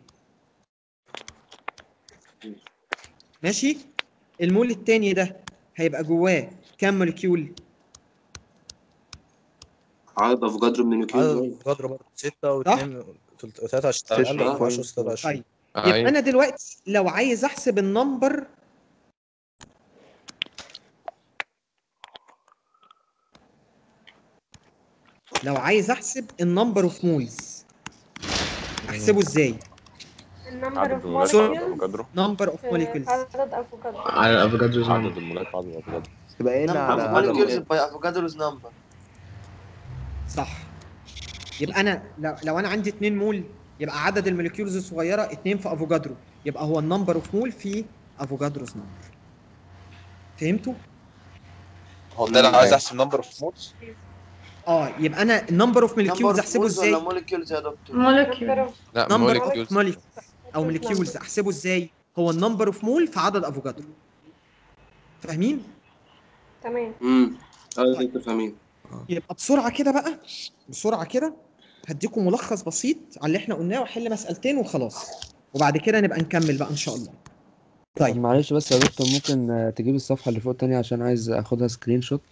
ماشي؟ المول التاني ده هيبقى جواه كام موليكيول؟ عدد افوجادرو من الموليكيول. عدد افوجادرو برضه ستة و2 و23 عشرة و16. طيب يبقى انا دلوقتي لو عايز احسب النمبر لو عايز احسب النمبر اوف مولز احسبه ازاي؟ النمبر اوف موليكيولز نمبر اوف موليكيولز عدد افوكادو على الافوكادروز عدد المولات عدد الافوكادرو تبقى هنا على موليكيولز باي افوكادروز نمبر. صح. يبقى انا لو, لو انا عندي اتنين مول يبقى عدد الموليكيولز الصغيره اتنين في افوكادرو، يبقى هو النمبر اوف مول في افوكادروز نمبر. فهمتوا؟ هو ده لو عايز احسب نمبر اوف مولز. اه يبقى انا النمبر اوف موليكيولز احسبه ازاي؟ ولا موليكيولز يا دكتور؟ موليكيولز. لا نمبر اوف موليكيولز او موليكيولز احسبه ازاي؟ هو النمبر اوف مول في عدد افوكادرو. فاهمين؟ تمام. امم اه انتوا فاهمين. يبقى بسرعه كده بقى، بسرعه كده هديكم ملخص بسيط على اللي احنا قلناه واحل مسألتين وخلاص، وبعد كده نبقى نكمل بقى ان شاء الله. طيب معلش بس يا دكتور ممكن تجيب الصفحة اللي فوق تاني عشان عايز اخدها سكرين شوت.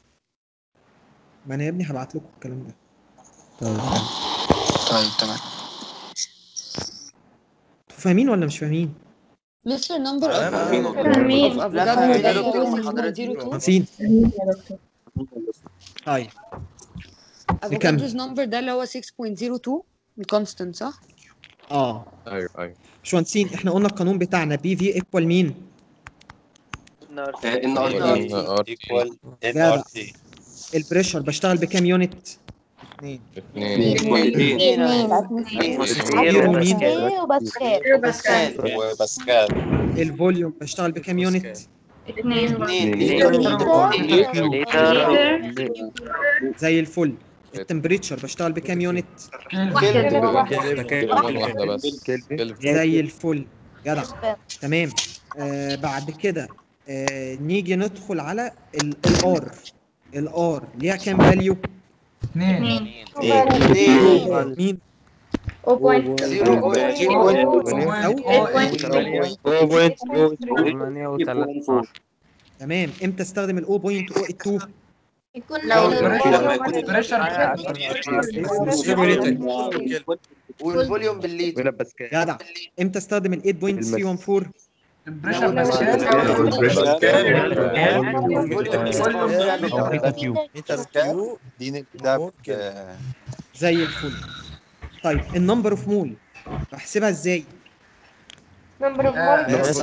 ما انا يا ابني هبعت لكم الكلام ده. طيب طيب تمام. فاهمين ولا مش فاهمين؟ مستر نمبر فاهمين. خمسين. طيب افوكادروز نمبر ده اللي هو ستة فاصلة صفر اتنين الكونستنت صح؟ اه ايوه ايوه. باشمهندسين احنا قلنا القانون بتاعنا بي في ايكوال مين؟ ان ار تي ايكوال ان ار تي. البريشر بشتغل بكام يونت؟ اثنين. وباسكال. وباسكال. الفوليوم بشتغل بكام يونت؟ زي الفل. التمبريتشر بشتغل بكام يونت؟ واحدة بس. زي الفل جدع. تمام. آه بعد كده آه نيجي ندخل على الار. الار ليها كام فاليو؟ اثنين. مين؟ تمام. امتى استخدم ال صفر فاصلة صفر اتنين؟ لو بريشر والفوليوم بالليتر. جدع. امتى استخدم ال ثمانية فاصلة ثلاثة واحد اربعة؟ البريشر باسكال. دي ده زي الفل. طيب النمبر اوف مول بحسبها ازاي؟ نمبر اوف مول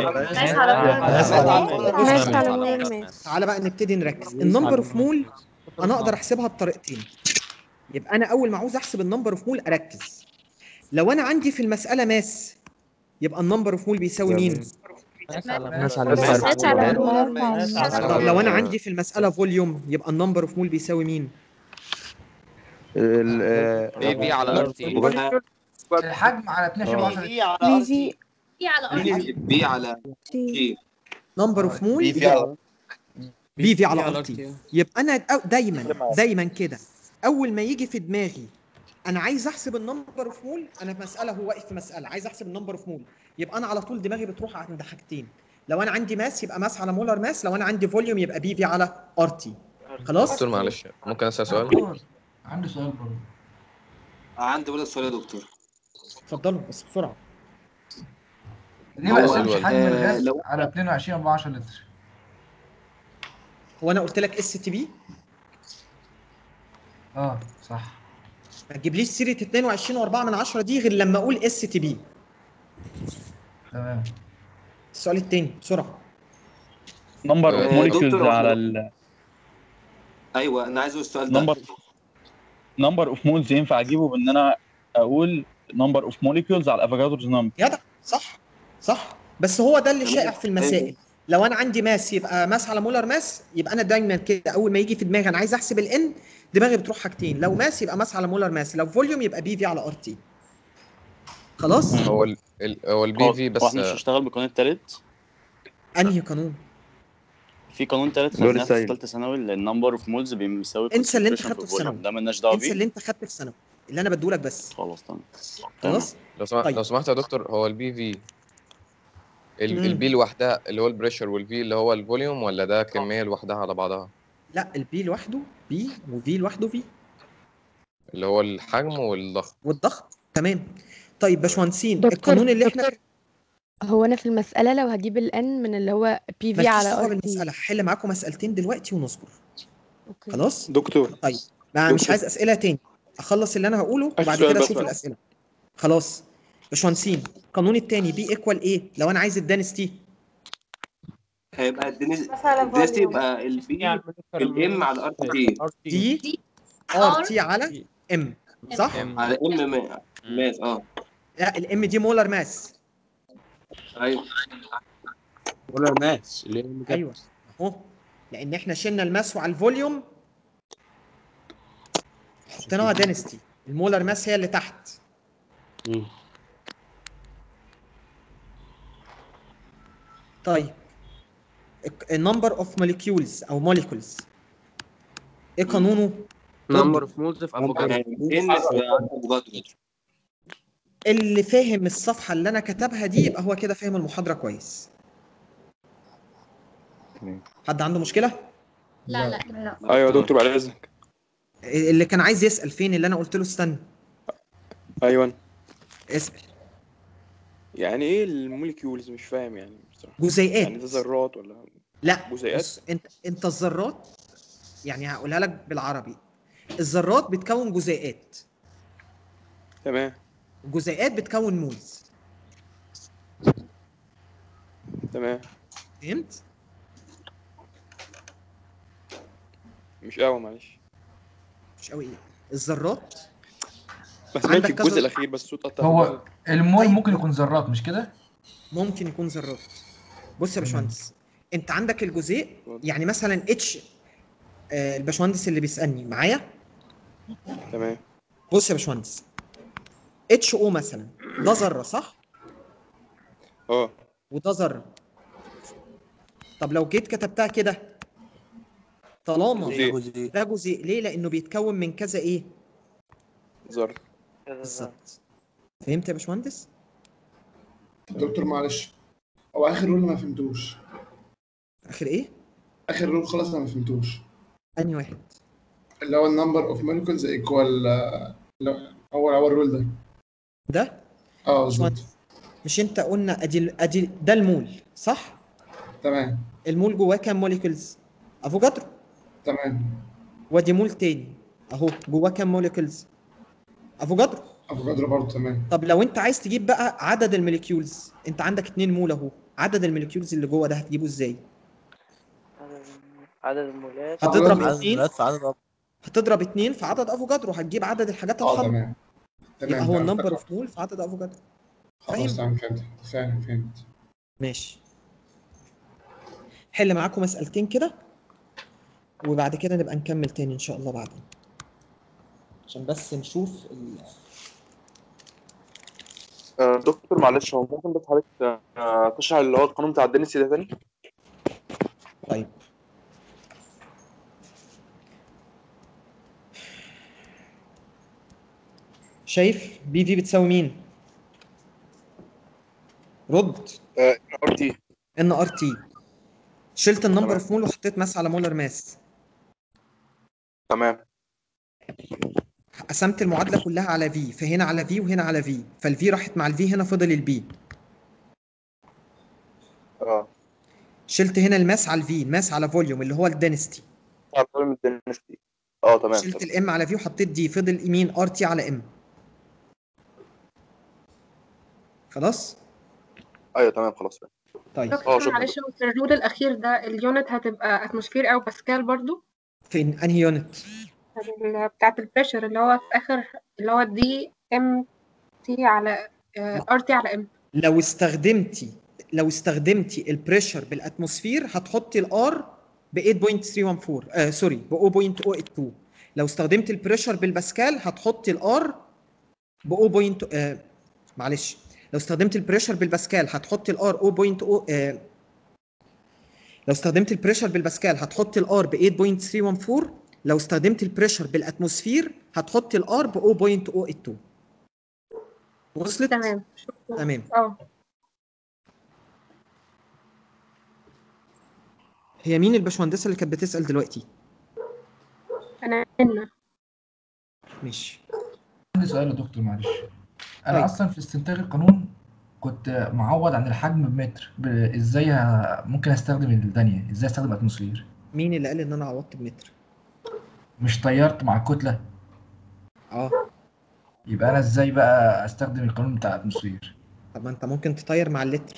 تعالى بقى نبتدي نركز. النمبر اوف مول انا اقدر احسبها بطريقتين. يبقى انا اول ما عاوز احسب النمبر اوف مول اركز. لو انا عندي في المساله ماس يبقى النمبر اوف مول بيساوي مين؟ ماس على ماس. طب لو انا عندي في المساله فوليوم يبقى النمبر اوف مول بيساوي مين؟ اي في على ار تي. الحجم على اتناشر وعشرة. بي في على ار بي على تي. نمبر اوف مول بي في على بي في على ار تي. يبقى انا دايما دايما كده اول ما يجي في دماغي انا عايز احسب النمبر اوف مول، انا في مساله هو واقف في مساله عايز احسب النمبر اوف مول، يبقى انا على طول دماغي بتروح عند حاجتين. لو انا عندي ماس يبقى ماس على مولر ماس، لو انا عندي فوليوم يبقى بي في على ار تي. خلاص؟ دكتور معلش ممكن اسال سؤال؟ عندي سؤال برضه. عندي برضه سؤال يا دكتور. اتفضلوا بس بسرعه. ليه ما هو قسمش حجم آه الغاز لو على اتنين وعشرين أربعة عشر لتر؟ هو انا قلت لك اس تي بي؟ اه صح. ما تجيبليش سيره اتنين وعشرين و4 من عشرة دي غير لما اقول اس تي بي. تمام. السؤال الثاني بسرعه. نمبر اوف آه موليكيولز دكتور على هو ال ايوه انا عايز اقول السؤال ده. نمبر نمبر اوف مولز ينفع اجيبه بان انا اقول نمبر اوف موليكيولز على افوكادروز نمبر. جدع صح صح، بس هو ده اللي شائع في المسائل. لو انا عندي ماس يبقى ماس على مولر ماس، يبقى انا دايما كده اول ما يجي في دماغي انا عايز احسب الان، دماغي بتروح حاجتين، لو ماس يبقى ماس على مولر ماس، لو فوليوم يبقى بي في على ار تي. خلاص؟ هو ال ال هو البي في بس. واحنا مش هنشتغل بالقانون التالت؟ انهي قانون؟ في قانون تالت خدناه في ثالثه ثانوي، النمبر اوف مولز بيساوي انسى اللي انت concentration خدته في في ثانوي. الفوليوم، ده مالناش دعوه انسى بيه. اللي انت خدته في ثانوي، اللي انا بديهولك بس. خلاص تمام. خلاص؟ لو سمحت طيب. لو سمحت يا دكتور، هو البي في مم. البي لوحدها اللي هو البريشر، والفي اللي هو الفوليوم، ولا ده كمية لوحدها على بعضها؟ لا البي لوحده بي وفي لوحده في، اللي هو الحجم والضغط. والضغط. تمام. طيب باشمهندسين، دكتور القانون اللي احنا دكتور هو انا في المسألة لو هجيب الان من اللي هو بي في مالكيش على دعوه ار بالمساله، هحل معاكم مسالتين دلوقتي ونصبر. اوكي. خلاص؟ دكتور طيب ما مش دكتور. عايز اسئله تاني، اخلص اللي انا هقوله آخر وبعد سؤال كده بس اشوف بقى. الاسئله. خلاص باشمهندسين، القانون التاني بي ايكوال ايه لو انا عايز الدانستي؟ هيبقى الدنس مثلا الدنس فوليوم. يبقى البي الام على ار تي دي ار تي على ام، صح؟ على ام ماس. اه لا الام دي مولر ماس. ايوه مولر ماس اللي هي ايوه اهو، لان احنا شلنا الماس وعلى الفوليوم حطيناها دانستي، المولر ماس هي اللي تحت. مم. طيب النمبر اوف موليكيولز او موليكولز ايه قانونه؟ نمبر اوف مولز في افوكادرو. اللي فاهم الصفحه اللي انا كتبها دي يبقى هو كده فاهم المحاضره كويس. حد عنده مشكله؟ لا لا لا. ايوه يا دكتور بعد اذنك. اللي كان عايز يسال فين اللي انا قلت له استنى. ايوه اسال. يعني ايه الموليكيولز؟ مش فاهم يعني بصراحه. جزيئات. يعني ده ذرات ولا لا جزيئات؟ بص، انت انت الذرات يعني هقولها لك بالعربي، الذرات بتكون جزيئات، تمام الجزيئات بتكون مولز. تمام فهمت؟ مش قوي معلش. مش قوي ايه؟ الذرات ما سمعتش الجزء الاخير بس الصوت قطع. هو المول ممكن يكون ذرات مش كده؟ ممكن يكون ذرات. بص يا باشمهندس، انت عندك الجزيء يعني مثلا اتش، آه الباشمهندس اللي بيسالني معايا. تمام. بص يا باشمهندس، اتش او مثلا ده ذره صح؟ اه وده ذره. طب لو جيت كتبتها كده، طالما جزيء. ده جزيء، ليه؟ لانه بيتكون من كذا ايه؟ ذره. بالظبط. فهمت يا باشمهندس؟ دكتور معلش، هو اخر رول ما فهمتوش. اخر ايه؟ اخر رول خلاص انا ما فهمتوش. انهي واحد؟ اللي هو النمبر اوف مولكيولز ايكوال، هو اول رول ده ده؟ اه بالظبط. مش انت قلنا ادي ادي ده المول صح؟ تمام. المول جواه كام موليكولز؟ افوكادرو. تمام. وادي مول تاني اهو جواه كام موليكولز؟ افوكادرو. افوكادرو برضه. تمام. طب لو انت عايز تجيب بقى عدد الموليكيولز، انت عندك اتنين مول اهو، عدد الموليكيولز اللي جوه ده هتجيبه ازاي؟ عدد المولات هتضرب عدد اتنين المولات في عدد هتضرب اتنين في عدد افوكادرو، هتجيب عدد الحاجات اه الحمراء. تمام تمام. يبقى هو تمام. النمبر اوف مول في عدد افوكادرو. خلاص تمام فهمت. فاهم فهمت. ماشي. حل معاكم مسألتين كده وبعد كده نبقى نكمل تاني ان شاء الله بعدين، عشان بس نشوف ال... آه، دكتور معلش، هو ممكن بس حضرتك آه، تشرح اللي هو القانون بتاع الدنسي ده تاني؟ طيب شايف بي في بتساوي مين؟ رد. ان ار تي. ان ار تي. شلت النمبر اوف مول وحطيت ماس على مولر ماس. تمام. قسمت المعادله كلها على في، فهنا على في وهنا على في، فالفي راحت مع الفي، هنا فضل البي. اه شلت هنا الماس على الفي، الماس على فوليوم اللي هو الدنستي. على فوليوم الدنستي. اه تمام. شلت الام على في وحطيت دي، فضل يمين ار تي على ام. خلاص؟ ايوه تمام خلاص. طيب دكتور معلش، هو في الرول الاخير ده اليونت هتبقى اتموسفير او باسكال برضو؟ فين انهي يونت؟ بتاعت البريشر اللي هو في اخر، اللي هو دي ام تي على ار تي على ام. لو استخدمتي لو استخدمتي البريشر بالاتموسفير هتحطي الار ب ثمانية فاصلة ثلاثة واحد أربعة آه سوري ب صفر فاصلة صفر ثمانية اتنين. لو استخدمت البريشر بالباسكال هتحطي الار ب صفر. آه معلش، لو استخدمت البريشر بالباسكال هتحطي الار صفر فاصلة صفر آه لو استخدمت البريشر بالباسكال هتحطي الار ب ثمانية فاصلة ثلاثة واحد أربعة. لو استخدمت البريشر بالاتموسفير هتحطي الار ب صفر فاصلة صفر اتنين. وصلت؟ تمام. تمام. اه هي مين الباشمهندسه اللي كانت بتسال دلوقتي؟ انا هنا. ماشي. عندي سؤال يا دكتور معلش. انا طيب. اصلا في استنتاج القانون كنت معوض عن الحجم بمتر، ب- ازاي ه- ممكن استخدم الثانيه؟ ازاي استخدم اتموسفير؟ مين اللي قال ان انا عوضت بمتر؟ مش طيرت مع الكتله؟ اه. يبقى انا ازاي بقى استخدم القانون بتاع الاتموسفير؟ طب ما انت ممكن تطير مع اللتر،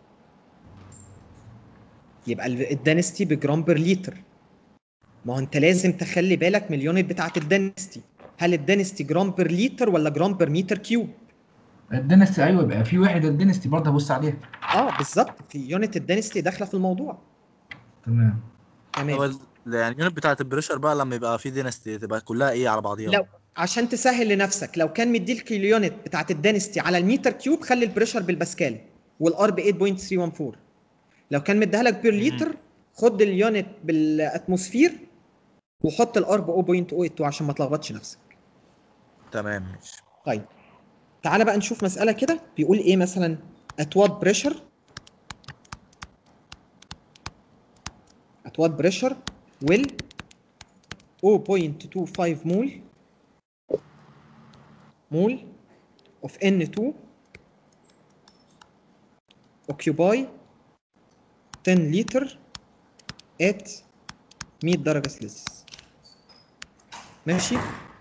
يبقى الدنستي بجرام بير لتر. ما هو انت لازم تخلي بالك من اليونت بتاعت الدنستي، هل الدنستي جرام بير لتر ولا جرام بير متر كيوب؟ الدنستي ايوه، يبقى في وحده الدنستي برضه ابص عليها. اه بالظبط، في يونت الدنستي داخله في الموضوع. تمام. تمام. هو ال- يعني اليونت بتاعت البريشر بقى لما يبقى في دينستي تبقى كلها ايه على بعضيها؟ لو عشان تسهل لنفسك، لو كان مديلك اليونت بتاعت الدنستي على المتر كيوب خلي البريشر بالباسكال والار ب ثمانية فاصلة ثلاثة واحد أربعة. لو كان مديها لك بير لتر خد اليونت بالاتموسفير وحط الار ب صفر فاصلة صفر اتنين عشان ما تلخبطش نفسك. تمام ماشي. طيب تعالى بقى نشوف مسألة كده بيقول ايه مثلا. at what pressure at what pressure will zero point two five mole mole of N two occupy ten liter at مية درجة سلسيوس. ماشي.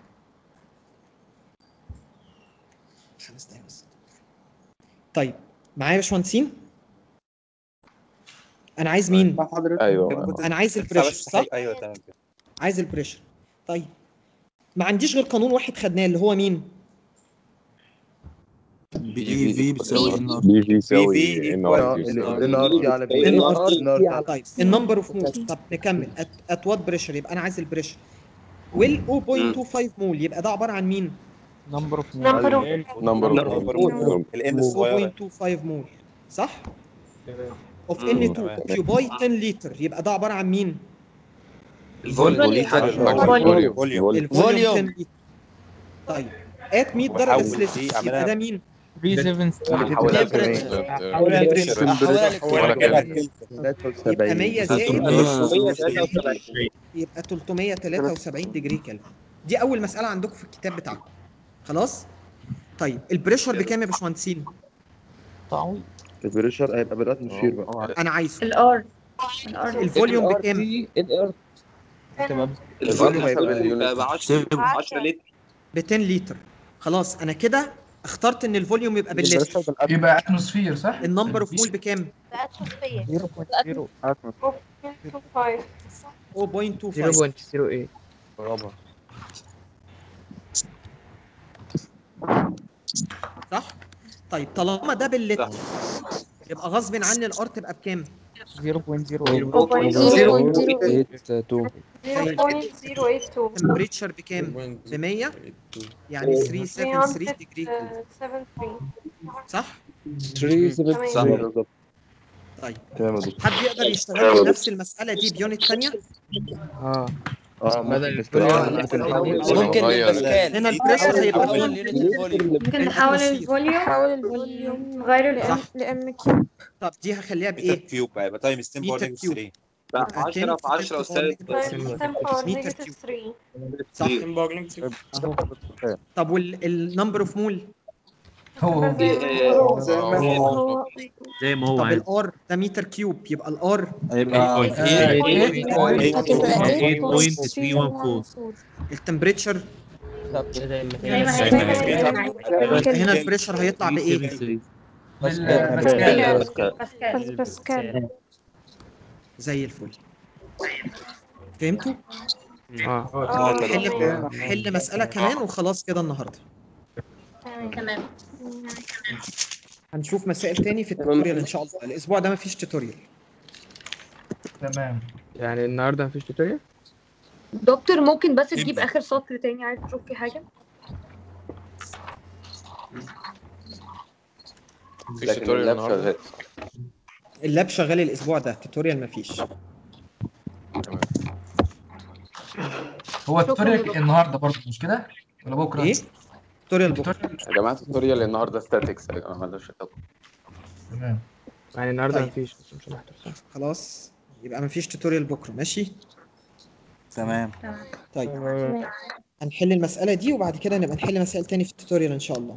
خمس دقايق بس. طيب معايا يا باشمهندسين؟ انا عايز مين؟ ايوه انا عايز البريشر صح؟ ايوه تمام كده. عايز البريشر. طيب ما عنديش غير قانون واحد خدناه اللي هو مين؟ بي في بتساوي ان ار بي في يساوي ان ار ان ار تي على بي. ان ار تي. طيب النمبر اوف مول. طب نكمل ات وات بريشر، يبقى انا عايز البريشر ويل صفر فاصلة اتنين خمسة مول، يبقى ده عباره عن مين؟ نمبر اوف نمبر اوف نمبر الام صفر الصغيره. فاصلة اتنين خمسة مول صح؟ اوف ان اتنين اوكيوباي عشرة لتر، يبقى ده عباره عن مين؟ الفوليوم. الفوليوم. الفوليوم عشرة لتر. طيب ات مية درجه سلسيوس يبقى ده مين؟ في سبعة يبقى مية زائد يبقى تلتمية وتلاتة وسبعين ديجري كلفن. دي اول مساله عندكم في الكتاب بتاعكم. خلاص. طيب البريشر بكام يا باشمهندسين؟ تعويض. البريشر هيبقى بالاتموسفير بقى. انا عايزه الار الار الفوليوم بكام؟ الار هتبقى الفوليوم هيبقى ب عشرة لتر. ب عشرة لتر. خلاص انا كده اخترت ان الفوليوم يبقى باللتر. يبقى اتموسفير صح؟ النمبر اوف مول بكام؟ صفر فاصلة صفر ثمانية. برافو. صح؟ طيب طالما ده باللتر يبقى غصب عني الار تبقى بكام؟ صفر فاصلة صفر اتنين. تمبريتشر بكام؟ ب مية يعني تلتمية وسبعة وسبعين ديجري كلفن صح؟ تلاتمية وسبعة وسبعين. صح. طيب تمام يا دكتور. حد يقدر يشتغل بنفس المسألة دي بيونت ثانية؟ اه اه بدل ممكن ممكن بالباسكال. هنا البريشر هيبقى نحول فين؟ اليونت الفوليوم. ممكن نحول الفوليوم حول الفوليوم نغيره لام صح. لام كيوب. طب دي هخليها متر بايه؟ كيوب هيبقى تايمز عشرة متر باور كيوب. ثلاثة. لا يبقى عشرة في ten عشرة to أستاذ ten power متر negative كيوب three. صح كتير. اهو. طب والنمبر اوف مول هو زي ما هو زي ما زي ما هو هو زي ما هو طب عادي الار ده متر كيوب يبقى الار هيبقى ثمانية فاصلة ثلاثة واحد أربعة. التمبريتشر زي ما زي ما هي هي يبقى هنا البريشر هيطلع بايه؟ باسكال. باسكال. زي الفل. فهمتوا؟ اه حل حل مسألة كمان وخلاص كده النهارده. تمام. هنشوف مسائل تاني في التوتوريال ان شاء الله. الاسبوع ده مفيش توتوريال. تمام. يعني النهارده مفيش توتوريال؟ دكتور ممكن بس تجيب اخر سطر تاني، عايز تشوف فيه حاجه؟ مفيش توتوريال النهارده. اللاب شغال الاسبوع ده، توتوريال مفيش. هو التوتوريال النهارده برضه مش كده؟ ولا بكره؟ ايه؟ توتوريال بكره. يا جماعه التوتوريال النهارده ستاتكس يا جماعه مالوش علاقه. تمام. يعني النهارده طيب. مفيش بس مش هنحضر صح؟ خلاص يبقى مفيش توتوريال بكره، ماشي؟ تمام. طيب هنحل المسألة دي وبعد كده نبقى نحل مسائل تاني في التوتوريال إن شاء الله.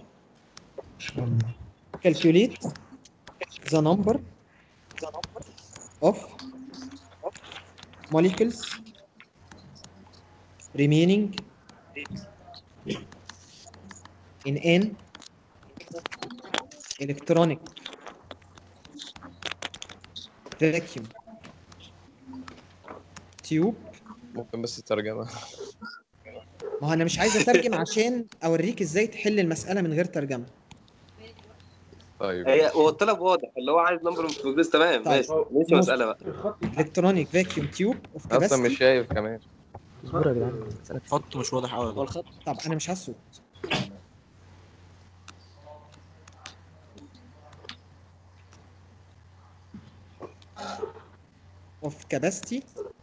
Calculate the number of molecules remaining in an electronic vacuum tube. ممكن بس ترجمة. ما هو انا مش عايز اترجم عشان اوريك ازاي تحل المسألة من غير ترجمة. طيب هي هو الطلب واضح اللي هو عايز نمبر اوف بروجريس. تمام طيب. ماشي ماشي مسألة بقى. electronic vacuum tube of اصلا مش capacity. شايف كمان. اصبروا يا جدعان. خط مش واضح قوي. هو الخط. طب انا مش هسوق. of capacity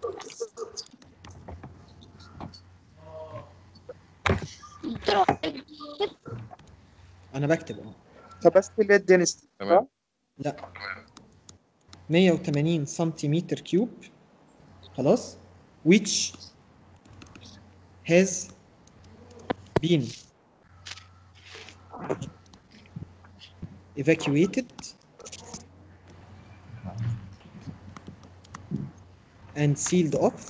انا بكتب اهو. كاباسيتي اللي هي الدينستي تمام. لا مية وتمانين سنتيمتر كيوب خلاص which has been evacuated and sealed off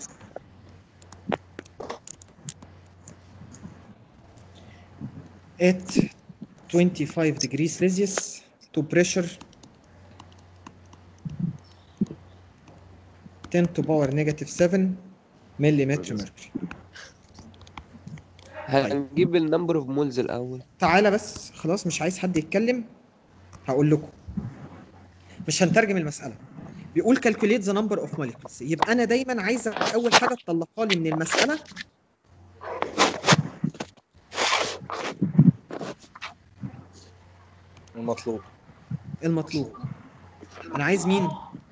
at twenty-five degrees Celsius to pressure ten to power negative seven millimeter mercury. هنجيب النمبر اوف مولز الاول. تعالى بس خلاص مش عايز حد يتكلم. هقول لكم مش هنترجم المسألة. بيقول calculate the number of molecules. يبقى أنا دايما عايز أول حاجة تطلقها لي من المسألة المطلوب. المطلوب. أنا عايز مين؟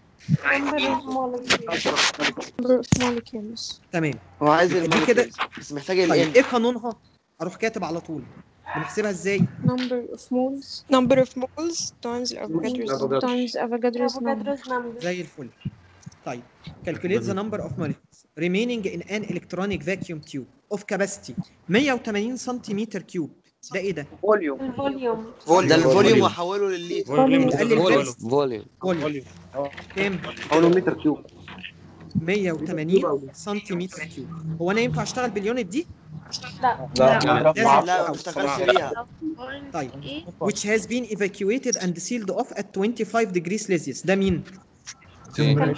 تمام. هو عايز دي كده المولكيولز بس محتاج ال طيب N. إيه قانونها؟ أروح كاتب على طول. بنحسبها إزاي؟ number of moles number of moles times Avogadro's times Avogadro's number. زي الفل. طيب calculate the number of molecules remaining in an electronic vacuum tube of capacity مية وتمانين سنتيمتر كيوب. ده ايه ده؟ فوليوم الفوليوم ده الفوليوم واحوله للليتر. فوليوم فوليوم فوليوم كام؟ حوله متر كيوب. مية وتمانين سنتيمتر كيوب. هو انا ينفع اشتغل باليونت دي؟ لا لا لازم لا ما أو. تشتغلش بيها. طيب which has been evacuated and sealed off at twenty-five degrees Celsius. ده مين؟ كام؟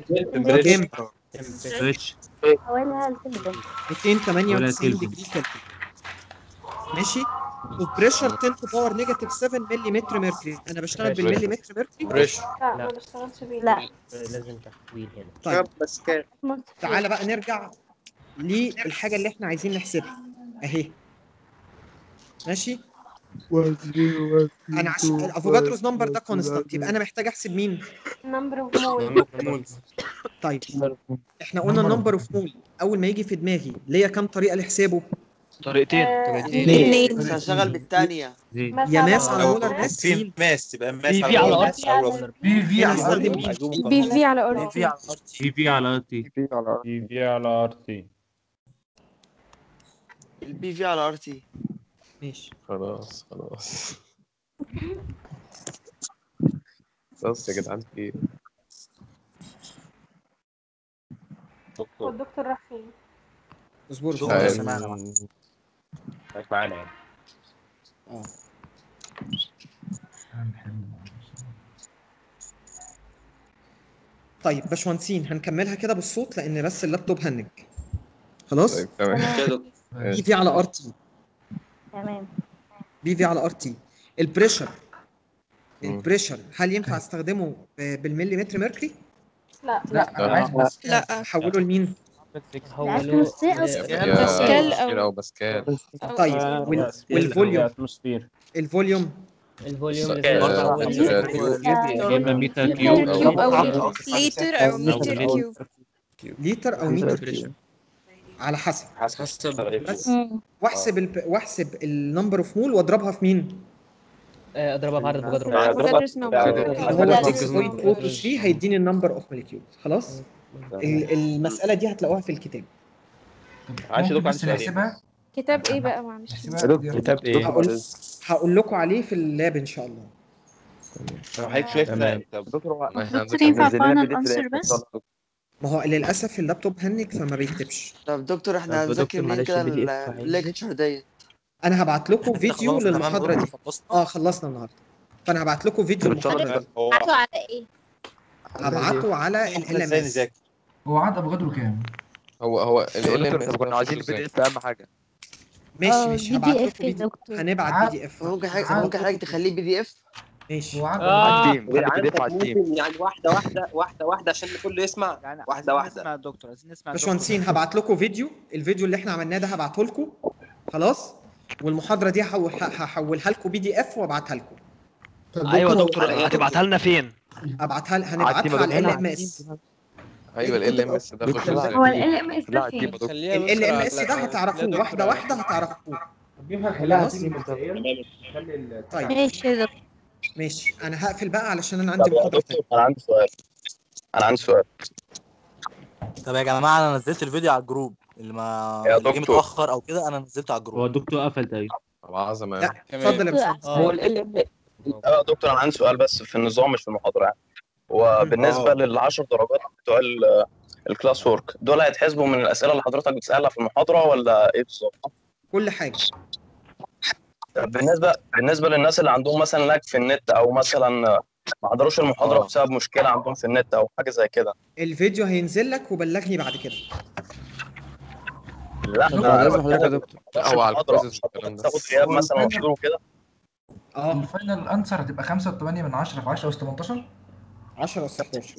ميتين وتمانية وتسعين ديجري كلفن. ماشي؟ وبريشر ten to power negative seven مليمتر ميركوري. انا بشتغل بالمليمتر ميركوري؟ بريشر. لا ما بشتغلش بيه. لا لازم تحويل هنا. طيب بس كام؟ تعالى بقى نرجع للحاجة اللي احنا عايزين نحسبها اهي. ماشي؟ انا عشان الافوجادروز نمبر ده كونستانت يبقى انا محتاج احسب مين؟ نمبر اوف مولز. طيب احنا قلنا النمبر اوف مول اول ما يجي في دماغي ليا كام طريقة لحسابه؟ طريقتين اتنين. بس هشغل بالثانيه يا ماس على مولر ماس في ماس تبقى ماس بي على في على مولر ار ماس او بي في هنا على استخدم ار مين؟ بي في على ار بي في على ار تي بي في على ار تي بي في على بي في على ار تي البي في على ار تي ماشي خلاص خلاص بس يا جدعان في ايه؟ هو الدكتور راح فين؟ اصبروا دكتور شوية. سمعنا معاك. مش معانا يعني اه طيب باشمهندسين هنكملها كده بالصوت لان بس اللابتوب هنج. خلاص طيب تمام كده بي في على ار تي تمام. بي في على ار تي. البريشر مم. البريشر هل ينفع استخدمه ب- بالمليمتر ميركوري؟ لا لا انا عايز بس لا احوله لمين؟ حولوه باسكال باسكال أو- او باسكال طيب وال- والفوليوم اتموسفير الفوليوم الفوليوم آه، لازم آه، نحول متر لمتر يا اما ميتا متر كيوب كيوب او أو او لتر أو متر كيوب لتر او متر كيوب على حسب حسب بس مم. واحسب الب... واحسب النمبر اوف مول واضربها في مين؟ آه، اضربها في عدد افوكادرو افوكادروس نمبر اللي هو ستة فاصلة صفر اتنين ثلاثة هيديني النمبر اوف موليكيول. خلاص ال- المساله دي هتلاقوها في الكتاب. عايش يا ممكن دكتور بس عندي سؤالين نحسبها كتاب ايه بقى معلش نحسبها كتاب ايه؟ هقول هقول لكم عليه في اللاب ان شاء الله. لو حضرتك شايف تمام. طب دكتور هو ما احنا دكتور ينفع نزل لنا فاينل بي دي اف انسر في بس؟ الآخر. ما هو للاسف اللابتوب هنج فما بيكتبش. طب دكتور احنا طب هنذاكر دكتور منين معلش كده البي دي اف عايز الليكتشر ديت؟ انا هبعت لكم احنا كده فيديو خلاص تمام يا للمحاضره دكتور دي. خلصنا اه خلصنا النهارده فانا هبعت لكم فيديو ان شاء الله المحاضره دي. هو بعتوا على ايه؟ هبعته على ال احنا ال ازاي ام اس. نذاكر؟ هو عدد افوكادرو كام؟ هو هو ال ام دكتور طب كنا عايزين البي دي اف اهم حاجه ماشي اه ماشي بي هبعت دي لكم اف يا فيديو دكتور. هنبعت بي دي اف. ممكن حاجه عدد ممكن حضرتك تخليه بي دي اف؟ ماشي هو عدد آه. على التيم خلي جدعان البي دي اف على طب التيم ممكن يعني واحده واحده واحده واحده عشان الكل يسمع يعني واحده عايزين واحده. نسمع الدكتور عايزين نسمع الدكتور باشمهندسين هبعت لكم فيديو الفيديو اللي احنا عملناه ده هبعته لكم. خلاص والمحاضره دي هحول- هحولها لكم بي دي اف وابعتها لكم. ايوه يا دكتور هتبعتها لنا فين؟ ابعتها هنبعتها على ال ام اس. ايوه ال ام اس ده خش هو ال ال ام اس ده فين؟ ال ال ام اس ده هتعرفوه واحده واحده هتعرفوه. خلاص طيب ماشي يا دكتور. ماشي انا هقفل بقى علشان انا عندي محاضره ثانيه. انا عندي سؤال انا عندي سؤال طب يا جماعه انا نزلت الفيديو على الجروب اللي ما يا اللي جه دكتور. متاخر او كده انا نزلته على هو الجروب. الدكتور قفل تقريبا. طب عظمه لا اتفضل يا باشمهندس. هو ال ال يا دكتور انا عندي سؤال بس في النظام مش في المحاضره يعني وبالنسبه آه. لل عشر درجات بتوع ال- الكلاس وورك دول هيتحسبوا من الاسئله اللي حضرتك بتسالها في المحاضره ولا ايه بالظبط؟ كل حاجه. طب بالنسبه بالنسبه للناس اللي عندهم مثلا لاج في النت او مثلا ما حضروش المحاضره آه. بسبب مشكله عندهم في النت او حاجه زي كده. الفيديو هينزل لك وبلغني بعد كده. لا طب بعد اذن حضرتك يا دكتور لا هو على المحاضرة. الكويزز والكلام ده. تاخد غياب هو مثلا الفاينل- وحضور وكده. اه الفاينل انسر هتبقى خمسة وثمانية من عشرة في عشرة أس تمنتاشر عشرة أس ستاشر.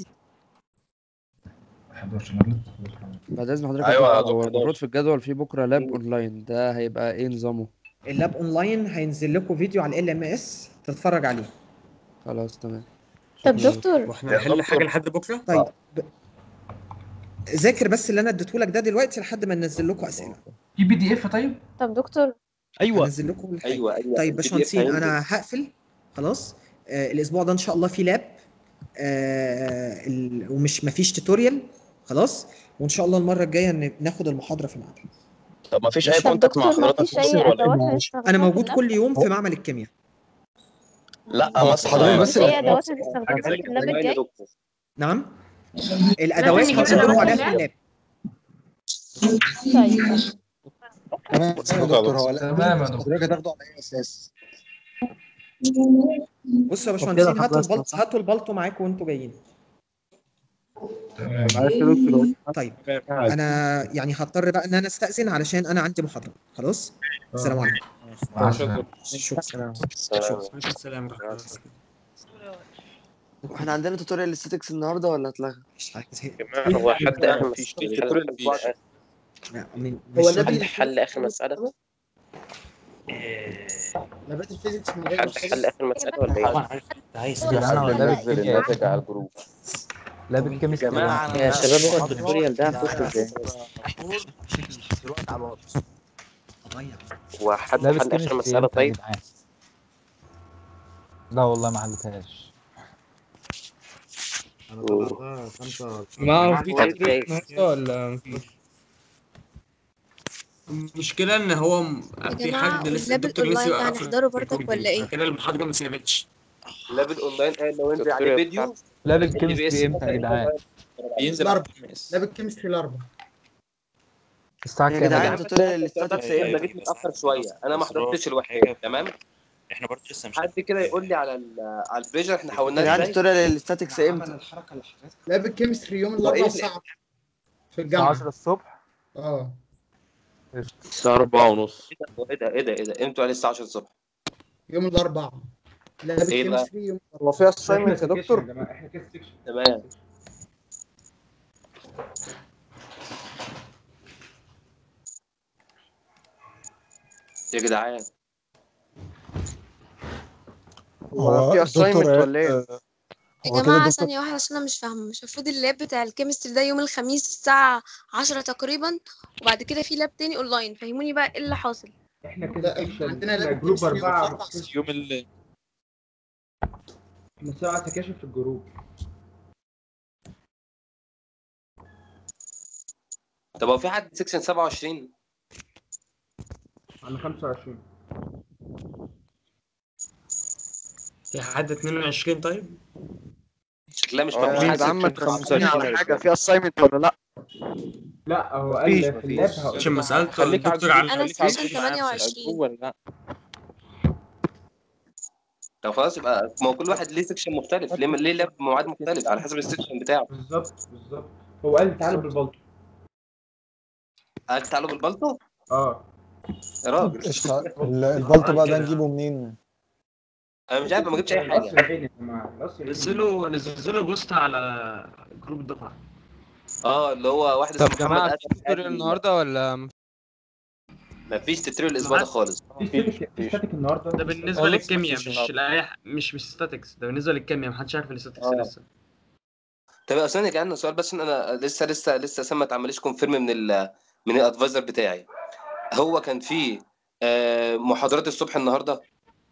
حداشر أنا غلطت. بعد اذن حضرتك أيوة يا هو دكتور. المفروض في الجدول في بكره لاب اونلاين، ده هيبقى ايه نظامه؟ اللاب اونلاين هينزل لكم فيديو على ال ام اس تتفرج عليه. خلاص تمام. طب دكتور واحنا هنحل حاجه لحد بكره؟ طيب ب... ذاكر بس اللي انا اديته لك ده دلوقتي لحد ما ننزل لكم اسئله. في بي دي اف طيب؟ طب دكتور ايوه هنزل لكم الحاجة. ايوه ايوه طيب ال بي دي اف باشمهندسين هينزل. انا هقفل خلاص. آه الاسبوع ده ان شاء الله في لاب آه ال... ومش مفيش توتوريال خلاص. وان شاء الله المره الجايه ن- ناخد المحاضره في ميعادها. طب ما فيش اي طب كونتاكت مع دكتور ما حضرتك فيش في مصر اي ولا ادوات ايه؟ هنستخدمها انا في موجود اللاب؟ كل يوم في معمل الكيمياء. لا هو مثلا حضرتك بس ايه ادوات هنستخدمها في اللاب يا الجاي؟ دكتور نعم الادوات نجيب هقول لكم الأدوات عليها في اللاب؟ اللاب. طيب تمام يا دكتور. هو لا تمام يا دكتور. حضرتك هتاخده على اي اساس؟ بصوا يا باشمهندسين هاتوا البلط هاتوا البلطو معاكم وانتوا جايين. تمام. معلش يا دكتور. طيب انا يعني هضطر بقى ان انا استاذن علشان انا عندي محاضره. خلاص السلام عليكم. مع السلامة. شكرا. السلام عليكم. احنا عندنا توتوريال ستاتكس النهارده ولا اتلغى؟ مش عارف زهقت. هو حد اخر مفيش مسألة دكتور الاسبوع مفيش. ده. لا، من- هو مش- حد حل اخر مساله لابات الفيزيكس من غير حد حل اخر مساله ولا ايه؟ عايز انا ولا بنزل الناتج على الجروب. لاب الكيمستري. جماعه يا شباب هو التوتوريال ده هنخش ازاي؟ دلوقتي على الواتس. وحد لابس حل اخر كيمستري مساله امتى يا طيب؟ جدعان؟ لا والله ما حلتهاش. انا طلعتها خمسة. ما هو في طب تدريب جايز النهارده ولا مفيش؟ المشكلة ان هو م- يا في جماعة حد لسه واللاب الدكتور لسه الأونلاين قافل هنحضره برضك الجروب ولا دي إيه؟ كده المحاضرة ما سابتش. لاب الاونلاين قال لو انزل الدكتور عليه بتاع فيديو لاب ال بي اس الكيمستري امتى يا جدعان؟ بينزل على الاربع الخميس. لاب الكيمستري الاربع. الساعة يا كام يا جدعان جدعان؟ توتوريال الستاتكس انا امتى؟ جيت متاخر شويه، انا ما حضرتش الوحدات حاجه تمام. احنا برضه لسه مش حد كده يقول لي على ال على البريشر احنا يا حولناه جدعان ازاي؟ توتوريال الستاتكس امتى؟ الحركة اللي حضرتك لاب الكيمستري يوم وايه الاربع اللي الساعة في الساعة الجامعة. عشرة الصبح. اه الساعة أربعة ونص. ايه ده ايه ده ايه ده امتوا عليه الساعه عشرة الصبح؟ يوم الاربع لاب ايه بقى؟ الكيمستري يوم هو في اساينمنت يا دكتور؟ جماعة احنا كده سكشن. تمام. يا جدعان هو في اساينمنت ولا ايه؟ يا هو كده جماعة دكتور ثانية واحدة عشان أنا مش فاهمة. مش المفروض اللاب بتاع الكيمستري ده يوم الخميس الساعة عشرة تقريبا، وبعد كده في لاب تاني أونلاين؟ فهموني بقى ايه اللي حاصل. احنا كده لا سكشن عندنا احنا لاب جروب الكيمستري يوم أربعة الاربع الساعة. يوم ال احنا سبعة سكاشن في الجروب. طب هو في حد سكشن سبعة وعشرين؟ أنا خمسة وعشرين. في حد اتنين وعشرين طيب؟ شكلها مش اه مقبول. يا جدعان ما ترسوني على حاجة، في اساينمنت ولا لا؟ لا هو مفيش قال في اللاب مفيش. هقول عشان ما سألت خليك على الدكتور الجروب على أنا خليك على سكشن الجروب معايا تمانية في الجروب وعشرين. ولا لا؟ طب خلاص يبقى ما هو كل واحد ليه سكشن مختلف، ليه ليه لاب مواعيد مختلف على حسب السكشن بتاعه. بالظبط بالظبط. هو قال تعالوا بالبلطو. قال تعالوا بالبلطو؟ اه يا راجل قشطة. ال- البلطو بقى ده نجيبه منين؟ انا مش عارف ما جبتش اي القصر حاجه. العيني يا جماعة القصر العيني. نزلوا نزلوا بوست على جروب الدفعة. اه اللي هو واحد طب اسمه محمد جماعة في ادم توتوريال النهاردة ولا م- ما فيش تتريل الاسبوع ده خالص. في ستاتيك في ستاتيك النهارده. ده بالنسبة خالص للكيمياء مفيش مش النهاردة. لا مش مش ستاتكس. ده بالنسبة للكيمياء محدش عارف الستاتكس اه لسه. طب يا استاذ جعلنا سؤال بس إن انا لسه لسه لسه سام ما اتعمليش كونفيرم من ال من الادفايزر بتاعي. هو كان في آه، محاضرات الصبح النهارده؟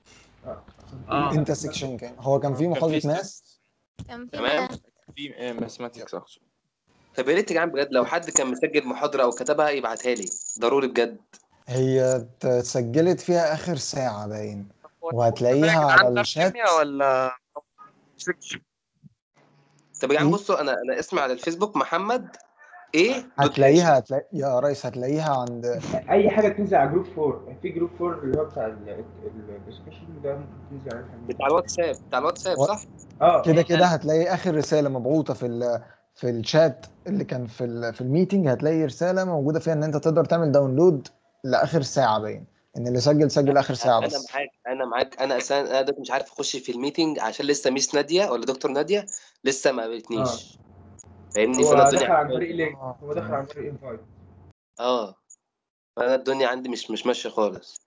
اه انت سيكشن كام؟ هو كان في كان محاضرة في ماس؟ كان في تمام. ماث. في ماثماتكس اقصد. طب يا ريت يا جدعان بجد لو حد كان مسجل محاضره او كتبها يبعتها لي ضروري بجد. هي اتسجلت فيها آخر ساعة باين، هو وهتلاقيها يا على جدعان ده الشات. كيمياء ولا سكشن؟ طب يا جدعان م? بصوا انا انا اسمي على الفيسبوك محمد ايه دوت هاشم. هتلاقيها هتلاقي يا ريس هتلاقيها عند اي حاجه تنزل على جروب فور. في جروب فور اللي هو بتاع الديسكشن ده ممكن تنزل عليه حاجه. بتاع الواتساب بتاع الواتساب و... صح؟ اه كده كده هتلاقي آخر رسالة مبعوثة في ال... في الشات اللي كان في ال... في الميتنج. هتلاقي رسالة موجودة فيها إن أنت تقدر تعمل داونلود لآخر ساعة باين، إن اللي سجل سجل آخر ساعة انا بس. معاك انا معاك انا اساسا انا دلوقتي مش عارف اخش في الميتنج عشان لسه ميس ناديه ولا دكتور ناديه لسه ما اه قابلتنيش فاهمني. فانا هو الدنيا دخل عن عندي طريق لينك. اه هو دخل تمام. عن طريق انفايت. اه فانا الدنيا عندي مش مش ماشيه خالص.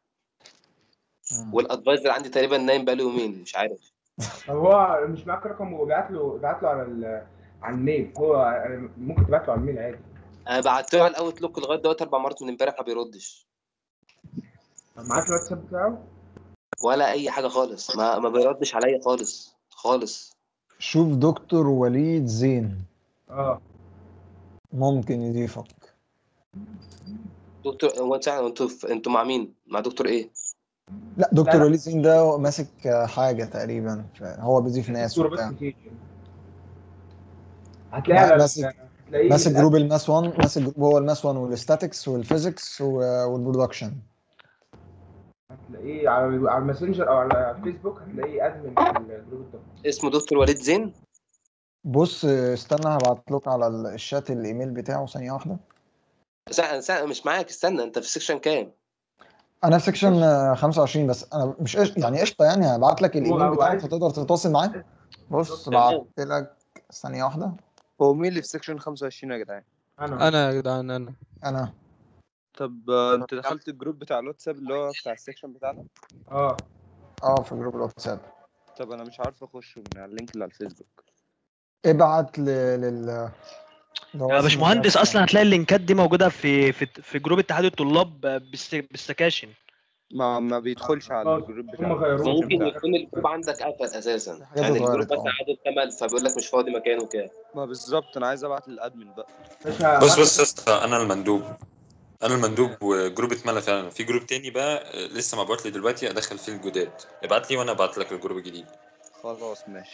مم. والادفايزر عندي تقريبا نايم بقاله يومين مش عارف. طب هو مش معاك رقم وابعت له ابعت له على ال... على الميل. هو ممكن تبعت له على الميل عادي. انا بعت له على الاوت لوك لغايه دلوقتي اربع مرات من امبارح ما بيردش طب معاك الواتساب بتاعه؟ ولا اي حاجه خالص. ما ما بيردش عليا خالص خالص. شوف دكتور وليد زين اه ممكن يضيفك. دكتور هو انت انتوا انتوا مع مين؟ مع دكتور ايه؟ لا لا دكتور لا وليد زين ده ماسك حاجة تقريبا، هو بيضيف ناس دكتور بس وبتاع. كتير. هتلاقيه ما- على ال... ماسك هتلاقيه ماسك جروب الأد- الماس واحد، ماسك جروب هو الماس واحد والستاتكس والفيزيكس والبرودكشن. هتلاقيه على على الماسنجر او على الفيسبوك. هتلاقيه ادمن في الجروب ده. اسمه دكتور وليد زين. بص استنى هبعت لك على الشات الايميل بتاعه ثانية واحدة. ساعة ساعة مش معاك استنى انت في سيكشن كام؟ انا في سكشن خمسة وعشرين بس انا مش قش... يعني قشطة يعني هبعت لك هو الايميل هو بتاعه عايز فتقدر تتواصل معاه. بص بعت لك ثانية واحدة. هو مين اللي في سكشن خمسة وعشرين يا جدعان؟ انا انا يا جدعان انا انا طب آه، انت دخلت الجروب بتاع الواتساب اللي هو بتاع السكشن بتاعنا؟ اه اه في جروب الواتساب. طب انا مش عارف اخش من على اللينك اللي على الفيسبوك. ابعت ل... لل اللي هو يا اسم باشمهندس الدرس اصلا هتلاقي اللينكات دي موجوده في في في جروب اتحاد الطلاب بالس- بالسكاشن. ما ما بيدخلش على الجروب بتاع ممكن بتاع يكون الجروب عندك قفل اساسا، حاجات يعني الجروب اتغيرت، مثلا اه. عدد كمل فبيقول لك مش فاضي مكانه كام. ما بالظبط انا عايز ابعت للادمن بقى. بص بص يا اسطى، انا المندوب انا المندوب وجروب اتملى فعلا. في جروب تاني بقى آه، لسه مبعوت لي دلوقتي ادخل فيه الجداد. ابعت لي وانا ابعت لك الجروب الجديد. خلاص ماشي.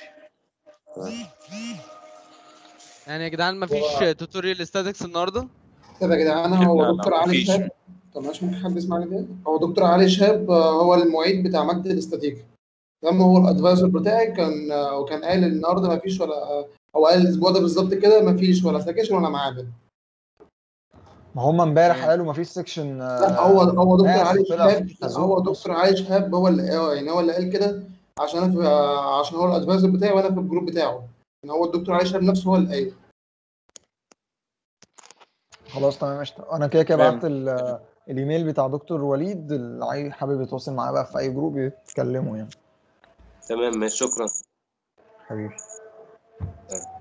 يعني يا جدعان مفيش توتوريال ستاتكس النهارده؟ طب يا جدعان هو لا، دكتور لا، علي مفيش. شهاب. طب ماشي، ممكن حد يسمعني كده؟ هو دكتور علي شهاب آه، هو المعيد بتاع مادة الاستاتيكا. تمام، هو الادفايزر بتاعي كان آه، وكان قال النهارده مفيش ولا آه، هو قال الاسبوع ده بالظبط كده مفيش ولا سكاشن ولا معامل. ما هم امبارح قالوا مفيش سكشن. لا هو هو دكتور علي طلع شهاب في لا زوم هو دكتور علي شهاب هو اللي آه، يعني هو اللي قال كده عشان انا في آه، عشان هو الادفايزر بتاعي وانا في الجروب بتاعه. يعني هو الدكتور علي شهاب نفسه هو اللي قايل. خلاص تمام قشطة. انا كده كده تمام. بعت ال- الايميل بتاع دكتور وليد، اللي عايز حابب يتواصل معاه بقى في اي جروب يتكلموا يعني. تمام ماشي، شكرا. حبيبي.